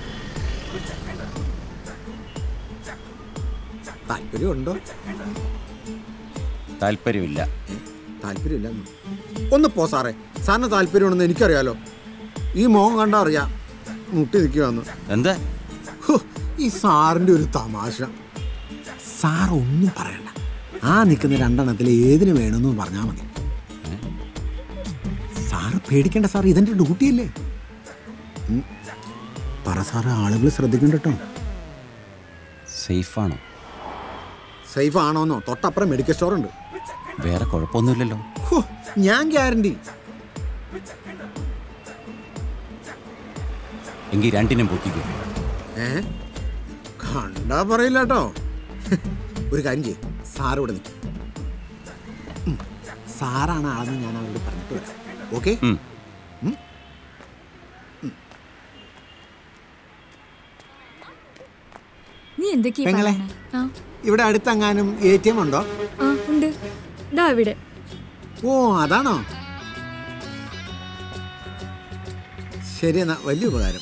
താല്പര്യമുണ്ടോ? താല്പര്യമില്ല. താല്പര്യമില്ല. ഒന്ന് പോ സാറേ. സാറിന് താല്പര്യമുണ്ടെന്ന് എനിക്കറിയാലോ. ഈ മോഹം കണ്ടാ അറിയാം മുട്ടി നിൽക്കുകയെന്ന്. എന്താ ഈ സാറിൻ്റെ ഒരു തമാശ. സാർ ഒന്നും പറയണ്ട. ആ നിൽക്കുന്ന 2 എണ്ണത്തിൽ ഏതിന് വേണമെന്ന് പറഞ്ഞാൽ മതി. സാറ് പേടിക്കേണ്ട സാർ, ഇതെൻ്റെ ഡ്യൂട്ടിയല്ലേ. പറ സാറ്, ആളുകൾ ശ്രദ്ധിക്കണ്ട കേട്ടോ. സേഫാണോ? സേഫ് ആണോന്നോ? തൊട്ടപ്പുറം മെഡിക്കൽ സ്റ്റോർ ഉണ്ട്. വേറെ കുഴപ്പമൊന്നുമില്ലല്ലോ? ഞാൻ ഗ്യാരണ്ടി. എങ്കിൽ 2നും പൊക്കിക്കോ. കണ്ടാ പറയില്ല കേട്ടോ. ഒരു കാര്യം ചെയ്യും, സാറ് ഇവിടെ നിൽക്കും. സാറാണ് ആളെന്ന് ഞാൻ അവരോട് പറഞ്ഞിട്ട് വരാം. ഓക്കെ? നീ എന്തൊക്കെയാ പറയുന്നേ? ഇവിടെ അടുത്തെങ്ങാനും ATM ഉണ്ടോ? ഉണ്ട്, ദാ ഇവിടെ. ഓ, അതാണോ? ശരി എന്നാ, വലിയ ഉപകാരം.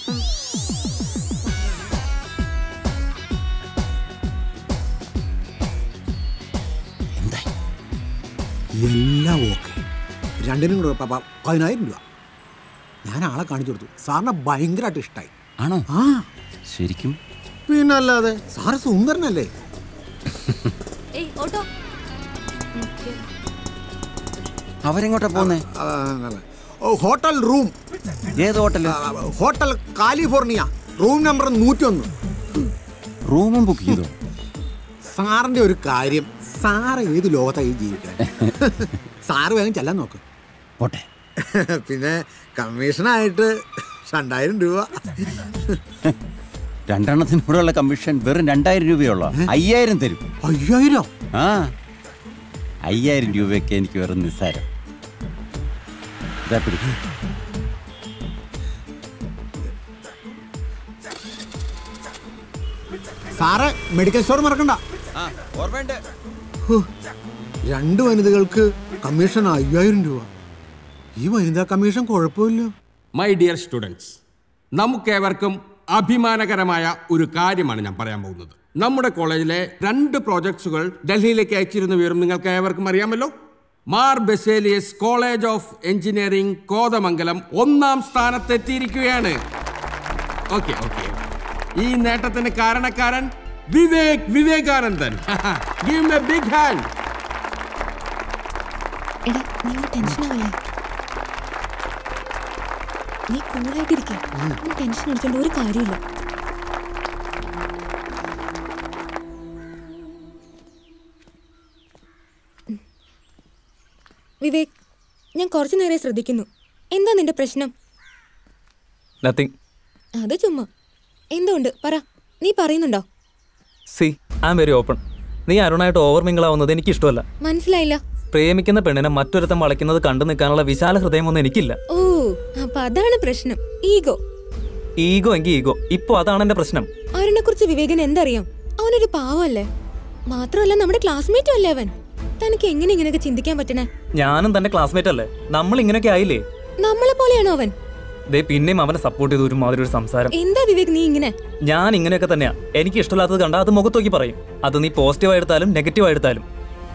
എല്ലാം ഓക്കെ. രണ്ടിനും കൂടെ 10,000 രൂപ. ഞാൻ ആളെ കാണിച്ചു കൊടുത്തു. സാറിനെ ഭയങ്കരമായിട്ട് ഇഷ്ടമായി. ആണോ? ആ ശരിക്കും? പിന്നല്ലാതെ. സാറ് സുന്ദരനല്ലേ? അവരെങ്ങോട്ടാ പോന്നേ? Hotel room. ഏത് hotel? Hotel California, room number 101. റൂമും ബുക്ക് ചെയ്തു? സാറിന്റെ ഒരു കാര്യം, സാറ് ഏത് ലോകത്തായി ജീവിക്കാൻ? സാറ് വേഗം ചെല്ലാൻ നോക്ക്. പോട്ടെ. പിന്നെ കമ്മീഷനായിട്ട് 2,000 രൂപ. രണ്ടെണ്ണത്തിനോടുള്ള കമ്മീഷൻ വെറും 2,000 രൂപയുള്ള 5,000 തരും. 5,000? ആ, 5,000 രൂപയൊക്കെ എനിക്ക് വെറും നിസ്സാരം. ഇതാ പിടിക്കും. സാറ് മെഡിക്കൽ സ്റ്റോർ മറക്കണ്ട. 2 വനിതകൾക്ക് കമ്മീഷൻ 5,000 രൂപ. ഈ വനിതാ കമ്മീഷൻ കുഴപ്പമില്ല. മൈ ഡിയർ സ്റ്റുഡൻസ്, നമുക്കേവർക്കും അഭിമാനകരമായ ഒരു കാര്യമാണ് ഞാൻ പറയാൻ പോകുന്നത്. നമ്മുടെ കോളേജിലെ 2 പ്രോജക്ട്സുകൾ ഡൽഹിയിലേക്ക് അയച്ചിരുന്ന വിവരം നിങ്ങൾക്ക് ഏവർക്കും അറിയാമല്ലോ. Mar Baselius college of engineering Kothamangalam 1ാം സ്ഥാനത്തെത്തിയിരിക്കുകയാണ്. Okay okay. ഈ നേട്ടത്തിന് കാരണക്കാരൻ വിവേകാനന്ദൻ. Give him a big hand. എടാ, നിങ്ങൾ ടെൻഷൻ ആവില്ലേ? നീ കൂളായിട്ടിരിക്കുക. നീ ടെൻഷൻ അടിച്ചോണ്ട് ഒരു കാര്യമില്ല. വിവേക്, ഞാൻ കുറച്ചു നേരം ശ്രദ്ധിക്കുന്നു. എന്താ നിന്റെ പ്രശ്നം? നത്തിങ്. അത് ചുമ്മാ. എന്തുകൊണ്ട് പറ. നീ പറയുന്നുണ്ടോ? See, I am very open. നീ അരുണായിട്ട് ഓവർ മിങ്കിളാവുന്നത് എനിക്ക് ഇഷ്ടമല്ല. മനസ്സിലായില്ല. പ്രേമിക്കുന്ന പെണ്ണിനെ മറ്റൊരുത്തം വളയ്ക്കുന്നത് കണ്ടു നിൽക്കാനുള്ള വിശാല ഹൃദയമൊന്നും എനിക്കില്ല. ഓ, അപ്പൊ അതാണ് പ്രശ്നം. ഈഗോ. ഈഗോ എങ്കിൽ ഈഗോ. ഇപ്പൊ അതാണ് എന്റെ പ്രശ്നം. അരുണെ കുറിച്ച് വിവേകന് എന്തറിയാം? അവനൊരു പാവല്ലേ? മാത്രമല്ല നമ്മുടെ ക്ലാസ്മേറ്റും അല്ലേ അവൻ. തനിക്ക് എങ്ങനെ ഇങ്ങനെയൊക്കെ ചിന്തിക്കാൻ പറ്റണേ? ഞാനും തന്റെ ക്ലാസ്മേറ്റ് അല്ലേ? നമ്മൾ ഇങ്ങനെയൊക്കെ ആയില്ലേ? നമ്മളെ പോലെയാണോ അവൻ? ദേ പിന്നെയും അവനെ സപ്പോർട്ട് ചെയ്ത് ഒരുമാതിരി ഒരു സംസാരം. എന്താ വിവേക് നീ ഇങ്ങനെ? ഞാൻ ഇങ്ങനെയൊക്കെ തന്നെയാ. എനിക്ക് ഇഷ്ടമില്ലാത്തത് കണ്ടാ അത് മുഖത്ത് നോക്കി പറയും. അത് നീ പോസിറ്റീവ് എടുത്താലും നെഗറ്റീവ് എടുത്താലും.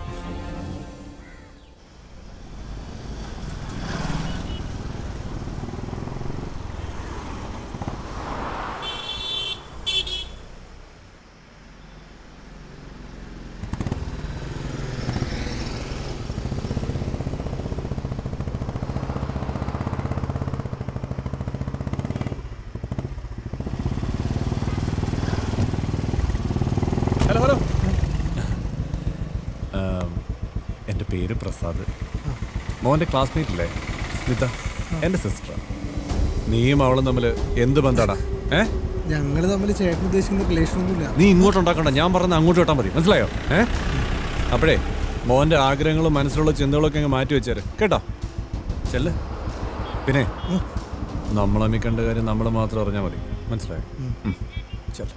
എൻ്റെ പേര് പ്രസാദ്. മോൻ്റെ ക്ലാസ്മേറ്റ് ഇല്ലേ സ്മിത? എൻ്റെ സിസ്റ്റർ. നീയും അവളും തമ്മിൽ എന്ത് ബന്ധാടാ? ഞങ്ങൾ തമ്മിൽ ചേട്ടൻ ഉദ്ദേശിക്കുന്ന റിലേഷൻ ഒന്നുമില്ല. നീ ഇങ്ങോട്ട് ഉണ്ടാക്കണ്ട, ഞാൻ പറഞ്ഞ അങ്ങോട്ട് വിട്ടാൽ മതി. മനസ്സിലായോ? അപ്പോഴേ മോൻ്റെ ആഗ്രഹങ്ങളും മനസ്സിലുള്ള ചിന്തകളൊക്കെ അങ്ങ് മാറ്റി വെച്ചേര് കേട്ടോ. ചെല്ല്. പിന്നെ നമ്മളമ്മി കണ്ട കാര്യം നമ്മൾ മാത്രം അറിഞ്ഞാൽ മതി. മനസ്സിലായോ? ചെല്ല്.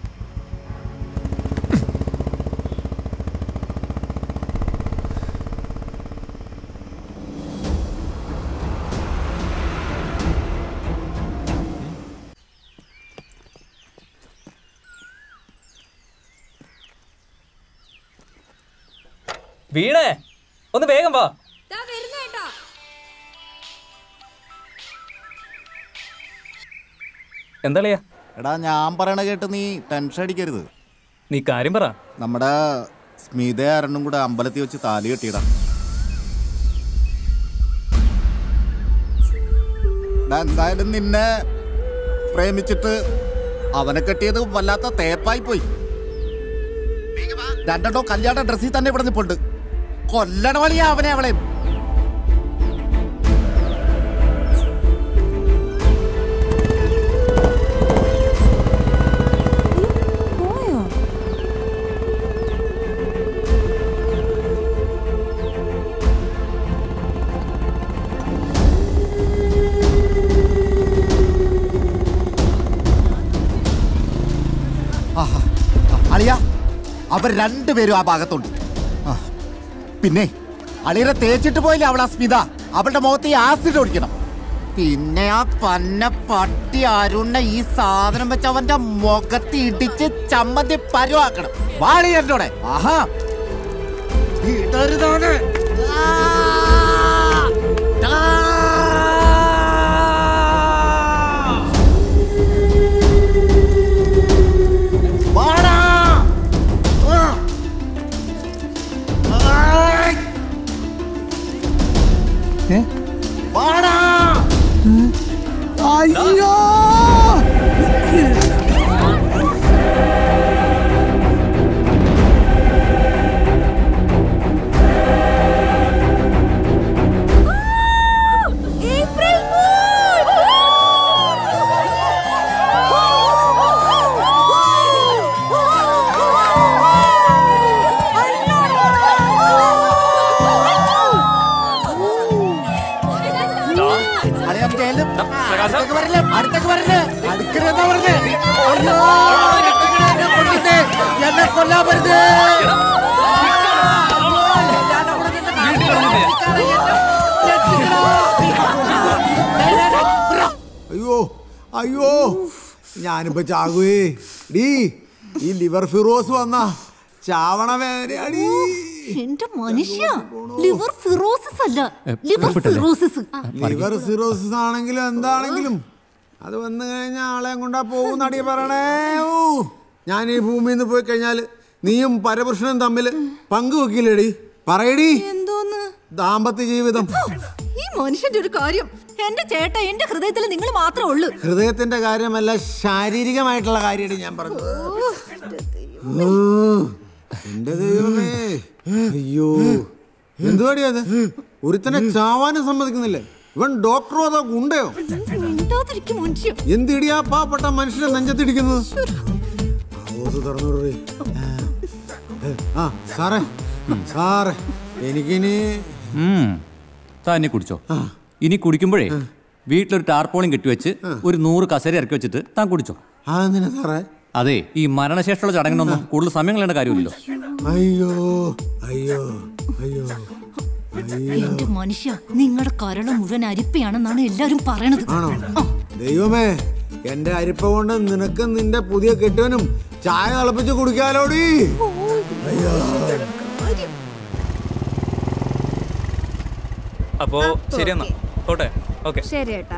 വീണേ, ഒന്ന് വേഗം വാ. എന്താ? എടാ, ഞാൻ പറയണ കേട്ട് നീ ടെൻഷൻ അടിക്കരുത്. നീ കാര്യം പറ. നമ്മുടെ സ്മിത അരുണും കൂടെ അമ്പലത്തിൽ വെച്ച് താലി കെട്ടിയിടാം. എന്തായാലും നിന്നെ പ്രേമിച്ചിട്ട് അവനെ കെട്ടിയത് വല്ലാത്ത തേപ്പായി പോയി. 2 കല്യാണ ഡ്രസ്സിൽ തന്നെ ഇവിടെ നിൽപ്പുണ്ട്. കൊല്ലണ വഴിയാ അവനെ അവളെ. അളിയ, അവർ 2 പേരും ആ ഭാഗത്തുണ്ട്. പിന്നെ അളിയനെ തേച്ചിട്ട് പോയില്ലേ അവൾ ആ സ്മിത? അവളുടെ മുഖത്ത് ഈ ആസിഡ് ഒഴിക്കണം. പിന്നെ ആ പന്ന പട്ടി അരുണ്ണ ഈ സാധനം വെച്ച് അവന്റെ മുഖത്ത് ഇടിച്ച് ചമ്മന്തി പരുവാക്കണം. വാളി എന്നോടെ. ആഹാ ഇടരുതാണ്. അയ്യോ അടുത്തേക്ക് വരല്ലേ അടുക്കരുതെന്നാ പറഞ്ഞേ. എന്നെ കൊല്ലാൻ പറ്റേ. അയ്യോ അയ്യോ ഞാനിപ്പോ ചാകുവേ ഡീ. ഈ ലിവർ ഫിറോസ് വന്ന ചാവണ വേദനയാടി. എന്റെ മനുഷ്യ, ലിവർ ഫിറോസിസ് അല്ല, ലിവർ സിറോസിസ്. ലിവർ സിറോസിസ് ആണെങ്കിലും എന്താണെങ്കിലും അത് വന്നു കഴിഞ്ഞാൽ ആളെ കൊണ്ടാ പോകുന്നടി പറയണേ. ഞാൻ ഈ ഭൂമിയിൽ നിന്ന് പോയി കഴിഞ്ഞാൽ നീയും പരപുരുഷനും തമ്മിൽ പങ്കുവെക്കില്ലേടി? പറയടി. എന്തോന്ന് ദാമ്പത്യ ജീവിതം. ഈ മനുഷ്യന്റെ ഒരു കാര്യം, എന്റെ ചേട്ട എന്റെ ഹൃദയത്തിൽ നിങ്ങൾ മാത്രമേ ഉള്ളൂ. ഹൃദയത്തിന്റെ കാര്യമല്ല, ശാരീരികമായിട്ടുള്ള കാര്യമാണ് ഞാൻ പറഞ്ഞത്. എന്റെ ദൈവമേ, അയ്യോ എന്തുവാടി അത്? ഒരുത്തനെ ചാവാനും സമ്മതിക്കുന്നില്ലേ? ഇവൻ ഡോക്ടറോ അതോ ഗുണ്ടയോ? എന്തിടിയാ പാവപ്പെട്ട മനുഷ്യനെ നെഞ്ചത്തിടിക്കുന്നത്? ആ സാറേ സാറേ എനിക്കിനി തന്നെ കുടിച്ചോ. ഇനി കുടിക്കുമ്പോഴേ വീട്ടിലൊരു ടാർപോളിയും കെട്ടിവെച്ച് ഒരു 100 കസേര ഇറക്കി വെച്ചിട്ട് താൻ കുടിച്ചോ. അതെന്തിനാ സാറേ? അതെ, ഈ മരണശേഷമുള്ള ചടങ്ങിനൊന്നും കൂടുതൽ സമയം കളയേണ്ട കാര്യമില്ലല്ലോ. അയ്യോ അയ്യോ അയ്യോ എന്റെ മനുഷ്യ, നിങ്ങളുടെ കരള് മുഴുവൻ അരിപ്പയാണെന്നാണ് എല്ലാരും പറയണത്. ദൈവമേ, എന്റെ അരിപ്പ കൊണ്ട് നിനക്ക് നിന്റെ പുതിയ കെട്ടിയവനും ചായ തിളപ്പിച്ച് കുടിക്കാലോടി. അയ്യോ അപ്പോ ശരി എന്നാ പോട്ടെ. ഓക്കെ ശരി ഏട്ടാ.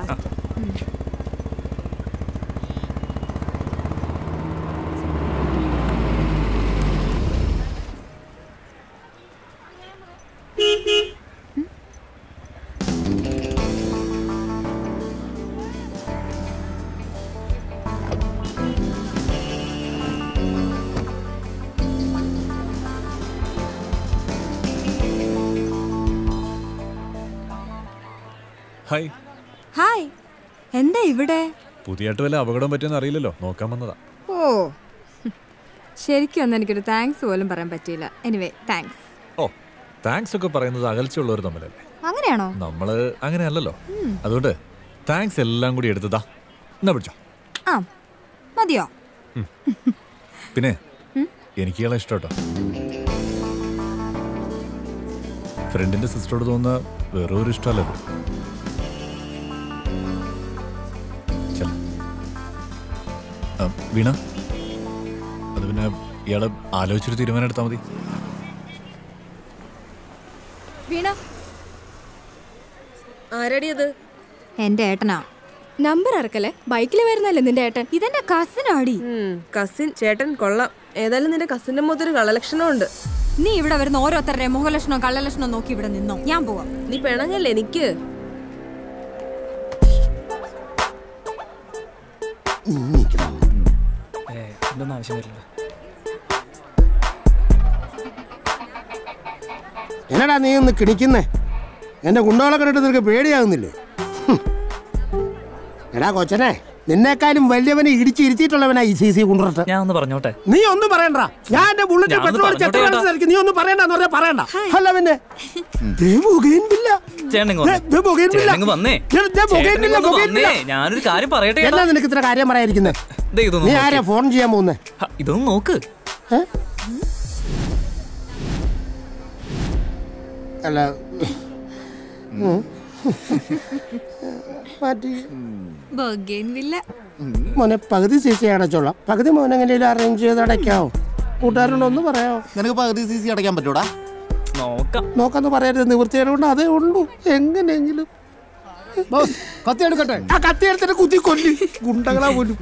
ഹായ്. ഹായ്. എന്താ ഇവിടെ? പുതിയായിട്ട് വല്ല അപകടം പറ്റിയെന്ന് അറിയില്ലല്ലോ, നോക്കാൻ വന്നതാ. ഓ, ശരിക്കും ഒന്നും എനിക്കൊരു താങ്ക്സ് പോലും പറയാൻ പറ്റിയില്ല. Anyway thanks. ഓ, താങ്ക്സ് ഒക്കെ പറയുന്നത് അകൽച്ചുള്ളവർ തമ്മിലല്ലേ? അങ്ങനെയാണോ? നമ്മള് അങ്ങനെയല്ലല്ലോ. അതുകൊണ്ട് താങ്ക്സ് എല്ലാം കൂടി എടുത്തതാ. എന്നാ പിടിച്ചോ. ആ മതിയോ? പിന്നെ എനിക്ക് ഇയാളെ ഇഷ്ടട്ടോ. ഫ്രണ്ടിന്റെ സിസ്റ്ററോട് തോന്നുന്ന വേറെ ഒരു ഇഷ്ടമല്ലത്. വീണ, അത് പിന്നെ ഇയാളെ ആലോചിച്ചൊരു തീരുമാനം എടുത്താൽ മതി. വീണ, ആരടി അത്? എന്റെ ഏട്ടനാ. നമ്പർ ഇറക്കല്ലേ, ബൈക്കിൽ വരുന്നല്ലേ നിന്റെ ഏട്ടൻ? ഇതെന്റെ കസിൻ ആടി. കസിൻ ചേട്ടൻ കൊള്ളാം. ഏതായാലും നിന്റെ കസിന്റെ മുഖത്തൊരു കള്ളലക്ഷണം ഉണ്ട്. നീ ഇവിടെ വരുന്ന ഓരോരുത്തരുടെ മുഖലക്ഷണോ കള്ളലക്ഷണോ നോക്കി ഇവിടെ നിന്നോ. ഞാൻ പോവാം. നീ പിണങ്ങല്ലേ എനിക്ക്? എന്നടാ നീ ഒന്ന് കിണിക്കുന്നേ? എന്റെ ഗുണ്ടകളെ കണ്ടിട്ട് നിനക്ക് പേടിയാകുന്നില്ലേ? എടാ കൊച്ചനെ, നിന്നെക്കാളും വലിയവനെ ഇടിച്ചിരുത്തിയിട്ടുള്ളവനാ ഈ CC കൊണ്ടുവരട്ടെ. ഞാൻ ഒന്ന് പറഞ്ഞോട്ടെ. നീ ഒന്നും പറയണ്ട. ഞാൻ എന്റെ ബുള്ളറ്റ് പെട്രോൾ അടിച്ച് എത്ര കാലം നീ ഒന്നും പറയണ്ടെന്ന് പറഞ്ഞാൽ പറയണ്ട. അല്ല പിന്നെ ഞാനൊരു കാര്യം പറയട്ടെ. എന്നാ നിനക്ക് ഇത്ര കാര്യം പറയാതിരിക്കുന്നേ? നീ ആരാ ഫോൺ ചെയ്യാൻ പോകുന്നേ? ഇതൊന്ന് നോക്ക്. അല്ല ബൊഗേൻവില്ല. മോനെ പകുതി സി സി അടച്ചോളാം. പകുതി മോൻ എങ്ങനെയും അറേഞ്ച് ചെയ്ത് അടയ്ക്കാവോ? കൂട്ടുകാരനോടൊന്ന് പറയാവോ? നിനക്ക് പകുതി സി സി അടയ്ക്കാൻ പറ്റൂടാ? നോക്കാന്ന് പറയരുത്, നിവൃത്തിയോണ്ട് അതേ ഉള്ളൂ. എങ്ങനെയെങ്കിലും കത്തി എടുക്കട്ടെ. ആ കത്തി എടുത്തിട്ട് കുത്തി കൊല്ലി ഗുണ്ടകളാ പോലും.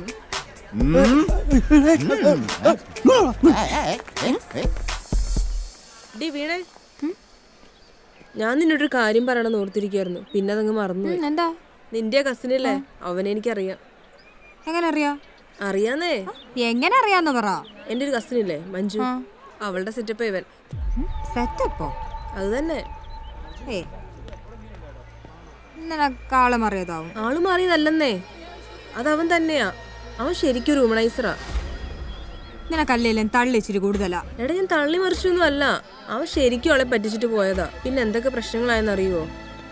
വീണേ, ഞാൻ നിന്നോടൊരു കാര്യം പറയണമെന്ന് ഓർത്തിരിക്കായിരുന്നു, പിന്നെ അതങ്ങ് മറന്നു. എന്താ? നിന്റെ കസിനല്ലേ, അവനെ എനിക്കറിയാം. എങ്ങനെ അറിയാം? അറിയാന്നേ. എങ്ങനെ അറിയാന്ന് പറ. എന്റെ ഒരു കസിനില്ലേ മഞ്ജു, അവളുടെ സെറ്റപ്പ് ഇവൻ. സെറ്റപ്പോ? അത് തന്നെ. നിനക്കാള് മാറിയതാവും. ആള് മാറിയതല്ലെന്നേ, അതവൻ തന്നെയാ. അവൻ ശരിക്കും ഒരു ഹ്യൂമനൈസറാ. നിനക്കല്ലേലും തള്ളി ഇച്ചിരി കൂടുതലാ. എടാ, ഞാൻ തള്ളി മറിച്ചൊന്നും അല്ല. അവൻ ശരിക്കും അവളെ പറ്റിച്ചിട്ട് പോയതാ. പിന്നെ എന്തൊക്കെ പ്രശ്നങ്ങളായെന്നറിയുവോ?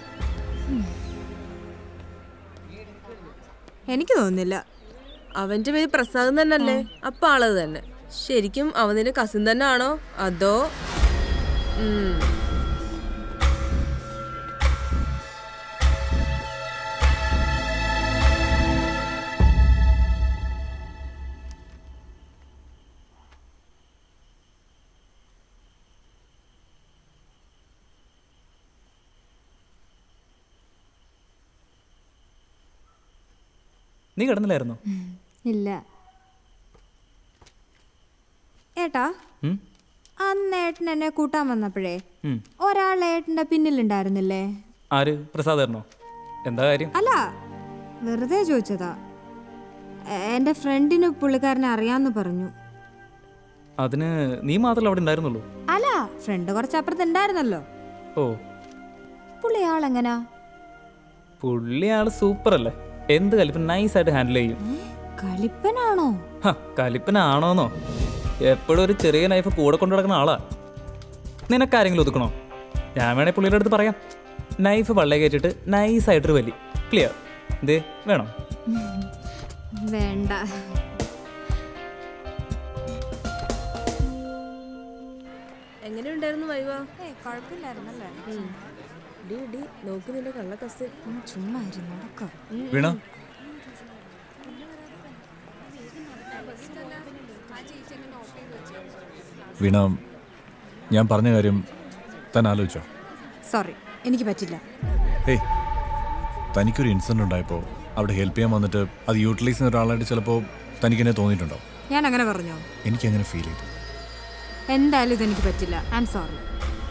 എനിക്ക് തോന്നുന്നില്ല. അവന്റെ പേര് പ്രസാദ് തന്നെയല്ലേ? അപ്പൊ ആളത് തന്നെ. ശരിക്കും അവൻ നിന്റെ കസിൻ തന്നെ ആണോ അതോ? നീ കിടന്നില്ലായിരുന്നോ? ഇല്ല ഏട്ടാ. അന്ന് ഏട്ടൻ എന്നെ കൂട്ടാൻ വന്നപ്പോഴേ ഒരാൾ ഏട്ടന്റെ പിന്നിലുണ്ടായിരുന്നില്ലേ? ആര്? പ്രസാദായിരുന്നോ? എന്താ കാര്യം? അല്ല, വെറുതെ ചോദിച്ചതാ. എന്റെ ഫ്രണ്ടിന് പുള്ളിക്കാരനെ അറിയാന്ന് പറഞ്ഞു. അതിന് നീ മാത്രമല്ല അവിടെ ഉണ്ടായിരുന്നുള്ളൂ? അല്ല, ഫ്രണ്ട് കുറച്ചപ്പുറത്ത് ഉണ്ടായിരുന്നല്ലോ. ഓ, പുള്ളി ആളെങ്ങനാ? പുള്ളി ആള് സൂപ്പർ അല്ലേ? എന്ത് കലിപ്പൻ നൈസായിട്ട് ഹാൻഡിൽ ചെയ്യും. കലിപ്പനാണോ? കലിപ്പനാണോന്നോ? എപ്പോഴും ഒരു ചെറിയ നൈഫ് കൂടെ കൊണ്ടു നടക്കുന്ന ആളാ. നിനക്കാരെങ്കിലും ഒതുക്കണോ? ഞാൻ വേണേ പുള്ളിയുടെ അടുത്ത് പറയാം. നൈഫ് പള്ളേ കയറ്റിട്ട് നൈസായിട്ടൊരു വലി. ക്ലിയർ? ദേ വേണോ? വേണ്ട. എങ്ങനെയുണ്ടായിരുന്നു വൈവ? കുഴപ്പമില്ലായിരുന്നല്ലേ? നോക്കി നിന്റെ കള്ള കസ് ചുമ്മാ നടക്കാം. വീണ, വീണ, ഞാൻ പറഞ്ഞ കാര്യം താൻ ആലോചിച്ചോ? സോറി, എനിക്ക് പറ്റില്ല. ഏയ്, തനിക്കൊരു ഇൻസിഡന്റ് ഉണ്ടായപ്പോൾ അവിടെ ഹെൽപ്പ് ചെയ്യാൻ വന്നിട്ട് അത് യൂട്ടിലൈസ് ചെയ്യുന്ന ഒരാളായിട്ട് ചിലപ്പോൾ തനിക്കെന്നെ തോന്നിയിട്ടുണ്ടോ? ഞാൻ അങ്ങനെ പറഞ്ഞോ? എനിക്കങ്ങനെ ഫീൽ ചെയ്തു. എന്തായാലും ഇതെനിക്ക് പറ്റില്ല. I am sorry.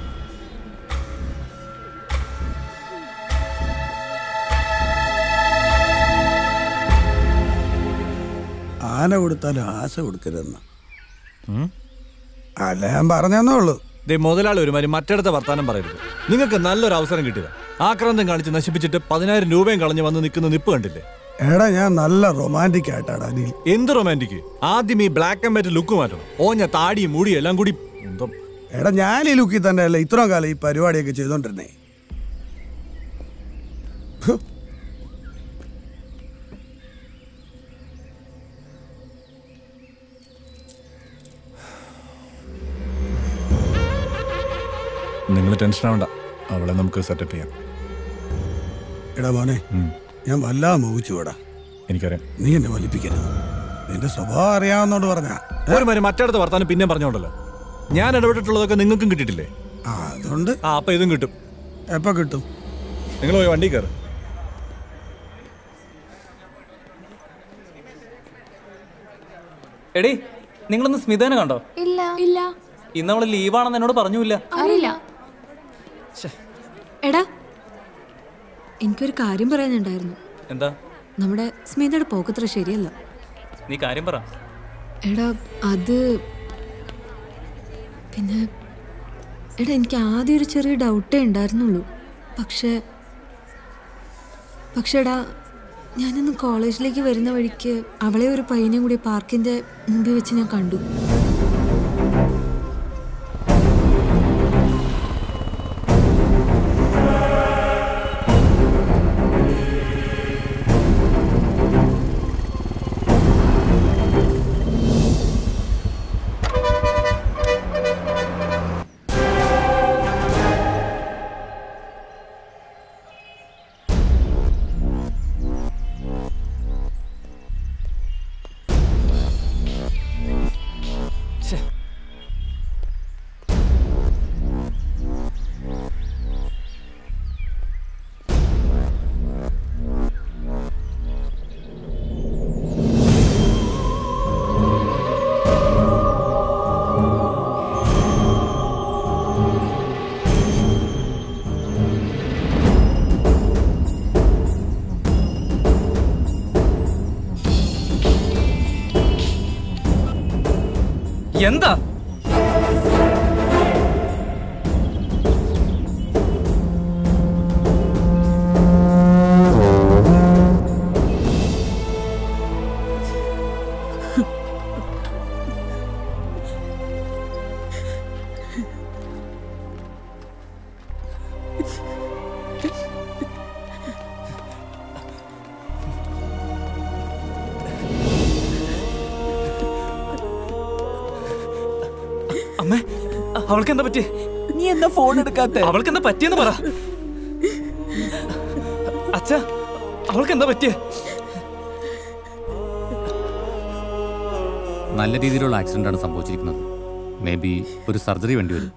ആന കൊടുത്താലും ആശ കൊടുക്കരുതെന്ന്. അല്ല, ഞാൻ പറഞ്ഞേ ഉള്ളൂ. മുതലാളി ഒരുമാതിരി മറ്റിടത്തെ വർത്താനം പറയരുത്. നിങ്ങൾക്ക് നല്ലൊരു അവസരം കിട്ടിയതാ. ആക്രാന്തം കാണിച്ച് നശിപ്പിച്ചിട്ട് 10,000 രൂപയും കളഞ്ഞ് വന്ന് നിൽക്കുന്ന നിപ്പ് കണ്ടില്ലേ? എടാ, ഞാൻ നല്ല റൊമാൻറ്റിക് ആയിട്ടാടാ. എന്ത് റൊമാൻറ്റിക്? ആദ്യം ഈ ബ്ലാക്ക് ആൻഡ് വൈറ്റ് ലുക്ക് മാറ്റണം. ഓഞ്ഞ താടിയും മുടിയും എല്ലാം കൂടി. എടാ, ഞാൻ ഈ ലുക്കിൽ തന്നെ അല്ല ഇത്രയും കാലം ഈ പരിപാടിയൊക്കെ ചെയ്തോണ്ടിരുന്നേ. നിങ്ങൾ ടെൻഷൻ ആവണ്ട, അവളെ നമുക്ക് സെറ്റപ്പ് ചെയ്യാം. എടാ മോനെ, ഞാൻ വല്ലാതെ മോഹിച്ചുകൂടാ. എനിക്കറിയാം. നീ എന്നെ വലിപ്പിക്കരുത്. നിന്റെ സ്വഭാവം അറിയാവുന്നോണ്ട് പറഞ്ഞ ഒരു മാതിരി മറ്റടുത്ത വർത്താനം പിന്നെയും പറഞ്ഞോണ്ടല്ലോ. ഞാൻ ഇടപെട്ടിട്ടുള്ളതൊക്കെ നിങ്ങൾക്കും കിട്ടിയിട്ടില്ലേ? അതുകൊണ്ട് അപ്പൊ ഇതും കിട്ടും. എപ്പോ കിട്ടും? നിങ്ങൾ പോയി വണ്ടി കയറി. എടി, നിങ്ങളൊന്ന് സ്മിതനെ കണ്ടോ? ഇല്ല ഇല്ല. ഇന്ന് അവള് ലീവാണെന്ന് എന്നോട് പറഞ്ഞില്ല. അറിയില്ല. എടാ, എനിക്കൊരു കാര്യം പറയാനുണ്ടായിരുന്നു. എന്താ? നമ്മുടെ സ്മിതയുടെ പോക്കത്ര ശരിയല്ല. നീ കാര്യം പറ. എടാ, അത് പിന്നെ എടാ, എനിക്ക് ആദ്യം ഒരു ചെറിയ ഡൗട്ടേ ഉണ്ടായിരുന്നുള്ളൂ. പക്ഷേടാ, ഞാനിന്ന് കോളേജിലേക്ക് വരുന്ന വഴിക്ക് അവളെ ഒരു പയ്യനെയും കൂടി പാർക്കിന്റെ മുമ്പിൽ വെച്ച് ഞാൻ കണ്ടു. എന്താ അമ്മേ, അവൾക്ക് എന്താ പറ്റിയേ? നീ എന്താ ഫോൺ എടുക്കാത്ത? അവൾക്ക് എന്താ പറ്റിയെന്ന് പറ. അച്ഛാ, അവൾക്ക് എന്താ പറ്റിയേ? നല്ല രീതിയിലുള്ള ആക്സിഡന്റ് ആണ് സംഭവിച്ചിരിക്കുന്നത്. മേ ബി ഒരു സർജറി വേണ്ടി വരും.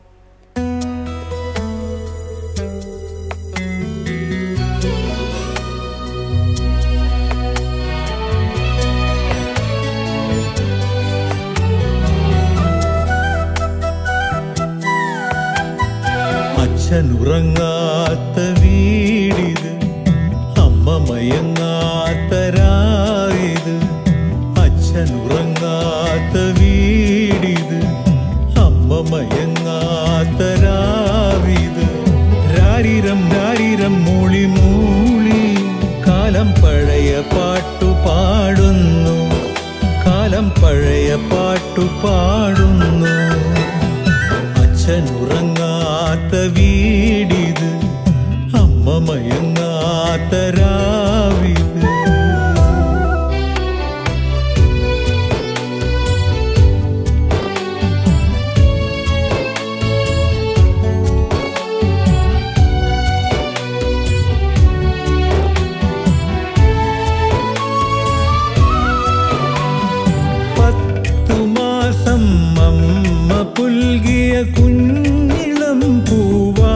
അച്ഛനുറങ്ങാത്ത വീടിത്, അമ്മ മയങ്ങാത്ത രാവിത്. അച്ഛനുറങ്ങാത്ത വീടിത്, അമ്മ മയങ്ങാത്ത രാവിത്. രാരിരം രാരിരം മൂളി മൂളി കാലം പഴയ പാട്ടു പാടുന്നു, കാലം പഴയ പാട്ടു പാടുന്നു. അച്ഛനുറങ്ങാത്ത വീടിത്, അമ്മ മയങ്ങാത്ത രാവിത്. പുൽകിയ കുഞ്ഞിളം പൂവാ,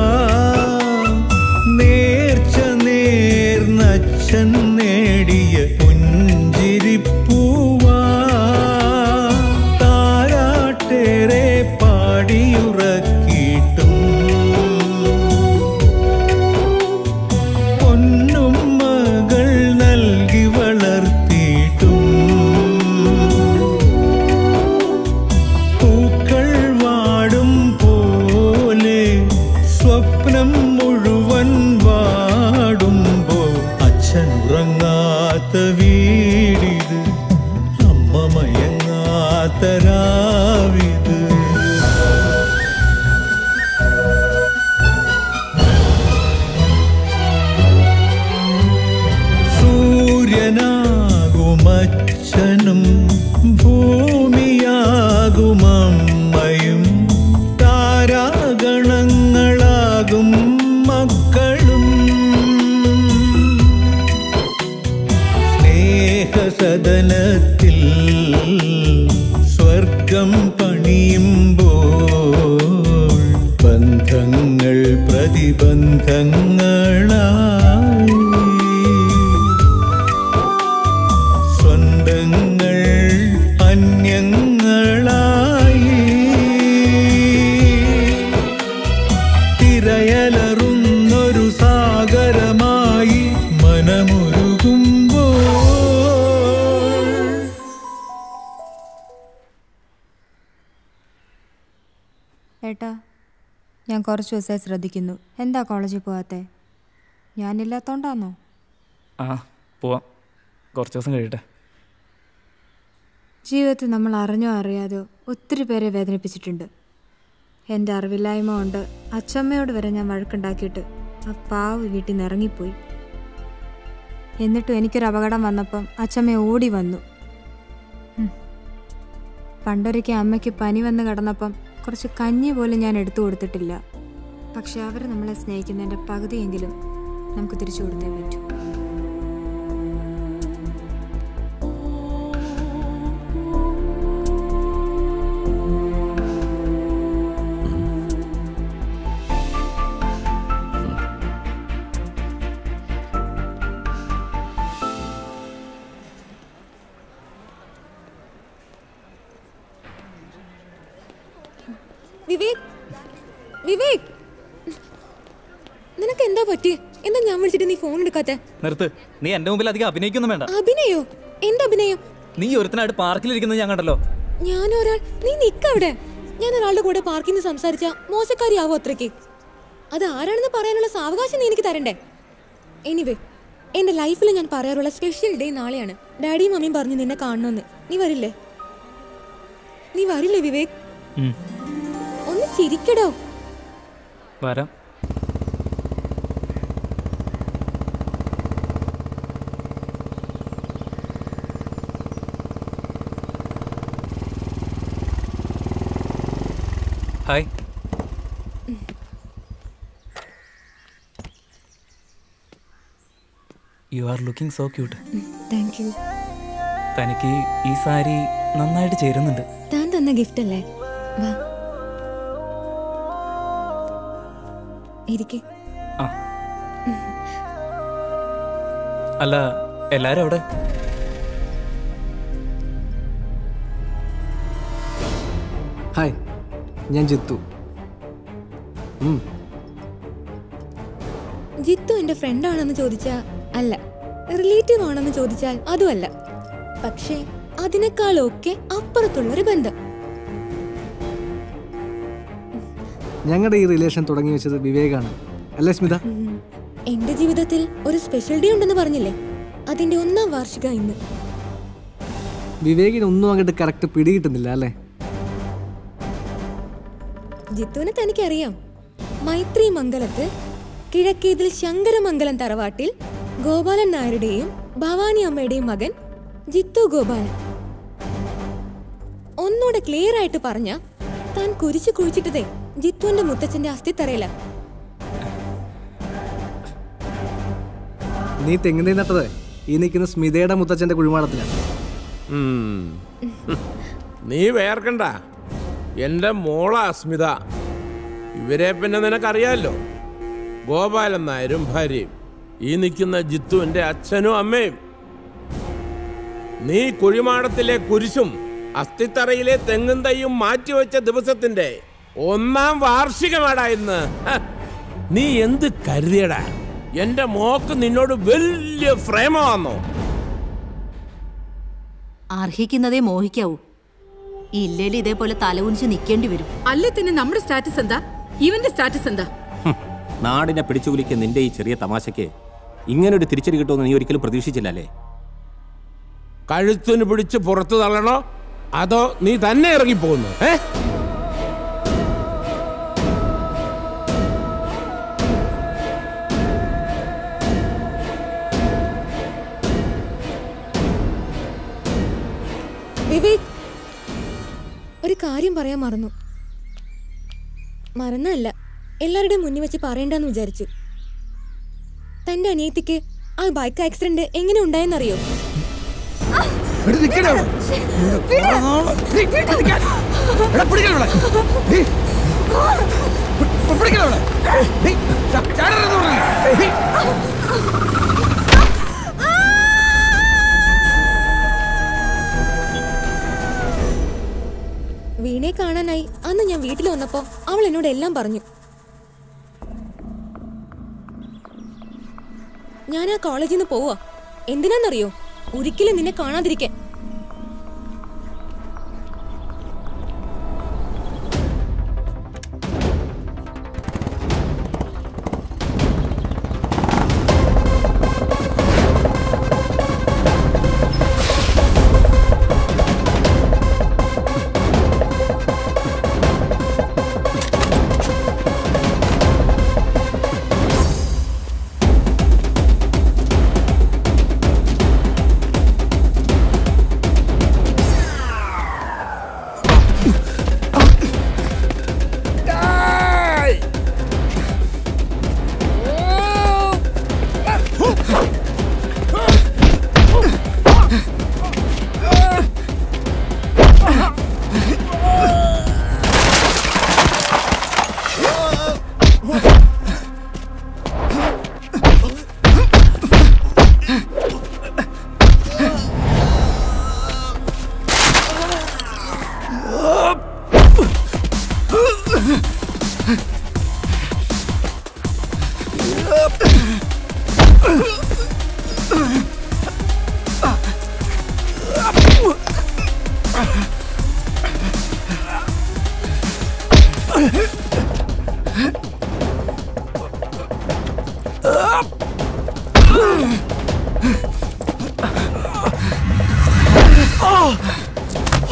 നേർച്ച നേർന്നച്ഛൻ നേടിയ പുഞ്ചിരിപ്പൂവാ. താരാട്ടേറെ പാടിയുറക്കിയിട്ടും പൊന്നും മകൾ നൽകി വളർത്തിയിട്ടും സ്വപ്നം മുഴുവൻ വാടുമ്പോ. അച്ഛനുറങ്ങാത്ത വീടിത്, അമ്മ മയങ്ങാത്ത രാവിത്. സൂര്യനാകുമച്ഛനും ഭൂമിയാകുമമ്മയും താരാഗണങ്ങളാകും മക്കളും. സ്നേഹസദനത്തിൽ സ്വർഗം പണിയുമ്പോൾ ബന്ധങ്ങൾ പ്രതിബന്ധങ്ങളായി. സ്വന്തങ്ങൾ അന്യങ്ങളായി. തിരയലറുന്നൊരു സാഗരമായി മനമുരുകുമ്പോൾ. ഏട്ടാ, ഞാൻ കുറച്ച് ദിവസമായി ശ്രദ്ധിക്കുന്നു. എന്താ കോളേജിൽ പോകാത്തെ? ഞാനില്ലാത്തോണ്ടാന്നോ? ആ, പോവാം. കുറച്ച് ദിവസം കഴിയട്ടെ. ജീവിതത്തിൽ നമ്മൾ അറിഞ്ഞോ അറിയാതെയോ ഒത്തിരി പേരെ വേദനിപ്പിച്ചിട്ടുണ്ട്. എൻ്റെ അറിവില്ലായ്മ കൊണ്ട് അച്ചമ്മയോട് വരെ ഞാൻ വഴക്കുണ്ടാക്കിയിട്ട് ആ പാവ് വീട്ടിൽ നിന്ന് ഇറങ്ങിപ്പോയി. എന്നിട്ടും എനിക്കൊരു അപകടം വന്നപ്പം അച്ചമ്മ ഓടി വന്നു. പണ്ടൊരിക്കൽ അമ്മയ്ക്ക് പനി വന്ന് കിടന്നപ്പം കുറച്ച് കഞ്ഞി പോലും ഞാൻ എടുത്തു കൊടുത്തിട്ടില്ല. പക്ഷെ അവർ നമ്മളെ സ്നേഹിക്കുന്നതിൻ്റെ പകുതിയെങ്കിലും നമുക്ക് തിരിച്ചു കൊടുത്തേ പറ്റൂ. വിവേക്, വിവേക്, നിനക്ക് എന്താ പറ്റിയേ? എന്താ ഞാൻ വിളിച്ചിട്ട് നീ ഫോൺ എടുക്കാത്തെ? നിർത്ത്. നീ എന്റെ മുമ്പിൽ അധികം അഭിനയിക്കൊന്നും വേണ്ട. അഭിനയോ? എന്താ അഭിനയം? നീ ഒരുത്തനായിട്ട് പാർക്കിലിരിക്കുന്നത് ഞാൻ കണ്ടല്ലോ. ഞാനൊരാൾ നീ നിക്കവിടെ. ഞാൻ ഒരാളുടെ കൂടെ പാർക്കിൽ നിന്ന് സംസാരിച്ച മോശക്കാരിയാവോ അത്രയ്ക്ക്? അത് ആരാണെന്ന് പറയാനുള്ള സാവകാശം നീ എനിക്ക് തരണ്ടേ? എനിവേ, എന്റെ ലൈഫിൽ ഞാൻ പറയാറുള്ള സ്പെഷ്യൽ ഡേ നാളെയാണ്. ഡാഡിയും മമ്മിയും പറഞ്ഞു നിന്നെ കാണണമെന്ന്. നീ വരില്ലേ? നീ വരില്ലേ വിവേക്? ഒന്ന് ചിരിക്കടോ. വരാം. Hi. You are looking so cute. Thank you. തനിക്ക് ഈ സാരി നന്നായിട്ട് ചേരുന്നുണ്ട്. താൻ തന്ന ഗിഫ്റ്റ് അല്ലേ? വാ ഇരിക്കെ. ആ അല്ല, എല്ലാരും അവിടെ? ഹായ്, ഞാൻ ജിത്തു. ജിത്തു എന്റെ ഫ്രണ്ട് ആണെന്ന് ചോദിച്ചാൽ അല്ല, റിലേറ്റീവ് ആണെന്ന് ചോദിച്ചാൽ അതുമല്ല. പക്ഷേ അതിനേക്കാളൊക്കെ അപ്പുറത്തുള്ളൊരു ബന്ധം. ഞങ്ങളുടെ ഈ റിലേഷൻ തുടങ്ങി വെച്ചത് വിവേകാണ്, അല്ലേ സ്മിത? എന്റെ ജീവിതത്തിൽ ഒരു സ്പെഷ്യൽ ഡേ ഉണ്ടെന്ന് പറഞ്ഞില്ലേ, അതിന്റെ 1ാം വാർഷിക ഇന്ന്. വിവേകിന് ഒന്നും അങ്ങോട്ട് കറക്റ്റ് പിടികിട്ടുന്നില്ല അല്ലേ? ജിത്തുവിനെ തനിക്കറിയാം. മൈത്രി മംഗലത്ത് കിഴക്കേതിൽ ശങ്കരമംഗലം തറവാട്ടിൽ ഗോപാലൻ നായരുടെയും ഭവാനി അമ്മയുടെയും മകൻ ജിത്തു ഗോപാലൻ. ഒന്നുകൂടെ ക്ലിയർ ആയിട്ട് പറഞ്ഞ, താൻ കുരിശു കുഴിച്ചിട്ടതേ ജിത്തുവിന്റെ മുത്തച്ഛന്റെ അസ്ഥിത്തറയില. നീ തെങ്ങുന്നേ നട്ടത് ഈ നിൽക്കുന്ന സ്മിതയുടെ മുത്തച്ഛന്റെ കുഴിമാടത്തിലാണ്. നീ വേർക്കണ്ട, എൻ്റെ മോള അസ്മിത. ഇവരെ പിന്നെ നിനക്കറിയാമല്ലോ, ഗോപാലൻ നായരും ഭാര്യയും, ഈ നിൽക്കുന്ന ജിത്തുവിൻ്റെ അച്ഛനും അമ്മയും. നീ കുഴിമാടത്തിലെ കുരിശും അസ്ഥിത്തറയിലെ തെങ്ങും തൈയും മാറ്റിവെച്ച ദിവസത്തിന്റെ 1ാം വാർഷികമാടാ ഇന്ന്. നീ എന്ത് കരുതിയടാ? എന്റെ മോക്ക് നിന്നോട് വലിയ പ്രേമമാണോ? അർഹിക്കുന്നതേ മോഹിക്കാവൂ. ഇല്ലേലും ഇതേപോലെ തലകുനിച്ച് നിൽക്കേണ്ടി വരും. അല്ലേ തന്നെ നമ്മുടെ സ്റ്റാറ്റസ് എന്താ? ഇവന്റെ സ്റ്റാറ്റസ് എന്താ? നാടിനെ പിടിച്ചുകുലിക്ക് നിന്റെ ഈ ചെറിയ തമാശയ്ക്ക് ഇങ്ങനൊരു തിരിച്ചടി കിട്ടുമെന്ന് നീ ഒരിക്കലും പ്രതീക്ഷിച്ചില്ലല്ലേ? കഴുത്തിന് പിടിച്ച് പുറത്തു തള്ളണോ അതോ നീ തന്നെ ഇറങ്ങിപ്പോകുന്നു? വിവേക്, ഒരു കാര്യം പറയാൻ മറന്നു. മറന്നല്ല, എല്ലാവരുടെയും മുന്നിൽ വെച്ച് പറയണ്ടെന്ന് വിചാരിച്ചു. തന്റെ അനിയത്തിക്ക് ആ ബൈക്ക് ആക്സിഡന്റ് എങ്ങനെ ഉണ്ടായെന്നറിയോ? വീണയെ കാണാനായി അന്ന് ഞാൻ വീട്ടിൽ വന്നപ്പോ അവൾ എന്നോട് എല്ലാം പറഞ്ഞു. ഞാൻ ആ കോളേജിൽ നിന്ന് പോവാ. എന്തിനാന്നറിയോ? ഒരിക്കലും നിന്നെ കാണാതിരിക്കാൻ.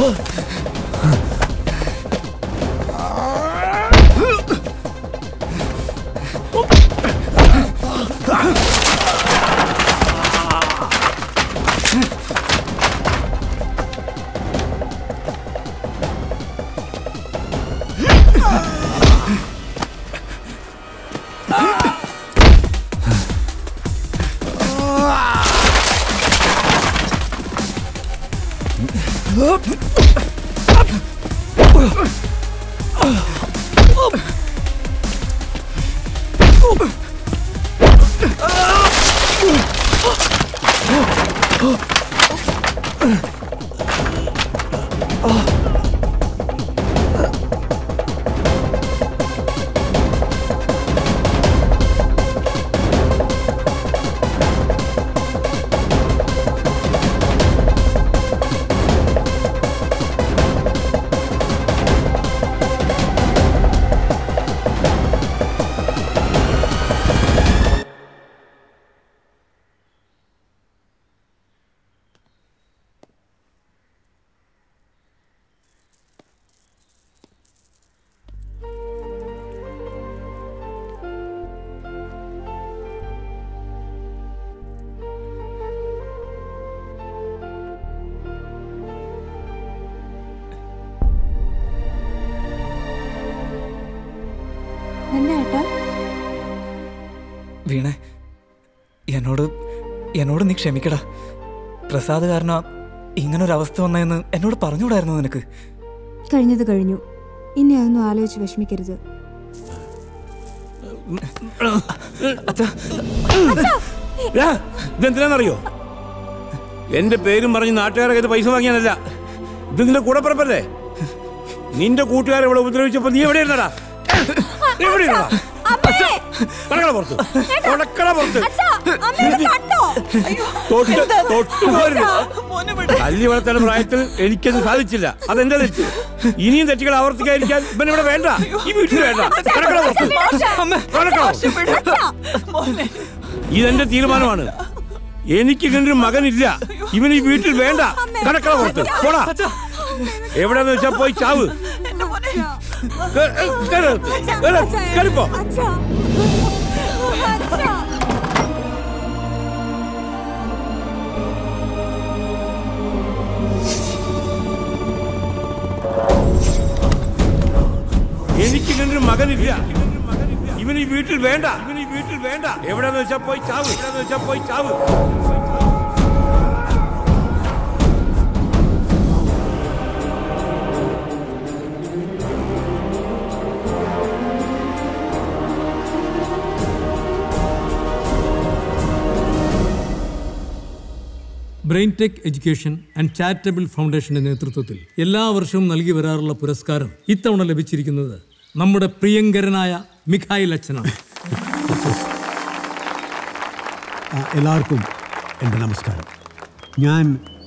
വീണേ, എന്നോട് നീ ക്ഷമിക്കടാ. പ്രസാദ് കാരണം ഇങ്ങനൊരവസ്ഥ വന്നതെന്ന് എന്നോട് പറഞ്ഞുകൂടായിരുന്നു നിനക്ക്? കഴിഞ്ഞത് കഴിഞ്ഞു. ഇനി അതൊന്നും ആലോചിച്ച് വിഷമിക്കരുത്. ഇതെന്തിനാണെന്നറിയോ? എന്റെ പേരും പറഞ്ഞ് നാട്ടുകാരെ കയ്യിൽ പൈസ വാങ്ങിയാനല്ല. ഇത് നിന്റെ കൂടപ്പിറപ്പല്ലേ? നിന്റെ കൂട്ടുകാരെ ഇവിടെ ഉപദ്രവിച്ചപ്പോ നീ എവിടെ ഇരുന്നടാ? എവിടെ ഇരുന്നടാ? തല്ലി വളർത്തേണ്ട പ്രായത്തിൽ എനിക്കത് സാധിച്ചില്ല. അതെന്റെ തെറ്റ്. ഇനിയും തെറ്റുകൾ ആവർത്തിക്കാതിരിക്കാൻ ഇവൻ ഇവിടെ വേണ്ട, ഈ വീട്ടിൽ വേണ്ട. ഇതെന്റെ തീരുമാനമാണ്. എനിക്ക് ഇങ്ങനൊരു മകനില്ല. ഇവൻ ഈ വീട്ടിൽ വേണ്ട. കടക്കള പുറത്ത് പോടാ. എവിടെന്ന് വെച്ചാ പോയി ചാവ്. കരിപ്പോ എനിക്ക് ഇങ്ങനൊരു മകനില്ല. ഇവൻ ഈ വീട്ടിൽ വേണ്ട. എവിടെന്ന് വെച്ചാ പോയി ചാവ്. Brain tech education and charitable ഫൗണ്ടേഷന്റെ നേതൃത്വത്തിൽ എല്ലാ വർഷവും നൽകി വരാറുള്ള പുരസ്കാരം ഇത്തവണ ലഭിച്ചിരിക്കുന്നത് നമ്മുടെ പ്രിയങ്കരനായ മിഖായിൽ അച്ഛനാണ്. എല്ലാവർക്കും എൻ്റെ നമസ്കാരം. ഞാൻ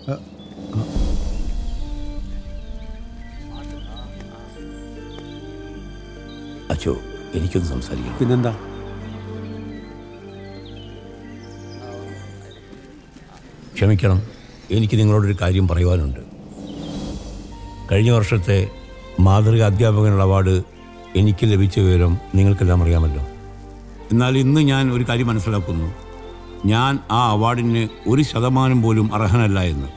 അച്ഛോ, എനിക്കൊന്ന് സംസാരിക്കാം. പിന്നെന്താ? ക്ഷമിക്കണം, എനിക്ക് നിങ്ങളോടൊരു കാര്യം പറയുവാനുണ്ട്. കഴിഞ്ഞ വർഷത്തെ മാതൃക അധ്യാപകനുള്ള അവാർഡ് എനിക്ക് ലഭിച്ച വിവരം നിങ്ങൾക്കെല്ലാം അറിയാമല്ലോ. എന്നാൽ ഇന്ന് ഞാൻ ഒരു കാര്യം മനസ്സിലാക്കുന്നു. ഞാൻ ആ അവാർഡിന് 1% പോലും അർഹനല്ല എന്ന്.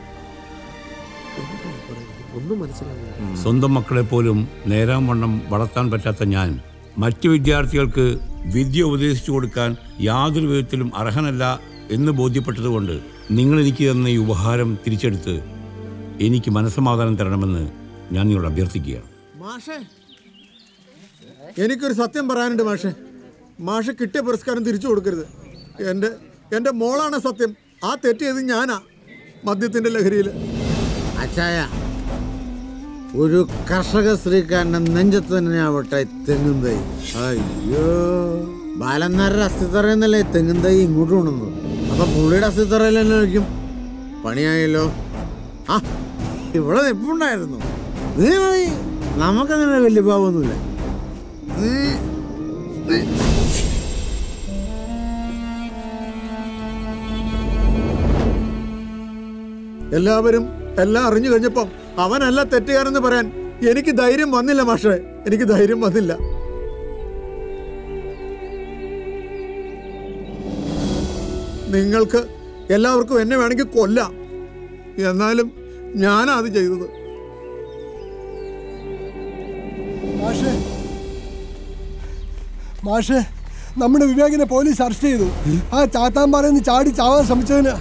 സ്വന്തം മക്കളെ പോലും നേരാം വണ്ണം വളർത്താൻ പറ്റാത്ത ഞാൻ മറ്റു വിദ്യാർത്ഥികൾക്ക് വിദ്യ ഉപദേശിച്ചു കൊടുക്കാൻ യാതൊരു വിധത്തിലും അർഹനല്ല എന്ന് ബോധ്യപ്പെട്ടതുകൊണ്ട് നിങ്ങൾ എനിക്ക് തന്ന ഈ ഉപഹാരം തിരിച്ചെടുത്ത് എനിക്ക് മനസ്സമാധാനം തരണമെന്ന് ഞാൻ നിങ്ങളോട് അഭ്യർത്ഥിക്കുകയാണ്. മാഷേ, എനിക്കൊരു സത്യം പറയാനുണ്ട് മാഷേ. മാഷ് കിട്ടിയ പുരസ്കാരം തിരിച്ചു കൊടുക്കരുത്. എൻ്റെ മോളാണ് സത്യം. ആ തെറ്റ് ചെയ്ത് ഞാനാ, മദ്യത്തിൻ്റെ ലഹരിയിൽ. അച്ചായ, ഒരു കർഷക സ്ത്രീക്കാരൻ്റെ നെഞ്ചത്ത് തന്നെ ആവട്ടെ തെങ്ങും തൈ. അയ്യോ, ബാലന്മാരുടെ അസ്ഥിത്തറയെന്നല്ലേ തെങ്ങും തൈ ഇങ്ങോട്ട് കൊണ്ടുവന്നു. അപ്പൊ പുള്ളിയുടെ അസ്ഥിത്തറയിൽ തന്നെ വയ്ക്കും. പണിയായല്ലോ. ആ, ഇവിടെ നിൽപ്പുണ്ടായിരുന്നു. നീ മതി, നമുക്കങ്ങനെ വലിയ ഭാവമൊന്നുമില്ല. എല്ലാവരും എല്ലാം അറിഞ്ഞു കഴിഞ്ഞപ്പം അവനല്ല തെറ്റുകാരെന്ന് പറയാൻ എനിക്ക് ധൈര്യം വന്നില്ല മാഷേ, എനിക്ക് ധൈര്യം വന്നില്ല. നിങ്ങൾക്ക് എല്ലാവർക്കും എന്നെ വേണമെങ്കിൽ കൊല്ലാം, എന്നാലും ഞാനാ അത് ചെയ്തത്. മാഷേ, നമ്മുടെ വിവേകിനെ പോലീസ് അറസ്റ്റ് ചെയ്തു. ആ ചാത്താമ്പാറന്ന് ചാടി ചാവാൻ ശ്രമിച്ചതിന്.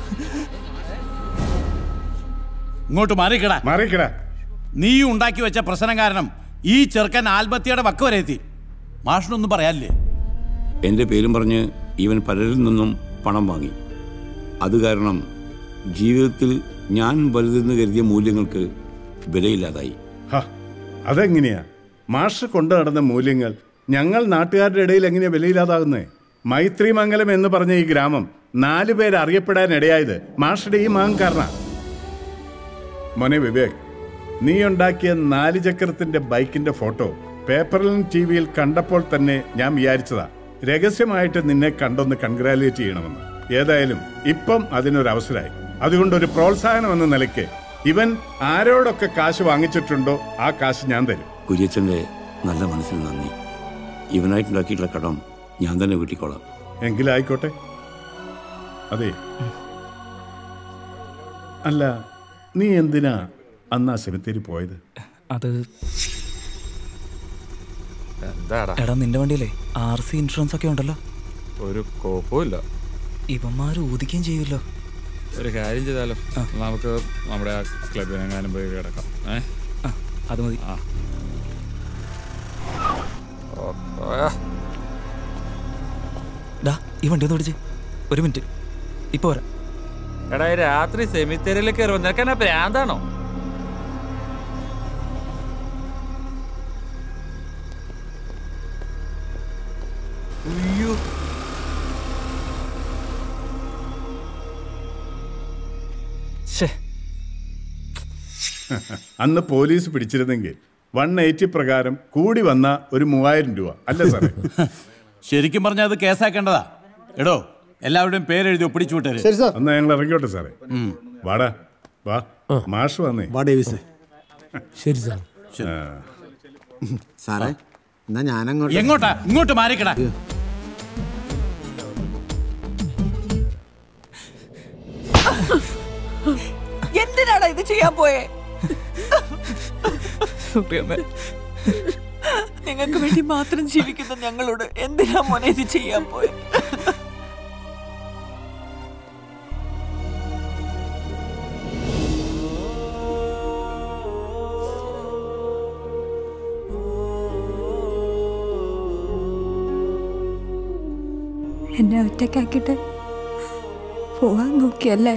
ഇങ്ങോട്ട് മാറിക്കട. നീ ഉണ്ടാക്കി വെച്ച പ്രശ്നം കാരണം ഈ ചെറുക്കൻ ആത്മഹത്യയുടെ വക്ക് വരെ എത്തി. മാഷിനൊന്നും പറയാനില്ലേ? എൻ്റെ പേരും പറഞ്ഞ് ഇവൻ പലരിൽ നിന്നും പണം വാങ്ങി. അത് കാരണം ജീവിതത്തിൽ ഞാൻ വലുതെന്ന് കരുതിയ മൂല്യങ്ങൾക്ക് വിലയില്ലാതായി. അതെങ്ങനെയാ മാഷ് കൊണ്ടു നടന്ന മൂല്യങ്ങൾ ഞങ്ങൾ നാട്ടുകാരുടെ ഇടയിൽ എങ്ങനെയാ വിലയില്ലാതാകുന്നേ? മൈത്രിമംഗലം എന്ന് പറഞ്ഞ ഈ ഗ്രാമം 4 പേര് അറിയപ്പെടാൻ ഇടയായത് മാഷുടെ ഈ മഹങ്കാരണ. മോനെ വിവേക്, നീ ഉണ്ടാക്കിയ 4 ചക്രത്തിന്റെ ബൈക്കിന്റെ ഫോട്ടോ പേപ്പറിലും TV-യിൽ കണ്ടപ്പോൾ തന്നെ ഞാൻ വിചാരിച്ചതാ രഹസ്യമായിട്ട് നിന്നെ കണ്ടൊന്ന് കൺഗ്രാജുലേറ്റ് ചെയ്യണമെന്ന്. ഏതായാലും ഇപ്പം അതിനൊരവസരമായി. അതുകൊണ്ട് ഒരു പ്രോത്സാഹനം എന്ന നിലയ്ക്ക് ഇവൻ ആരോടൊക്കെ കാശ് വാങ്ങിച്ചിട്ടുണ്ടോ ആ കാശ് ഞാൻ തരും. കുര്യച്ചൻ്റെ നല്ല മനസ്സിന് നന്ദി. ഇവനായിട്ടുണ്ടാക്കിയിട്ടുള്ള കടം ഞാൻ തന്നെ വീട്ടിക്കോളാം. എങ്കിലായിക്കോട്ടെ. അതെ, അല്ല നീ എന്തിനാ അന്ന് ആ സെമിത്തേരി പോയത്? അത് എടാ, നിന്റെ വണ്ടിയിലെ RC ഇൻഷുറൻസ് ഒക്കെ ഉണ്ടല്ലോ. ഒരു കോപ്പമില്ല. ഇവന്മാര് ഊതിക്കുകയും ചെയ്യുമല്ലോ. ഒരു കാര്യം ചെയ്താലോ, നമുക്ക് നമ്മുടെ ആ ക്ലബിനെങ്ങാനും പോയി കിടക്കാം. അത് മതി. ഈ വണ്ടി ഒന്ന് പിടിച്ച്. 1 മിനിറ്റ്, ഇപ്പൊ വരാം. എടാ, രാത്രി സെമിത്തേരിയിലേക്ക് കയറുമ്പോ നിനക്കെന്നാ പ്രാന്താണോ? അന്ന് പോലീസ് പിടിച്ചിരുന്നെങ്കിൽ 180 പ്രകാരം കൂടി വന്ന ഒരു 3000 രൂപ അല്ല സാറേ? ശരിക്കും പറഞ്ഞാൽ അത് കേസാക്കേണ്ടതാ. എടോ, എല്ലാവരുടെയും പേരെഴുതി ഒപ്പിടിച്ചു വിട്ടേ. എന്നാ ഞങ്ങൾ ഇറങ്ങിയോട്ടെ സാറേ. വാടാ, വാ. മാഷ് വന്നേ. ശരി സാർ. സാറേ, എന്നാ ഞാനങ്ങോട്ട്. എങ്ങോട്ടാ? ഇങ്ങോട്ട് മാറിക്കടാ. എന്തിനാണ് ഇത് ചെയ്യാൻ പോയേ? നിങ്ങൾക്ക് വേണ്ടി മാത്രം ജീവിക്കുന്ന ഞങ്ങളോട് എന്തിനാ മോനെ ഇത് ചെയ്യാൻ പോയെ? എന്നെ ഒറ്റയ്ക്കാക്കിട്ട് പോവാൻ നോക്കിയല്ലേ?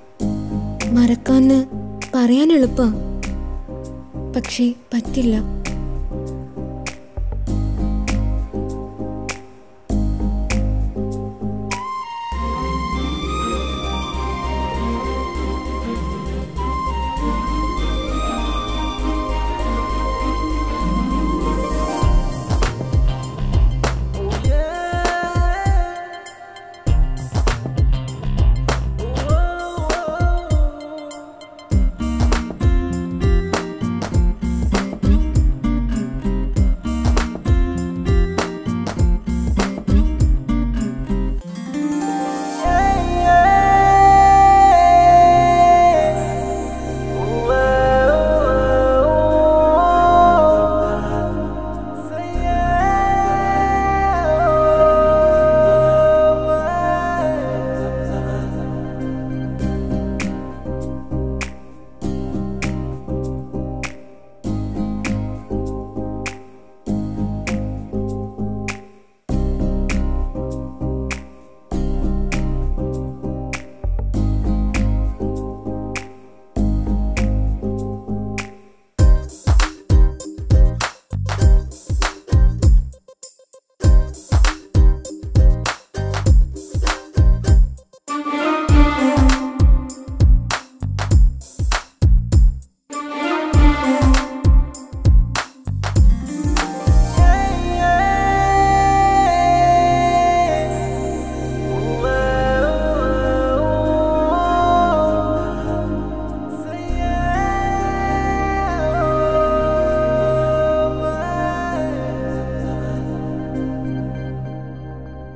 മറക്കാന്ന് പറയാൻ എളുപ്പാ, പക്ഷേ പറ്റില്ല.